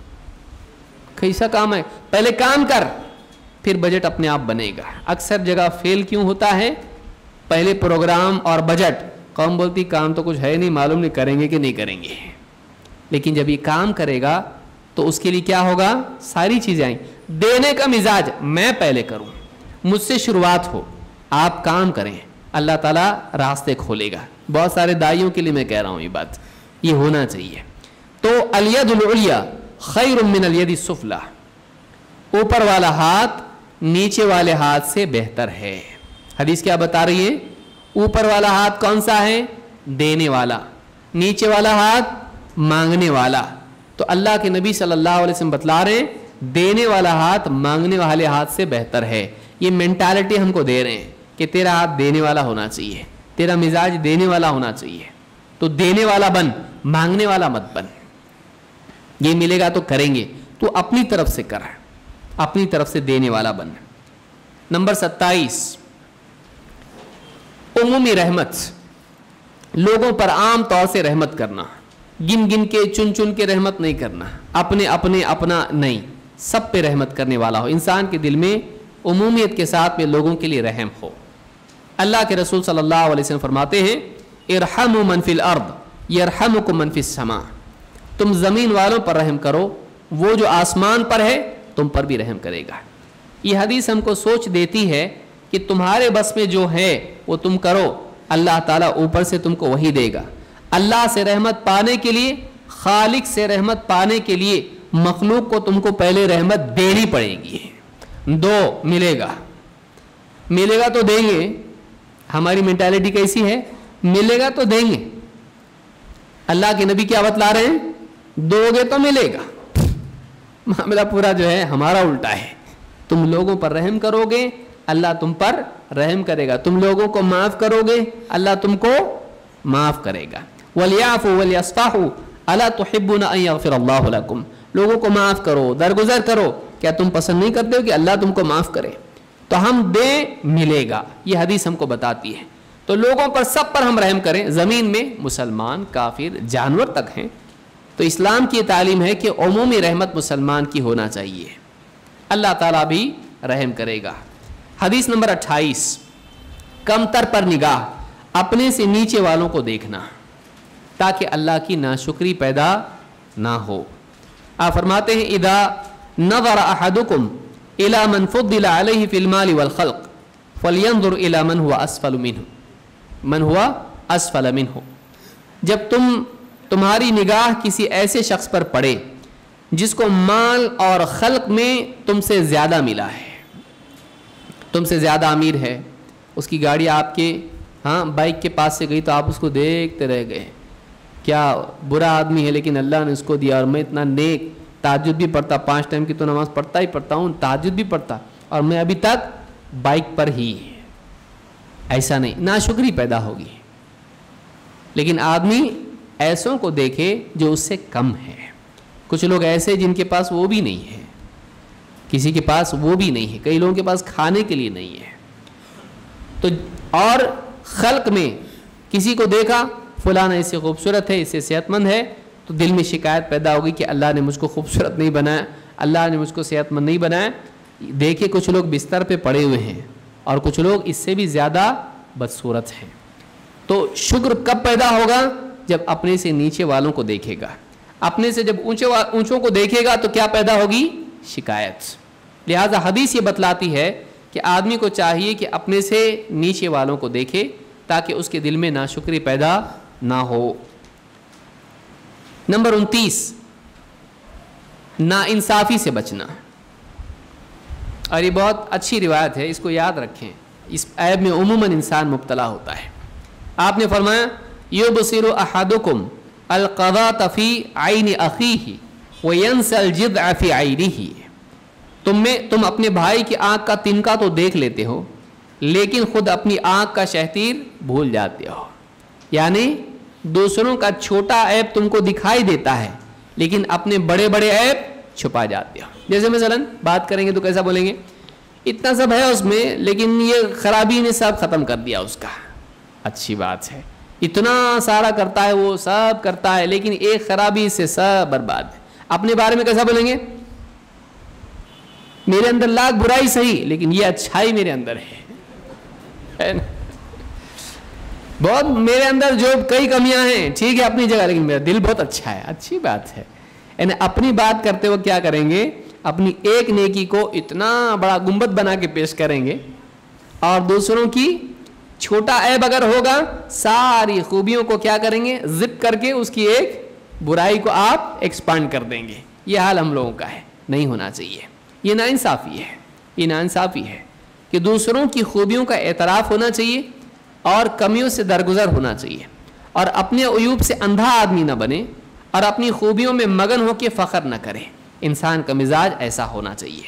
کیسا کام ہے؟ پہلے کام کر پھر بجٹ اپنے آپ بنے گا۔ اکثر جگہ فیل کیوں ہوتا ہے؟ پہلے پروگرام اور بجٹ، قوم بولتی کام تو کچھ ہے نہیں، معلوم نہیں کریں گے کہ نہیں کریں گے۔ لیکن جب یہ کام کرے گا تو اس کے لیے کیا ہوگا؟ ساری چیزیں آئیں۔ دینے کا مزاج، میں پہلے کروں، مجھ سے شروعات ہو، آپ کام کریں، اللہ تعالیٰ راستے کھولے گا۔ بہت سارے دائیوں کے لیے میں کہہ رہا ہوں یہ بات، یہ ہونا چاہیے۔ تو الید العلیٰ خیر من الید السفلی، اوپر والا ہاتھ نیچے والے ہاتھ سے بہتر ہے۔ حدیث کیا بتا رہی ہے؟ اوپر والا ہاتھ کون سا ہے؟ دینے والا، نیچے والا ہاتھ مانگنے والا۔ تو اللہ کے نبی صلی اللہ علیہ وسلم بتلا رہے ہیں دینے والا ہاتھ مانگنے والے ہاتھ سے بہتر ہے۔ یہ مینٹالٹی ہم کو دے رہے ہیں کہ تیرا ہاتھ دینے والا ہونا چاہیے، تیرا مزاج دینے والا ہونا چاہیے، تو دینے والا بن، مانگنے والا مت بن۔ یہ ملے گا تو کریں گے، تو اپنی طرف سے کر، اپنی طرف سے دینے والا بن۔ نمبر 27، عمومی رحمت، لوگوں پر عام طور سے رحمت کرنا، گن گن کے چن چن کے رحمت نہیں کرنا، اپنے اپنے اپنا نہیں، سب پہ رحمت کرنے والا ہو، انسان کے دل میں عمومیت کے ساتھ میں لوگوں کے لیے رحم ہو۔ اللہ کے رسول صلی اللہ علیہ وسلم فرماتے ہیں ارحموا من فی الارض یرحمکم من فی السماء، تم زمین والوں پر رحم کرو، وہ جو آسمان پر ہے تم پر بھی رحم کرے گا۔ یہ حدیث ہم کو سوچ دیتی ہے کہ تمہارے بس میں جو ہے وہ تم کرو، اللہ تعالیٰ اوپر سے تم کو وہی دے گا۔ اللہ سے رحمت پانے کے لیے، خالق سے رحمت پانے کے لیے مخلوق کو تم کو پہلے رحمت دینی پڑے گی۔ دو ملے گا، ملے گا تو دیں گے۔ ہماری مینٹالٹی کیسی ہے؟ ملے گا تو دیں گے۔ اللہ کے نبی کیا بتلا رہے ہیں؟ دو گے تو ملے گا۔ معاملہ پورا جو ہے ہمارا الٹا ہے۔ تم لوگوں پر رحم کرو گے، اللہ تم پر رحم کرے گا، تم لوگوں کو معاف کرو گے، اللہ تم کو معاف کرے گا۔ وَلْيَعْفُوا وَلْيَصْفَحُوا أَلَا تُحِبُّونَ أَن يَغْفِرَ اللَّهُ لَكُمْ، لوگوں کو معاف کرو، درگزر کرو، کیا تم پسند نہیں کرتے ہو کہ اللہ تم کو معاف کرے؟ تو ہم دیں ملے گا، یہ حدیث ہم کو بتاتی ہے۔ تو لوگوں پر سب پر ہم رحم کریں، زمین میں مسلمان، کافر، جانور تک ہیں۔ تو اسلام کی تعلیم ہے کہ عمومی رحمت مسلمان کی ہونا چاہیے، اللہ تعالیٰ بھی رحم کرے گا۔ حدیث نمبر 28، کمتر پر نگاہ، اپنے سے نیچے والوں کو دیکھنا تاکہ اللہ کی ناشکری پیدا نہ ہو۔ آپ فرماتے ہیں اذا نظر احدکم الى من فضل علیہ فی المال والخلق فلینظر الى من هو اسفل منہ، جب تمہاری نگاہ کسی ایسے شخص پر پڑے جس کو مال اور خلق میں تم سے زیادہ ملا ہے، تم سے زیادہ امیر ہے، اس کی گاڑی آپ کے بائک کے پاس سے گئی تو آپ اس کو دیکھتے رہ گئے، کیا برا آدمی ہے لیکن اللہ نے اس کو دیا، اور میں اتنا نیک، تہجد بھی پڑھتا، 5 ٹائم کی تو نماز پڑھتا ہی پڑھتا ہوں، تہجد بھی پڑھتا، اور میں ابھی تک بائک پر ہی. ایسا نہیں، ناشکری پیدا ہوگی. لیکن آدمی ایسوں کو دیکھے جو اس سے کم ہے. کچھ لوگ ایسے جن کے پاس وہ بھی نہیں ہے، کسی کے پاس وہ بھی نہیں ہے، کئی لوگوں کے پاس کھانے کے لیے نہیں ہے. تو اور خلق میں کسی کو دیکھا فلانا اس سے خوبصورت ہے، اس سے صحت مند ہے، تو دل میں شکایت پیدا ہوگی کہ اللہ نے مجھ کو خوبصورت نہیں بنایا، اللہ نے مجھ کو صحت مند نہیں بنایا. دیکھے کچھ لوگ بستر پہ پڑے ہوئے ہیں اور کچھ لوگ اس سے بھی زیادہ بدصورت ہیں. تو شکر کب پیدا ہوگا؟ جب اپنے سے نیچے والوں کو دیکھے گا. اپنے سے جب اونچوں کو دیکھے گا تو کیا پیدا ہوگی؟ شکایت. لہذا حدیث یہ بتلاتی ہے کہ آدمی کو چاہیے کہ اپنے سے نیچے والوں کو دیکھے تاکہ اس کے دل میں ناشکری پیدا نہ ہو. نمبر 29، ناانصافی سے بچنا. اور یہ بہت اچھی روایت ہے، اس کو یاد رکھیں. اس عیب میں عموماً انسان مبتلا ہوتا ہے. آپ نے فرمایا یبصر احدکم القضاة فی عین اخیہ وینسی الجذع فی عینہ. تم اپنے بھائی کی آنکھ کا تنکا تو دیکھ لیتے ہو لیکن خود اپنی آنکھ کا شہتیر بھول جاتے ہو. یعنی دوسروں کا چھوٹا عیب تم کو دکھائی دیتا ہے لیکن اپنے بڑے بڑے عیب چھپا جاتے ہو. جیسے مثلا بات کریں گے تو کیسا بولیں گے؟ اتنا سب ہے اس میں لیکن یہ خرابی نے سب ختم کر دیا اس کا. اچھی بات ہے، اتنا سارا کرتا ہے، وہ سب کرتا ہے لیکن ایک خرابی سے سب برباد ہے. اپنے بارے میں کیسا بولیں گے؟ میرے اندر لاکھ برائی صحیح لیکن یہ اچھائی میرے اندر ہے. بہت میرے اندر جو کئی کمیاں ہیں ٹھیک ہے اپنی جگہ لیکن میرا دل بہت اچھا ہے. اچھی بات ہے. یعنی اپنی بات کرتے وقت کیا کریں گے؟ اپنی ایک نیکی کو اتنا بڑا گنبد بنا کے پیش کریں گے اور دوسروں کی چھوٹا عیب اگر ہوگا ساری خوبیوں کو کیا کریں گے؟ زپ کر کے اس کی ایک برائی کو آپ ایکسپانڈ کر دیں گے. یہ حال ہم لوگوں کا ہے. نہیں ہونا چاہیے. یہ ناانصافی ہے. یہ ناانصافی ہے کہ دوسروں کی خوبیوں کا اعتراف ہونا چاہیے اور کمیوں سے درگزر ہونا چاہیے اور اپنے عیوب سے اندھا آدمی نہ بنے اور اپنی خوبیوں میں مگن ہو کے فخر نہ کرے. انسان کا مزاج ایسا ہونا چاہیے.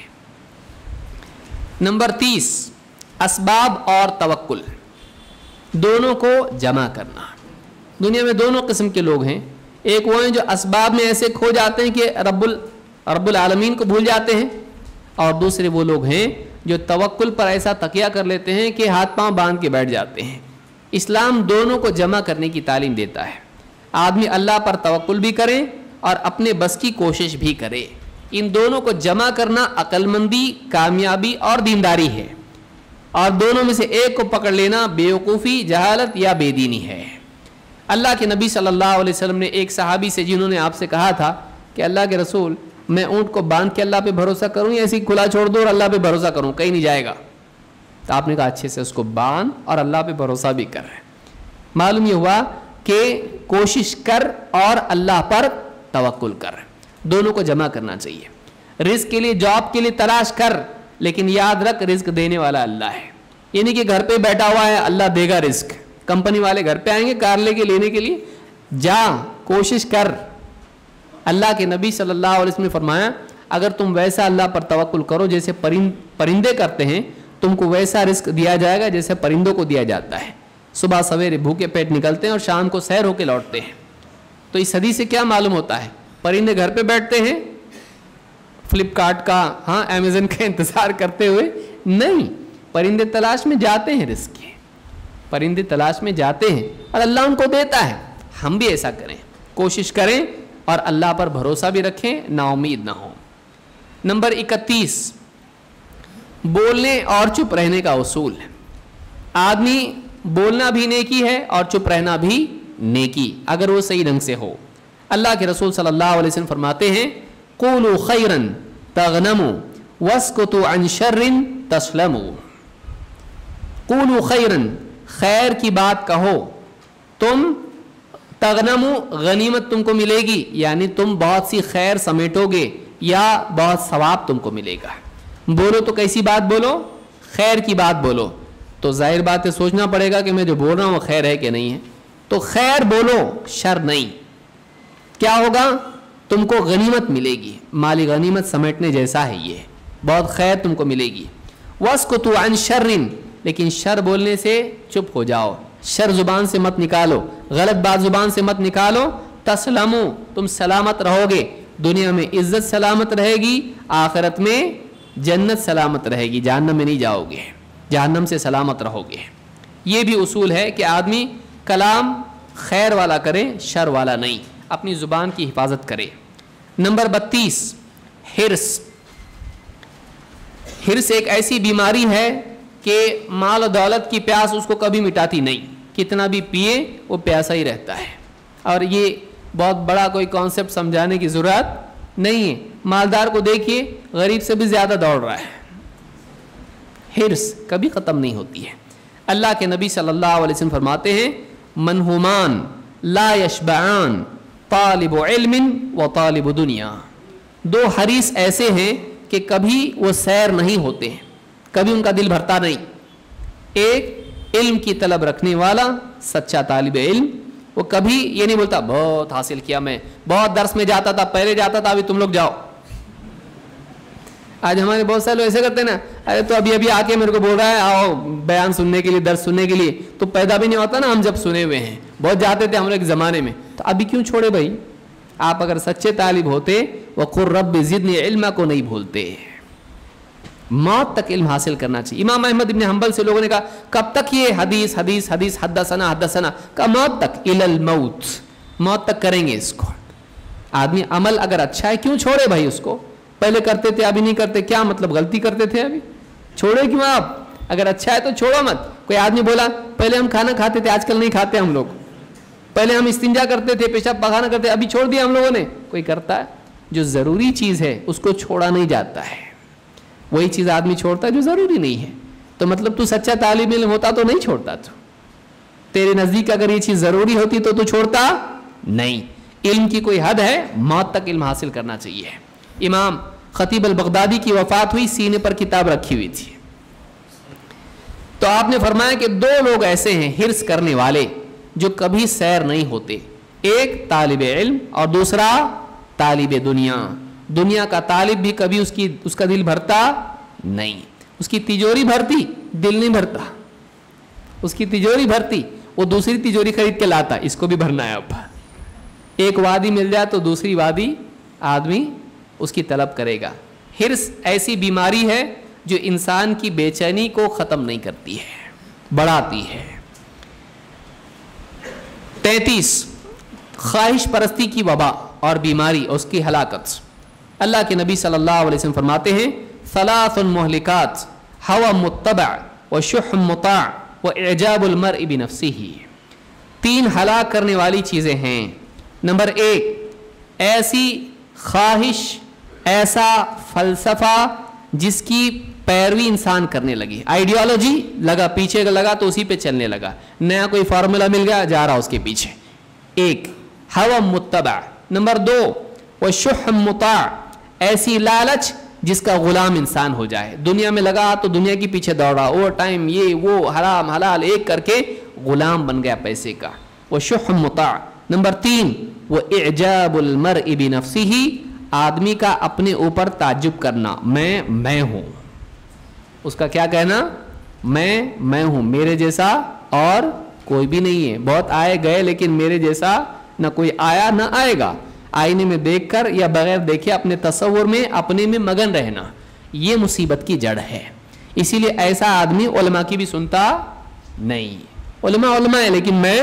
نمبر 30، اسباب اور توکل دونوں کو جمع کرنا. دنیا میں دونوں قسم کے لوگ ہیں. ایک وہ ہیں جو اسباب میں ایسے کھو جاتے ہیں کہ رب العالمین کو بھول جاتے ہیں، اور دوسرے وہ لوگ ہیں جو توکل پر ایسا تکیہ کر لیتے ہیں کہ ہاتھ پاؤں باندھ کے بیٹھ جاتے ہیں. اسلام دونوں کو جمع کرنے کی تعلیم دیتا ہے. آدمی اللہ پر توکل بھی کرے اور اپنے بس کی کوشش بھی کرے. ان دونوں کو جمع کرنا عقل مندی، کامیابی اور دینداری ہے، اور دونوں میں سے ایک کو پکڑ لینا بیوقوفی، جہالت یا بے دینی ہے. اللہ کے نبی صلی اللہ علیہ وسلم نے ایک صحابی سے جنہوں نے آپ سے کہا تھا کہ اللہ کے رسول میں اونٹ کو باندھ کے اللہ پہ بھروسہ کروں یا ایسے کھلا چھوڑ دوں اور اللہ پہ بھروسہ کروں، کہیں نہیں جائے گا. تو آپ نے کہا اچھے سے اس کو باندھ اور اللہ پہ بھروسہ بھی کر. معلوم یہ ہوا کہ کوشش کر اور اللہ پر توکل کر، دونوں کو جمع کرنا چاہیے. رزق کے لیے، جاب کے لیے تلاش کر، لیکن یاد رکھ رزق دینے والا اللہ ہے. یہ نہیں کہ گھر پہ بیٹھا ہوا ہے اللہ دے گا رزق. کمپنی والے گھر پہ آئیں گے کار لے کے لینے کے لیے، جا کوشش کر. اللہ کے نبی صلی اللہ علیہ وسلم نے فرمایا اگر تم ویسا اللہ پر توکل کرو جیسے پرندے کرتے ہیں، تم کو ویسا رزق دیا جائے گا جیسے پرندوں کو دیا جاتا ہے. صبح سویرے بھوکے پیٹ نکلتے ہیں اور شام کو سیر ہو کے لوٹتے ہیں. تو اس حدیث سے کیا معلوم ہوتا ہے؟ پرندے گھر پہ بیٹھتے ہیں فلپ کارٹ کا، ہاں امیزن کا انتظار کرتے ہوئے نہیں، پرندے تلاش میں جاتے ہیں رزق کے. پرندے تلاش میں جاتے ہیں اور اللہ ان کو دیتا ہے. ہم بھی ایسا کریں، کوشش کریں اور اللہ پر بھروسہ بھی رکھیں، نا امید نہ ہو. نمبر 31، بولنے اور چپ رہنے کا اصول. آدمی بولنا بھی نیکی ہے اور چپ رہنا بھی نیکی، اگر وہ صحیح ڈھنگ سے ہو. اللہ کے رسول صلی اللہ علیہ وسلم فرماتے ہیں قولوا خیرا تغنموا واسکتوا عن شر تسلموا. قولوا خیرا، خیر کی بات کہو، تم تغنموا، غنیمت تم کو ملے گی، یعنی تم بہت سی خیر سمیٹو گے یا بہت ثواب تم کو ملے گا. بولو تو کیسی بات بولو؟ خیر کی بات بولو. تو ظاہر بات ہے سوچنا پڑے گا کہ میں جو بول رہا ہوں وہ خیر ہے کہ نہیں ہے. تو خیر بولو، شر نہیں. کیا ہوگا؟ تم کو غنیمت ملے گی، مالی غنیمت سمیٹنے جیسا ہے، یہ بہت خیر تم کو ملے گی۔ وَاسْكُتُوا عَنْ شَرٍ، لیکن شر بولنے سے چپ ہو جاؤ، شر زبان سے مت نکالو، غلط بات زبان سے مت نکالو۔ تسلموا، تم سلامت رہو گے، دنیا میں عزت سلامت رہے گی، آخرت میں جنت سلامت رہے گی، جہنم میں نہیں جاؤ گے، جہنم سے سلامت رہو گے۔ یہ بھی اصول ہے کہ آدمی کلام خیر والا کرے، شر والا نہیں، اپنی زبان کی حفاظت کرے۔ نمبر 32، حرص۔ حرص ایک ایسی بیماری ہے کہ مال و دولت کی پیاس اس کو کبھی مٹاتی نہیں، کتنا بھی پیے وہ پیاسا ہی رہتا ہے۔ اور یہ بہت بڑا کوئی کانسیپٹ سمجھانے کی ضرورت نہیں ہے، مالدار کو دیکھیے غریب سے بھی زیادہ دوڑ رہا ہے۔ حرص کبھی ختم نہیں ہوتی ہے۔ اللہ کے نبی صلی اللہ علیہ وسلم فرماتے ہیں منہومان لا یشبعان، طالب علم و طالب دنیا۔ دو حریص ایسے ہیں کہ کبھی وہ سیر نہیں ہوتے ہیں، کبھی ان کا دل بھرتا نہیں۔ ایک علم کی طلب رکھنے والا سچا طالب علم، وہ کبھی یہ نہیں بولتا بہت حاصل کیا، میں بہت درس میں جاتا تھا، پہلے جاتا تھا، ابھی تم لوگ جاؤ۔ آج ہمارے بہت سارے لوگ ایسے کرتے ہیں نا، ارے تو ابھی آ کے میرے کو بول رہا ہے آؤ بیان سننے کے لیے، درس سننے کے لیے، تو پیدا بھی نہیں ہوتا نا، ہم جب سنے ہوئے ہیں، بہت جاتے تھے ہم لوگ زمانے میں، تو ابھی کیوں چھوڑے بھائی؟ آپ اگر سچے طالب ہوتے وقر رب زدنی علما کو نہیں بھولتے، موت تک علم حاصل کرنا چاہیے۔ امام احمد بن حنبل سے لوگوں نے کہا کب تک یہ حدیث حدیث حدیث حدثنا حدثنا، کہا موت تک، الی الموت، موت تک کریں گے اس کو۔ آدمی عمل اگر اچھا ہے کیوں چھوڑے بھائی اس کو؟ پہلے کرتے تھے ابھی نہیں کرتے، کیا مطلب غلطی کرتے تھے ابھی؟ چھوڑے کیوں آپ؟ اگر اچھا ہے تو چھوڑو مت۔ کوئی آدمی بولا پہلے ہم کھانا کھاتے تھے آج کل نہیں کھاتے ہم لوگ، پہلے ہم استنجا کرتے تھے پیشاب پخانا کرتے ابھی چھوڑ دیا ہم لوگوں نے۔ کوئی کرتا ہے؟ جو ضروری چیز ہے اس کو چھوڑا نہیں جاتا ہے، وہی چیز آدمی چھوڑتا ہے جو ضروری نہیں ہے۔ تو مطلب تو سچا طالب علم ہوتا تو نہیں چھوڑتا، تو تیرے نزدیک اگر یہ چیز ضروری ہوتی تو چھوڑتا نہیں۔ علم کی کوئی حد ہے، موت تک علم حاصل کرنا چاہیے۔ امام خطیب البغدادی کی وفات ہوئی، سینے پر کتاب رکھی ہوئی تھی، تو آپ نے فرمایا کہ دو لوگ ایسے ہیں حرص کرنے والے جو کبھی سیر نہیں ہوتے، ایک طالب علم اور دوسرا طالب دنیا۔ دنیا کا طالب بھی کبھی اس کا دل بھرتا نہیں، اس کی تجوری بھرتی، دل نہیں بھرتا، اس کی تجوری بھرتی، وہ دوسری تجوری خرید کے لاتا، اس کو بھی بھرنا ہے۔ اب ایک وادی مل جائے تو دوسری وادی آدمی اس کی طلب کرے گا۔ حرص ایسی بیماری ہے جو انسان کی بے چینی کو ختم نہیں کرتی ہے، بڑھاتی ہے۔ 33، خواہش پرستی کی وبا اور بیماری اور اس کی ہلاکت۔ اللہ کے نبی صلی اللہ علیہ وسلم فرماتے ہیں ثلاث مہلکات، ہوا متبع وشح مطاع واعجاب المرء بنفسه۔ تین ہلاک کرنے والی چیزیں ہیں۔ نمبر 1، ایسی خواہش، ایسا فلسفہ جس کی پیروی انسان کرنے لگی، آئیڈیالوجی لگا، پیچھے لگا تو اسی پہ چلنے لگا، نیا کوئی فارمولا مل گیا جا رہا اس کے پیچھے، ایک ہوا متبع۔ نمبر 2، وشح مطاع، ایسی لالچ جس کا غلام انسان ہو جائے، دنیا میں لگا تو دنیا کے پیچھے دوڑا، اوور ٹائم، یہ وہ، حرام حلال ایک کر کے غلام بن گیا پیسے کا، وشح مطاع۔ نمبر 3، واعجاب المرء بنفسه، آدمی کا اپنے اوپر تعجب کرنا، میں ہوں، اس کا کیا کہنا؟ میں ہوں، میرے جیسا اور کوئی بھی نہیں ہے، بہت آئے گئے لیکن میرے جیسا نہ کوئی آیا نہ آئے گا۔ آئینے میں دیکھ کر یا بغیر دیکھے اپنے تصور میں اپنے میں مگن رہنا، یہ مصیبت کی جڑ ہے۔ اسی لیے ایسا آدمی علماء کی بھی سنتا نہیں، علماء ہے لیکن میں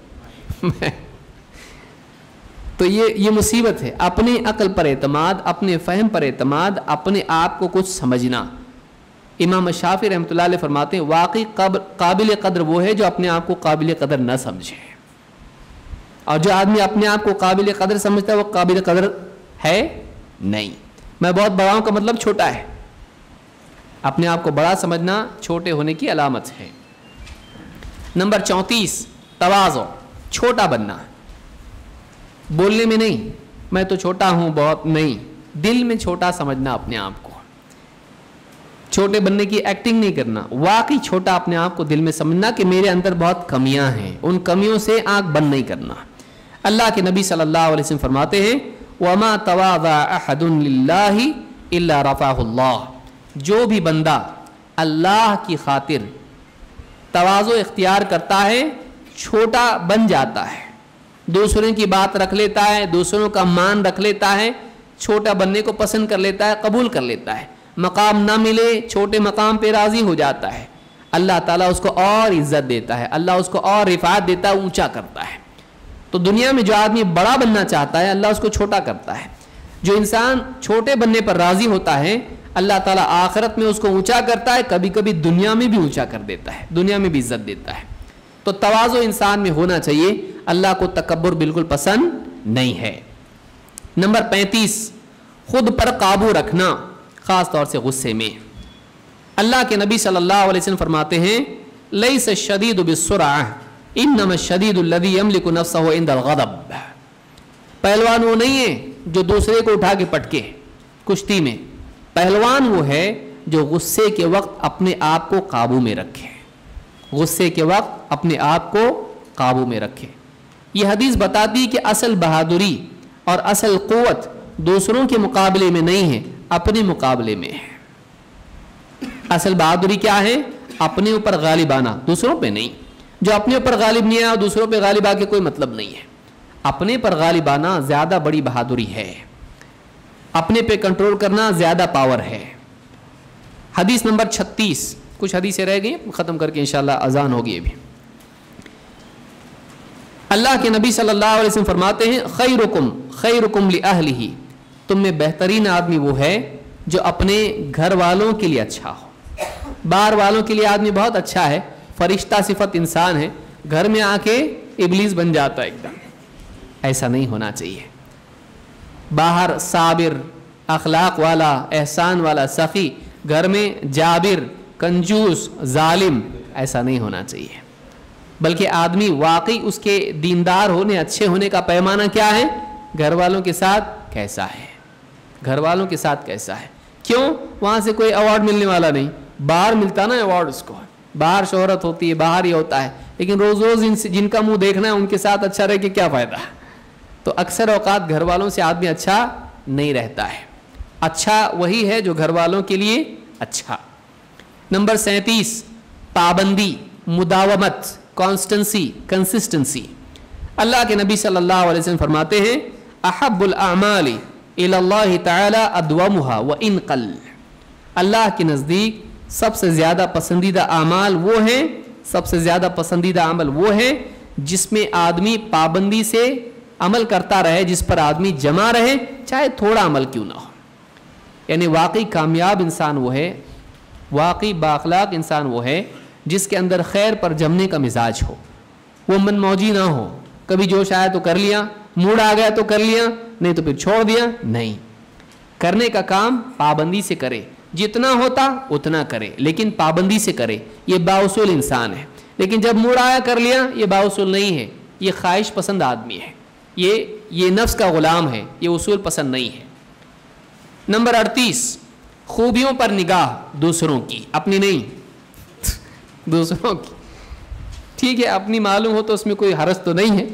تو یہ مصیبت ہے۔ اپنی عقل پر اعتماد، اپنے فہم پر اعتماد، اپنے آپ کو کچھ سمجھنا۔ امام شافعی رحمۃ اللہ علیہ فرماتے ہیں واقعی قابل قدر وہ ہے جو اپنے آپ کو قابل قدر نہ سمجھے، اور جو آدمی اپنے آپ کو قابل قدر سمجھتا ہے وہ قابل قدر ہے نہیں۔ میں بہت بڑا ہوں کا مطلب چھوٹا ہے، اپنے آپ کو بڑا سمجھنا چھوٹے ہونے کی علامت ہے۔ نمبر 34، تواضع، چھوٹا بننا، بولنے میں نہیں میں تو چھوٹا ہوں بہت، نہیں، دل میں چھوٹا سمجھنا اپنے آپ کو، چھوٹے بننے کی ایکٹنگ نہیں کرنا، واقعی چھوٹا اپنے آپ کو دل میں سمجھنا کہ میرے اندر بہت کمیاں ہیں، ان کمیوں سے آنکھ بند نہیں کرنا۔ اللہ کے نبی صلی اللہ علیہ وسلم فرماتے ہیں وَمَا تَوَاضَعَ أَحَدٌ لِلَّهِ إِلَّا رَفَعَهُ اللَّهُ، جو بھی بندہ اللہ کی خاطر تواضع اختیار کرتا ہے چھوٹا بن جاتا ہے، دوسروں کی بات رکھ لیتا ہے، دوسروں کا مان رکھ لیتا ہے، چھوٹا بننے کو پسند کر لیتا ہے، قبول کر لیتا ہے، مقام نہ ملے چھوٹے مقام پہ راضی ہو جاتا ہے، اللہ تعالیٰ اس کو اور عزت دیتا ہے، اللہ اس کو اور رفعت دیتا ہے، اونچا کرتا ہے۔ تو دنیا میں جو آدمی بڑا بننا چاہتا ہے اللہ اس کو چھوٹا کرتا ہے، جو انسان چھوٹے بننے پر راضی ہوتا ہے اللہ تعالیٰ آخرت میں اس کو اونچا کرتا ہے، کبھی کبھی دنیا میں بھی اونچا کر دیتا ہے، دنیا میں بھی عزت دیتا ہے۔ تو تواضع انسان میں ہونا چاہیے، اللہ کو تکبر بالکل پسند نہیں ہے۔ نمبر 35، خود پر قابو رکھنا، خاص طور سے غصے میں۔ اللہ کے نبی صلی اللہ علیہ وسلم فرماتے ہیں لیس الشدید بالسرعہ انما الشدید الذی یملک نفسہ عند الغضب، پہلوان وہ نہیں ہے جو دوسرے کو اٹھا کے پٹکے کشتی میں، پہلوان وہ ہے جو غصے کے وقت اپنے آپ کو قابو میں رکھے، غصے کے وقت اپنے آپ کو قابو میں رکھے۔ یہ حدیث بتاتی کہ اصل بہادری اور اصل قوت دوسروں کے مقابلے میں نہیں ہے، اپنے مقابلے میں ہے۔ اصل بہادری کیا ہے؟ اپنے اوپر غالب آنا، دوسروں پہ نہیں۔ جو اپنے اوپر غالب نہیں آیا دوسروں پہ غالب آ کے کوئی مطلب نہیں ہے۔ اپنے پر غالب آنا زیادہ بڑی بہادری ہے، اپنے پہ کنٹرول کرنا زیادہ پاور ہے۔ حدیث نمبر 36، کچھ حدیثیں رہ گئی ختم کر کے انشاءاللہ اذان ہوگی ابھی۔ اللہ کے نبی صلی اللہ علیہ وسلم فرماتے ہیں خیرکم لأہلہ، تم میں بہترین آدمی وہ ہے جو اپنے گھر والوں کے لیے اچھا ہو۔ باہر والوں کے لیے آدمی بہت اچھا ہے، فرشتہ صفت انسان ہے، گھر میں آ کے ابلیس بن جاتا ہے ایک دم، ایسا نہیں ہونا چاہیے۔ باہر صابر، اخلاق والا، احسان والا، سخی، گھر میں جابر، کنجوس، ظالم، ایسا نہیں ہونا چاہیے۔ بلکہ آدمی واقعی اس کے دیندار ہونے، اچھے ہونے کا پیمانہ کیا ہے؟ گھر والوں کے ساتھ کیسا ہے، گھر والوں کے ساتھ کیسا ہے۔ کیوں؟ وہاں سے کوئی ایوارڈ ملنے والا نہیں، باہر ملتا نا ایوارڈ، اس کو باہر شہرت ہوتی ہے، باہر ہی ہوتا ہے، لیکن روز روز جن کا منہ دیکھنا ہے ان کے ساتھ اچھا رہ کے کیا فائدہ؟ تو اکثر اوقات گھر والوں سے آدمی اچھا نہیں رہتا ہے، اچھا وہی ہے جو گھر والوں کے لیے اچھا۔ نمبر 37، پابندی، مداومت، کانسٹنسی، کنسسٹنسی۔ اللہ کے نبی صلی اللہ علیہ وسلم فرماتے ہیں احب الاعمال الی اللہ تعالی ادومها وان قل، اللہ کے نزدیک سب سے زیادہ پسندیدہ اعمال وہ ہیں، سب سے زیادہ پسندیدہ عمل وہ ہے جس میں آدمی پابندی سے عمل کرتا رہے، جس پر آدمی جمع رہے، چاہے تھوڑا عمل کیوں نہ ہو۔ یعنی واقعی کامیاب انسان وہ ہے، واقعی بااخلاق انسان وہ ہے جس کے اندر خیر پر جمنے کا مزاج ہو، وہ من موجی نہ ہو، کبھی جوش آیا تو کر لیا، موڈ آ گیا تو کر لیا، نہیں تو پھر چھوڑ دیا، نہیں۔ کرنے کا کام پابندی سے کرے، جتنا ہوتا اتنا کرے لیکن پابندی سے کرے، یہ بااصول انسان ہے۔ لیکن جب موڈ آیا کر لیا، یہ بااصول نہیں ہے، یہ خواہش پسند آدمی ہے، یہ نفس کا غلام ہے، یہ اصول پسند نہیں ہے۔ نمبر 38، خوبیوں پر نگاہ، دوسروں کی، اپنی نہیں، دوسروں کی۔ ٹھیک ہے اپنی معلوم ہو تو اس میں کوئی حرج تو نہیں ہے۔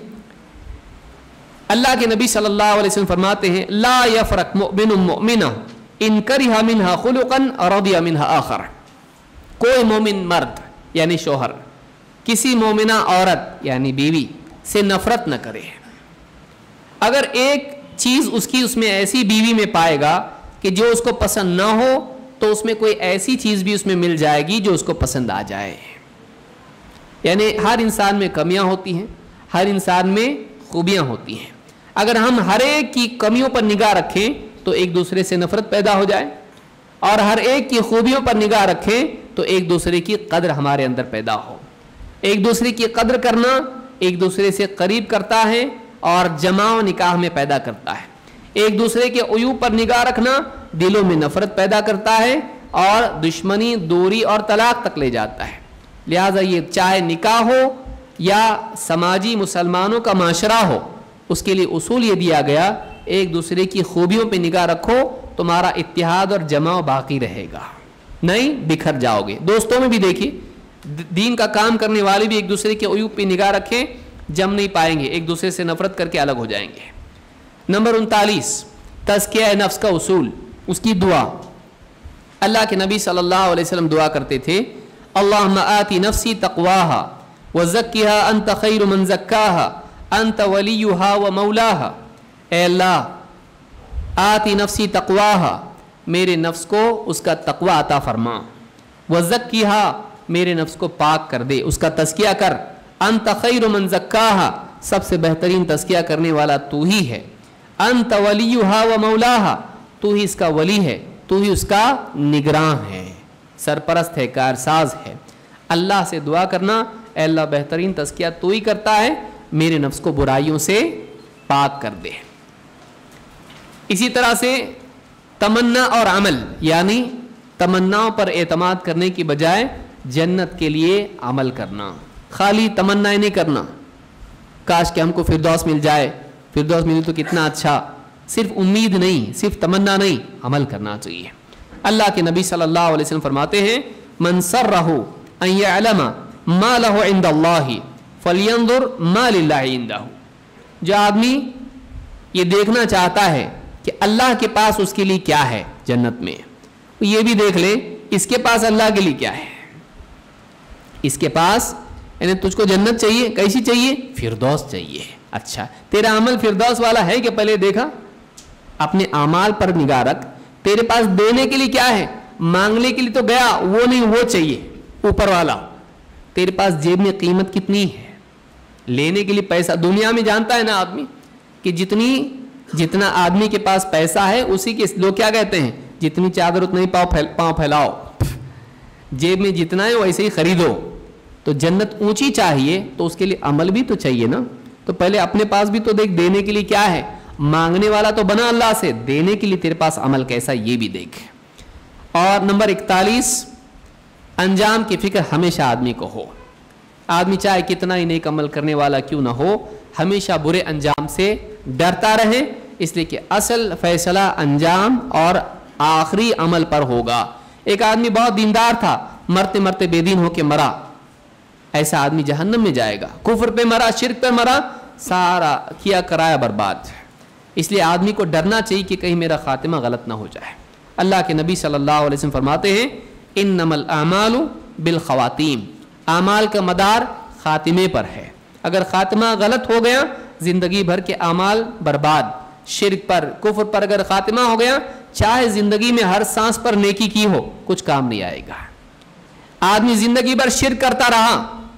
اللہ کے نبی صلی اللہ علیہ وسلم فرماتے ہیں لا یفرق مؤمن مؤمنہ ان کرہ منہا خلقا رضی منہا آخر، کوئی مومن مرد یعنی شوہر کسی مومنہ عورت یعنی بیوی سے نفرت نہ کرے، اگر ایک چیز اس میں ایسی بیوی میں پائے گا کہ جو اس کو پسند نہ ہو تو اس میں کوئی ایسی چیز بھی اس میں مل جائے گی جو اس کو پسند آ جائے۔ یعنی ہر انسان میں کمیاں ہوتی ہیں، ہر انسان میں خوبیاں ہوتی ہیں، اگر ہم ہر ایک کی کمیوں پر نگاہ رکھیں تو ایک دوسرے سے نفرت پیدا ہو جائے، اور ہر ایک کی خوبیوں پر نگاہ رکھیں تو ایک دوسرے کی قدر ہمارے اندر پیدا ہو۔ ایک دوسرے کی قدر کرنا ایک دوسرے سے قریب کرتا ہے اور جماع و نکاح میں پیدا کرتا ہے۔ ایک دوسرے کے عیوب پر نگاہ رکھنا دلوں میں نفرت پیدا کرتا ہے اور دشمنی، دوری اور طلاق تک لے جاتا ہے۔ لہٰذا یہ چاہے نکاح ہو یا سماجی مسلمانوں کا معاشرہ ہو، اس کے لیے اصول یہ دیا گیا ایک دوسرے کی خوبیوں پہ نگاہ رکھو، تمہارا اتحاد اور جماع باقی رہے گا، نہیں بکھر جاؤ گے۔ دوستوں میں بھی دیکھیے، دین کا کام کرنے والے بھی ایک دوسرے کے عیوب پہ نگاہ رکھیں، जम नहीं पाएंगे, एक दूसरे से नफरत करके अलग हो जाएंगे। नंबर 39, तज़किया नफ्स का उसूल, उसकी दुआ। अल्लाह के नबी सल्लल्लाहु अलैहि वसल्लम दुआ करते थे, अल्लाहुम्मा आती नफ्सी तक़वाहा व ज़क्किहा अंत खैरु मन ज़क्काहा अंत वलियुहा व मौलाहा। ए अल्लाह, आती नफ्सी तक़वाहा, मेरे नफ्स को उसका तक़वा अता फरमा, व ज़क्किहा, मेरे नफ्स को पाक कर दे, उसका तज़किया कर, अंत खैरु मन ज़क्काहा, सबसे बेहतरीन तज़किया करने वाला तू ही है, अंत वलियुहा व मौलाहा, तू ही इसका वली है, तू ही उसका निगरां है, सरपरस्त है, कारसाज है। अल्लाह से दुआ करना, ऐ अल्लाह बेहतरीन तज़किया तू ही करता है, मेरे नफ्स को बुराइयों से पाक कर दे। इसी तरह से तमन्ना और अमल, यानी तमन्नाओं पर एतमाद करने की बजाय जन्नत के लिए अमल करना, खाली तमन्नाएं नहीं करना, काश कि हमको फिरदौस मिल जाए, फिरदौस मिले तो कितना अच्छा, सिर्फ उम्मीद नहीं, सिर्फ तमन्ना नहीं, अमल करना चाहिए। अल्लाह के नबी सल्लल्लाहु अलैहि वसल्लम फरमाते हैं, मन सर्रहु अन यअलम मा लहु इंदल्लाहि फलयंजुर मा लिल्लाहि इंदहु। जो आदमी ये देखना चाहता है कि अल्लाह के पास उसके लिए क्या है जन्नत में, ये भी देख ले इसके पास अल्लाह के लिए क्या है। इसके पास, यानी तुझको जन्नत चाहिए, कैसी चाहिए? फिरदौस चाहिए। अच्छा, तेरा अमल फिरदौस वाला है कि पहले देखा? अपने अमाल पर निगाह रख, तेरे पास देने के लिए क्या है? मांगने के लिए तो गया, वो नहीं, वो चाहिए ऊपर वाला। तेरे पास जेब में कीमत कितनी है, लेने के लिए पैसा। दुनिया में जानता है ना आदमी कि जितना आदमी के पास पैसा है उसी के लोग क्या कहते हैं, जितनी चादर उतना ही पाँव फैलाओ, जेब में जितना है वैसे ही खरीदो। तो जन्नत ऊंची चाहिए तो उसके लिए अमल भी तो चाहिए ना। तो पहले अपने पास भी तो देख, देने के लिए क्या है। मांगने वाला तो बना अल्लाह से, देने के लिए तेरे पास अमल कैसा, ये भी देख। और नंबर 41, अंजाम की फिक्र हमेशा आदमी को हो। आदमी चाहे कितना ही नेक अमल करने वाला क्यों ना हो, हमेशा बुरे अंजाम से डरता रहे, इसलिए कि असल फैसला अंजाम और आखिरी अमल पर होगा। एक आदमी बहुत दीनदार था, मरते मरते बेदीन होके मरा, ऐसा आदमी जहन्नम में जाएगा। कुफ्र पे मरा, शिर्क पे मरा, सारा किया कराया बर्बाद। इसलिए आदमी को डरना चाहिए कि कहीं मेरा खातिमा गलत ना हो जाए। अल्लाह के नबी सल्लल्लाहु अलैहि वसल्लम फरमाते हैं, इन्नमल आमालु बिल खवातीम, आमाल का मदार खातिमे पर है। अगर खातिमा गलत हो गया, जिंदगी भर के आमाल बर्बाद। शिर्क पर, कुफ्र पर अगर खातिमा हो गया, चाहे जिंदगी में हर सांस पर नेकी की हो, कुछ काम नहीं आएगा। आदमी जिंदगी भर शिर्क करता रहा,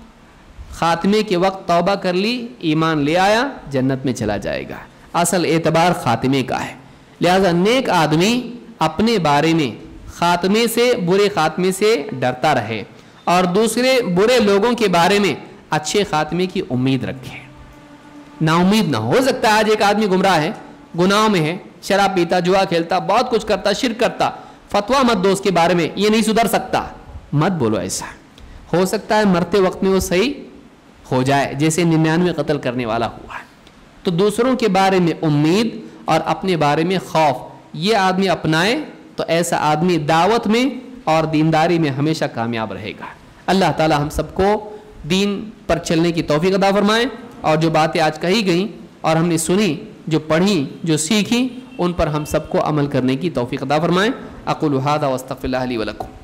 खातिमे के वक्त तौबा कर ली, ईमान ले आया, जन्नत में चला जाएगा। असल एतबार खातिमे का है। लिहाजा नेक आदमी अपने बारे में खात्मे से, बुरे खात्मे से डरता रहे और दूसरे बुरे लोगों के बारे में अच्छे खात्मे की उम्मीद रखे, नाउम्मीद ना हो। सकता है आज एक आदमी गुमराह है, गुनाहों में है, शराब पीता, जुआ खेलता, बहुत कुछ करता, शिर्क करता, फतवा मत दो उसके बारे में, ये नहीं सुधर सकता, मत बोलो ऐसा। हो सकता है मरते वक्त में वो सही हो जाए, जैसे 99 कत्ल करने वाला हुआ। तो दूसरों के बारे में उम्मीद और अपने बारे में खौफ, ये आदमी अपनाए तो ऐसा आदमी दावत में और दीनदारी में हमेशा कामयाब रहेगा। अल्लाह ताला हम सबको दीन पर चलने की तौफीक अता फरमाए, और जो बातें आज कही गई और हमने सुनी, जो पढ़ी, जो सीखी, उन पर हम सबको अमल करने की तौफीक अता फरमाए। अक़ूलु हाज़ा वस्तग़फ़िरुल्लाह ली व लकुम।